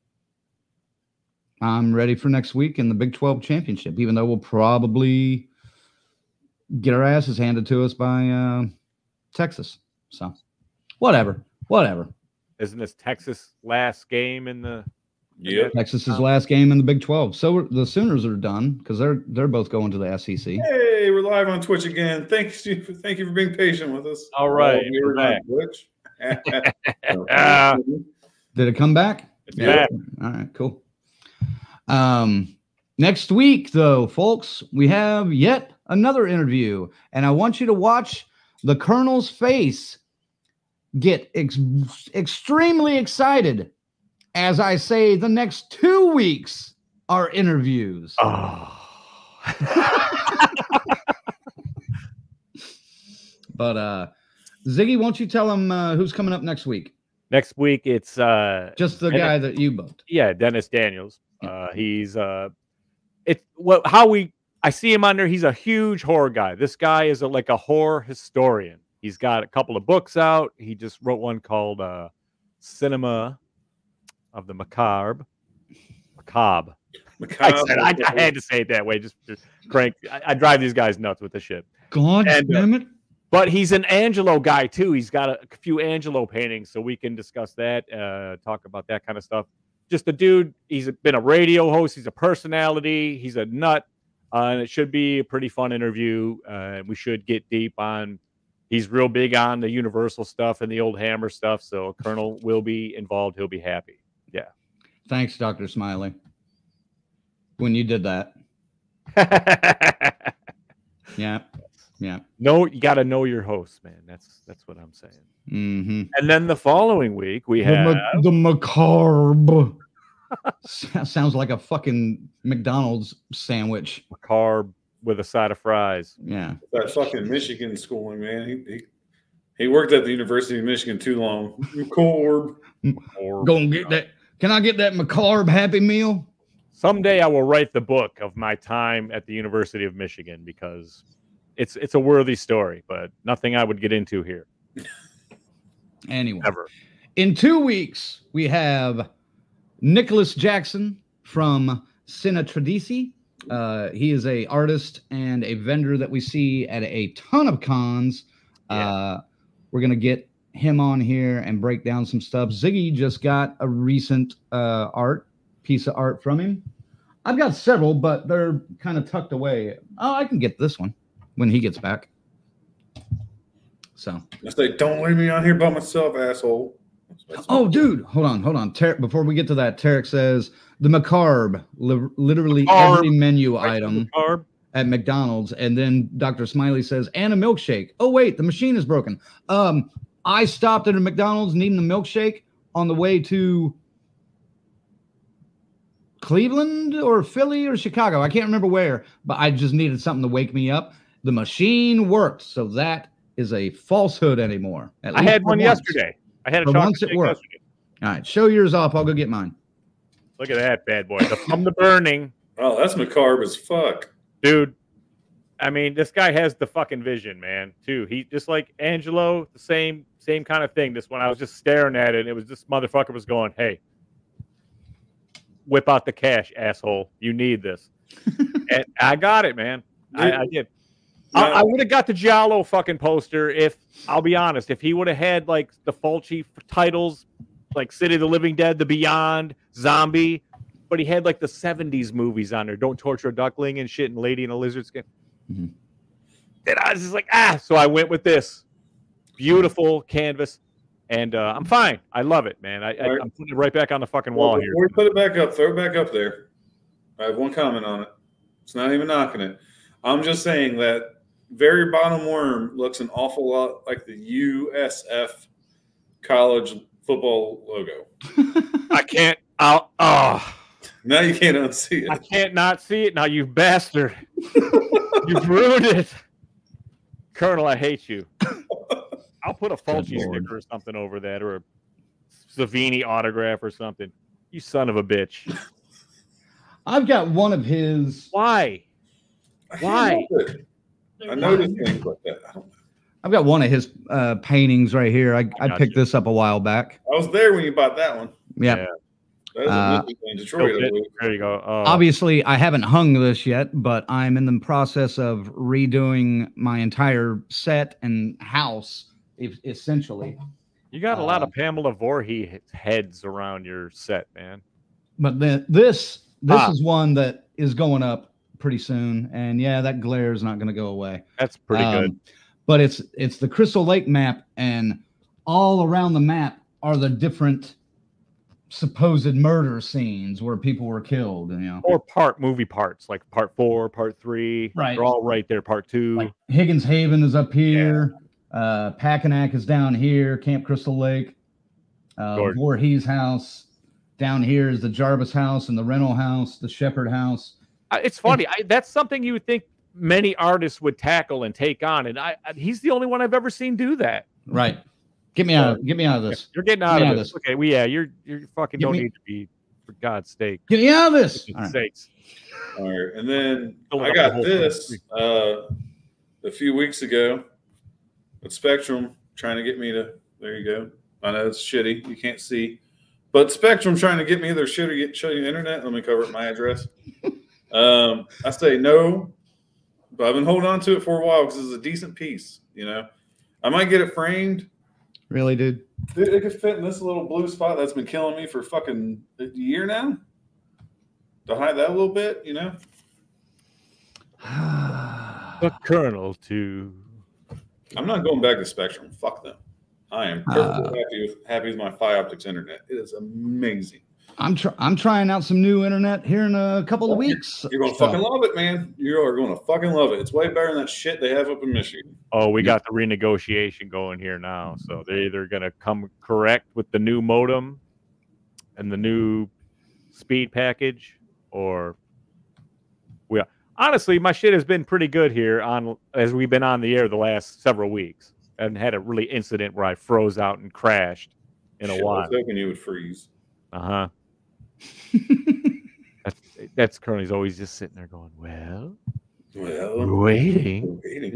I'm ready for next week in the Big 12 championship, even though we'll probably get our asses handed to us by Texas. So whatever. Isn't this Texas' last game in the? Yeah, Texas's last game in the Big 12. So the Sooners are done because they're both going to the SEC. Hey, we're live on Twitch again. Thank you for being patient with us. All right, we're back. Twitch. Did it come back? It's back. All right, cool. Next week, though, folks, we have yet another interview, and I want you to watch the Colonel's face get extremely excited as I say the next 2 weeks are interviews. Oh. But Ziggy, won't you tell them who's coming up next week? Next week, it's just the guy that you booked. Yeah, Dennis Daniels. He's I see him on there. He's a huge horror guy. This guy is like a horror historian. He's got a couple of books out. He just wrote one called Cinema of the Macabre. Macabre. I had to say it that way. Just crank. I drive these guys nuts with the shit. God damn it. But he's an Angelo guy, too. He's got a few Angelo paintings, so we can discuss that, talk about that kind of stuff. Just a dude. He's been a radio host. He's a personality. He's a nut. And it should be a pretty fun interview. We should get deep on. He's real big on the Universal stuff and the old Hammer stuff. So Colonel will be involved. He'll be happy. Yeah. Thanks, Dr. Smiley. When you did that. Yeah. Yeah. No, you got to know your host, man. That's what I'm saying. Mm-hmm. And then the following week we have the Macabre. Sounds like a fucking McDonald's sandwich. Macabre with a side of fries. Yeah. That fucking Michigan schooling, man. He worked at the University of Michigan too long. Macabre. Go and get that. Can I get that Macabre Happy Meal? Someday I will write the book of my time at the University of Michigan because it's a worthy story, but nothing I would get into here. Anyway. Ever. In 2 weeks, we have Nicholas Jackson from Cine Tradici. He is an artist and a vendor that we see at a ton of cons. Yeah. We're going to get him on here and break down some stuff. Ziggy just got a recent piece of art from him. I've got several, but they're kind of tucked away. Oh, I can get this one when he gets back. So I say, don't leave me on here by myself, asshole. Oh, dude, hold on. Before we get to that, Tarek says the Macabre, literally every menu item at McDonald's. And then Dr. Smiley says, and a milkshake. Oh, wait, the machine is broken. I stopped at a McDonald's needing a milkshake on the way to Cleveland or Philly or Chicago. I can't remember where, but I just needed something to wake me up. The machine worked, so that is a falsehood anymore. I had one yesterday. I had a chocolate shake yesterday. All right, show yours off. I'll go get mine. Look at that bad boy. From the burning. Oh, that's macabre as fuck. Dude, I mean, this guy has the fucking vision, man, too. He just like Angelo, the same kind of thing. This one, I was just staring at it, and it was this motherfucker was going, hey, whip out the cash, asshole. You need this. And I got it, man. I did. I would have got the Giallo fucking poster if, I'll be honest, if he would have had like the Fulci titles, like City of the Living Dead, The Beyond, Zombie, but he had like the 70s movies on there, Don't Torture a Duckling and shit, and Lady in a Lizard Skin. Mm-hmm. And I was just like, so I went with this. Beautiful canvas, and I'm fine. I love it, man. I'm putting it right back on the fucking wall here. Before we put it back up, throw it back up there. I have one comment on it. It's not even knocking it. I'm just saying that very bottom worm looks an awful lot like the USF college football logo. I can't. Now you can't unsee it. I can't not see it. Now, you bastard. You've ruined it. Colonel, I hate you. I'll put a Fulci sticker or something over that, or a Savini autograph or something. You son of a bitch. I've got one of his. Why? Why? I noticed things like that. I don't know. I've got one of his paintings right here. I picked this up a while back. I was there when you bought that one. Yeah. That was in Detroit. There you go. Obviously, I haven't hung this yet, but I'm in the process of redoing my entire set and house, essentially. You got a lot of Pamela Voorhees heads around your set, man. But this is one that is going up pretty soon, and yeah, that glare is not going to go away. That's pretty good. But it's the Crystal Lake map, and all around the map are the different supposed murder scenes where people were killed, you know, or movie parts like part 4, part 3. Right. They're all right there. Part 2. Like Higgins Haven is up here. Packanack is down here. Camp Crystal Lake. Voorhees house. Down here is the Jarvis house and the rental house, the Shepherd house. It's funny. That's something you would think many artists would tackle and take on, and he's the only one I've ever seen do that. Right. Get me out of this. You're getting out of this. Okay, well, yeah, you're fucking don't need to be, for God's sake. Get me out of this. For sakes. All right. And then I got this a few weeks ago with Spectrum trying to get me to, there you go. I know it's shitty. You can't see. But Spectrum trying to get me their shit or show you internet. Let me cover up my address. I say no, but I've been holding on to it for a while because it's a decent piece, you know. I might get it framed. Really, dude? Dude, it could fit in this little blue spot that's been killing me for fucking a year now. To hide that a little bit, you know. The Colonel too. I'm not going back to Spectrum. Fuck them. I am perfectly happy with my Optics internet. It is amazing. I'm trying out some new internet here in a couple of weeks. You're going to fucking love it, man. You are going to fucking love it. It's way better than that shit they have up in Michigan. Oh, we got the renegotiation going here now. So they're either going to come correct with the new modem and the new speed package, or honestly, my shit has been pretty good here as we've been on the air the last several weeks. I haven't had a really incident where I froze out and crashed in a while. I was hoping you would freeze. That's Colonel's always just sitting there going, well, we're waiting.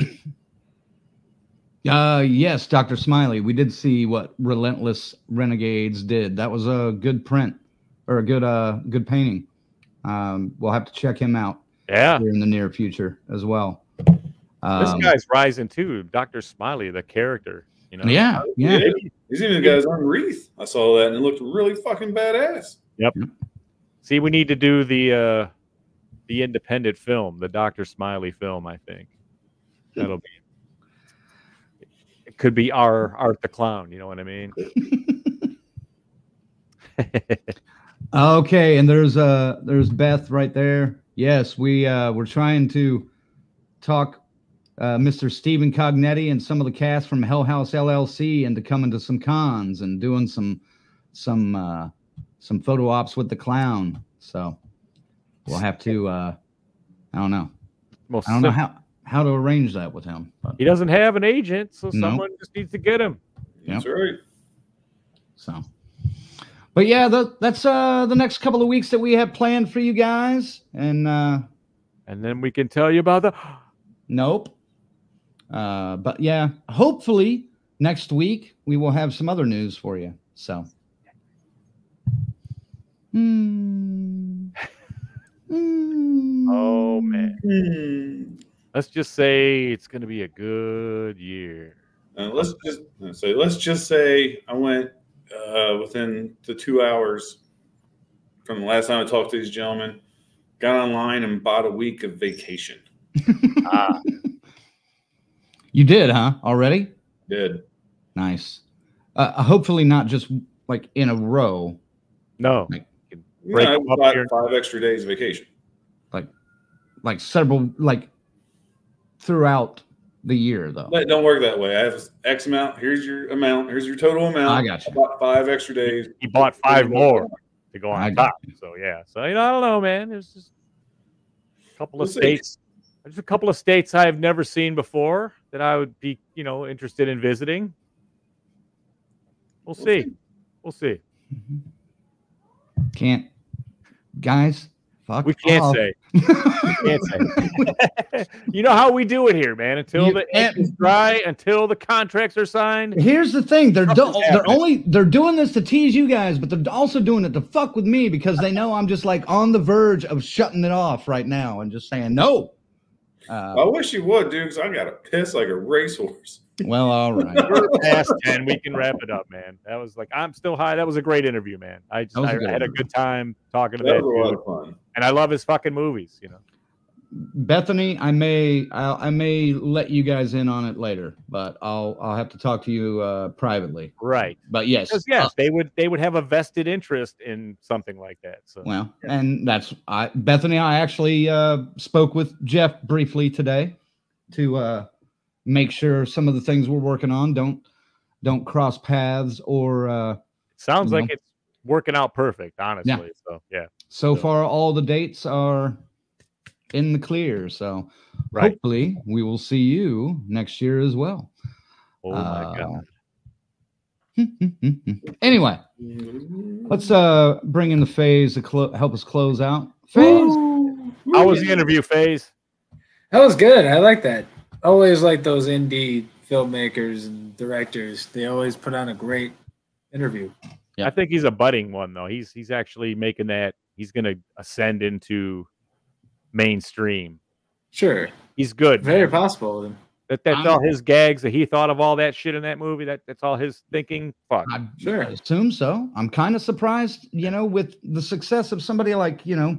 Yes, Dr. Smiley, we did see what Relentless Renegades did. That was a good print, or a good painting. We'll have to check him out here in the near future as well. This guy's rising too, Dr. Smiley, the character. You know, yeah. He's even the guy's on Wreath. I saw that and it looked really fucking badass. Yep. See, we need to do the independent film, the Dr. Smiley film. I think that'll be. It could be our Art the Clown. You know what I mean? Okay, and there's Beth right there. Yes, we're trying to talk Mr. Stephen Cognetti and some of the cast from Hell House LLC into coming to some cons and doing some photo ops with the clown. So we'll have to I don't know. I don't know how to arrange that with him. But he doesn't have an agent, so someone just needs to get him. That's right. So, but yeah, that's the next couple of weeks that we have planned for you guys, and then we can tell you about the nope. But yeah, hopefully next week we will have some other news for you. So, oh man, let's just say it's going to be a good year. Let's just say I went within the 2 hours from the last time I talked to these gentlemen, got online and bought a week of vacation. You did, huh? Already? Did. Hopefully not just like in a row. No. I bought 5 extra days of vacation. Like several, like throughout the year, though. It don't work that way. I have X amount. Here's your amount. Here's your total amount. I got you. I bought 5 extra days. He bought 5 more to go on top. So yeah. So I don't know, man. There's just a couple of states. There's a couple of states I have never seen before that I would be, interested in visiting. We'll see. We'll see. Can't, guys. Fuck. We can't say. We can't say. You know how we do it here, man. Until the ink is dry, until the contracts are signed. Here's the thing: they're doing this to tease you guys, but they're also doing it to fuck with me because they know I'm just like on the verge of shutting it off right now and just saying no. I wish you would, dude, because I got to piss like a racehorse. Well, all right. We're past 10. We can wrap it up, man. That was like, I'm still high. That was a great interview, man. I had a good time talking to that dude. A lot of fun. And I love his fucking movies, Bethany, I may let you guys in on it later, but I'll have to talk to you privately. Right. But yes, because yes, they would have a vested interest in something like that. So well, and that's Bethany. I actually spoke with Jeff briefly today to make sure some of the things we're working on don't cross paths or. Sounds like it's working out perfect, honestly. Yeah. So yeah. So far, all the dates are in the clear. So hopefully we will see you next year as well. Oh my God. Anyway, let's bring in the Phase to help us close out. Phase, how was the interview, Phase? That was good. I like that. Always like those indie filmmakers and directors. They always put on a great interview. Yeah. I think he's a budding one though. He's actually making that. He's going to ascend into mainstream. Sure, he's good. Very possible. That's all his gags. That he thought of all that shit in that movie. That's all his thinking. Fuck. I assume so. I'm kind of surprised, with the success of somebody like, the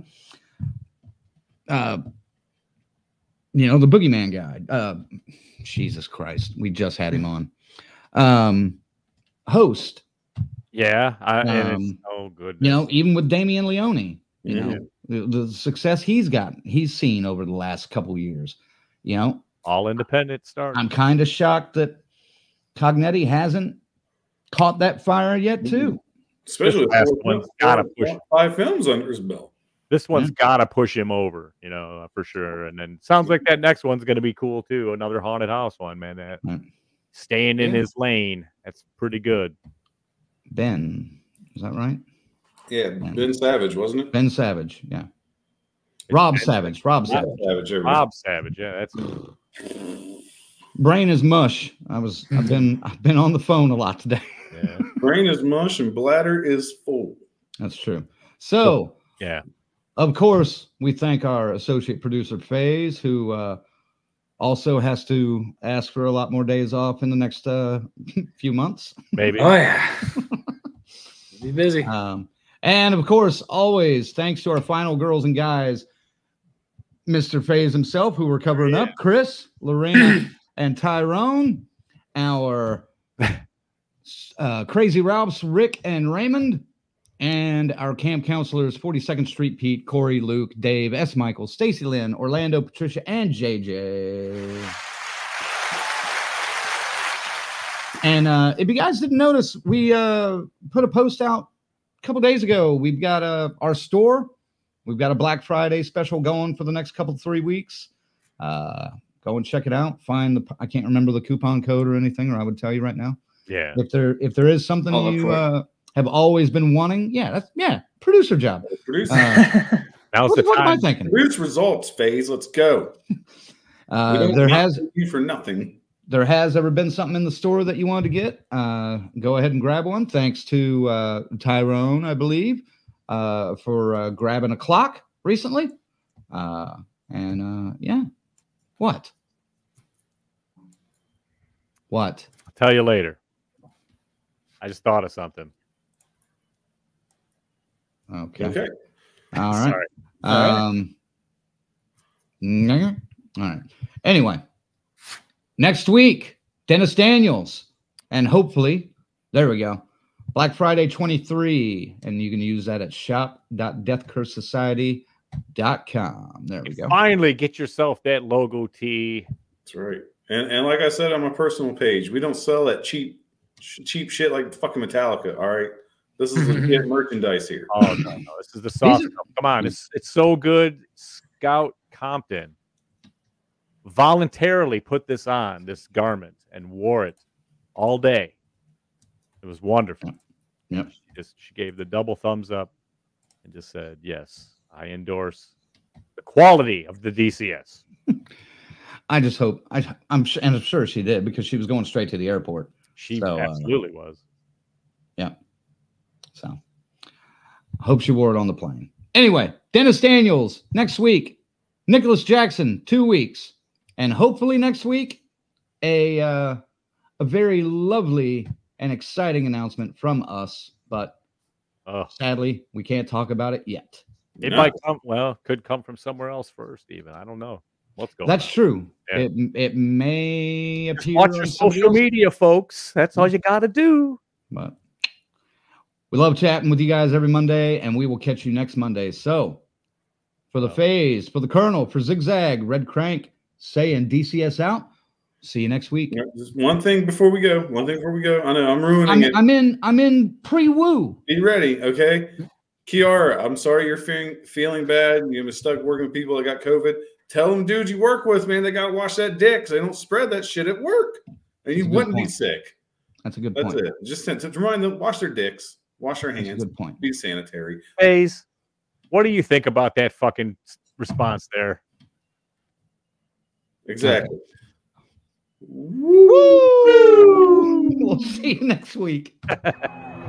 Boogeyman guy. Jesus Christ, we just had him on. Host. Yeah, and it's so good. Even with Damian Leone, the success he's seen over the last couple of years, all independent stars. I'm kind of shocked that Cognetti hasn't caught that fire yet, too. Especially this last one's got to push 5 films under his belt. This one's got to push him over, for sure. And then sounds like that next one's going to be cool too. Another haunted house one, man. That staying in his lane. That's pretty good. Ben, is that right? Yeah, Ben Savage, wasn't it? Ben Savage, yeah. Rob Savage. Rob Savage, yeah. That's brain is mush. I've been on the phone a lot today. Yeah. Brain is mush and bladder is full. That's true. So yeah. Of course, we thank our associate producer Faze, who also has to ask for a lot more days off in the next few months. Maybe. Oh yeah. Be busy. And of course, always thanks to our final girls and guys, Mr. Faze himself, who we're covering up, Chris, Lorena, and Tyrone, our Crazy Ralphs, Rick and Raymond, and our camp counselors, 42nd Street Pete, Corey, Luke, Dave, S. Michael, Stacy Lynn, Orlando, Patricia, and JJ. And if you guys didn't notice, we put a post out a couple days ago. We've got our store. We've got a Black Friday special going for the next 3 weeks. Go and check it out. I can't remember the coupon code or anything, or I would tell you right now. Yeah. If there is something you have always been wanting, producer job. Producer. Now's the time. What am I thinking? Produce results, Phase. Let's go. There has you for nothing. There has ever been something in the store that you wanted to get, go ahead and grab one. Thanks to Tyrone, I believe, for grabbing a clock recently. Yeah. What? I'll tell you later. I just thought of something. Okay. All right. Sorry. All right. Anyway. Next week, Dennis Daniels, and hopefully, there we go, Black Friday 23, and you can use that at shop.deathcursesociety.com. There we go. Finally, get yourself that logo tee. That's right. And like I said on my personal page, we don't sell that cheap shit like fucking Metallica. All right, this is legit merchandise here. Oh no, this is the sauce. Come on, it's so good. Scout Compton voluntarily put this garment, and wore it all day. It was wonderful. Yep. She gave the double thumbs up and just said, "Yes, I endorse the quality of the DCS." I just hope I'm sure she did, because she was going straight to the airport. She absolutely was. Yeah. So I hope she wore it on the plane. Anyway, Dennis Daniels next week, Nicholas Jackson 2 weeks. And hopefully next week, a very lovely and exciting announcement from us. But sadly, we can't talk about it yet. It might come. Well, could come from somewhere else first. Even I don't know what's going. That's on. true. Yeah. It may appear. Watch your social media, folks. That's all you got to do. But we love chatting with you guys every Monday, and we will catch you next Monday. So, for the Phase, for the Colonel, for Zigzag, Red Crank, saying DCS out. See you next week. Just one thing before we go. I know I'm ruining it. I'm in pre-woo. Be ready, okay? Kiara, I'm sorry you're feeling bad. You're stuck working with people that got COVID. Tell them dudes you work with, man, they got to wash that dick because they don't spread that shit at work. And you wouldn't be sick. That's a good point. That's it. Just to remind them, wash their dicks, wash their hands. Good point. Be sanitary. Phase, what do you think about that fucking response there? Exactly. Woo! We'll see you next week.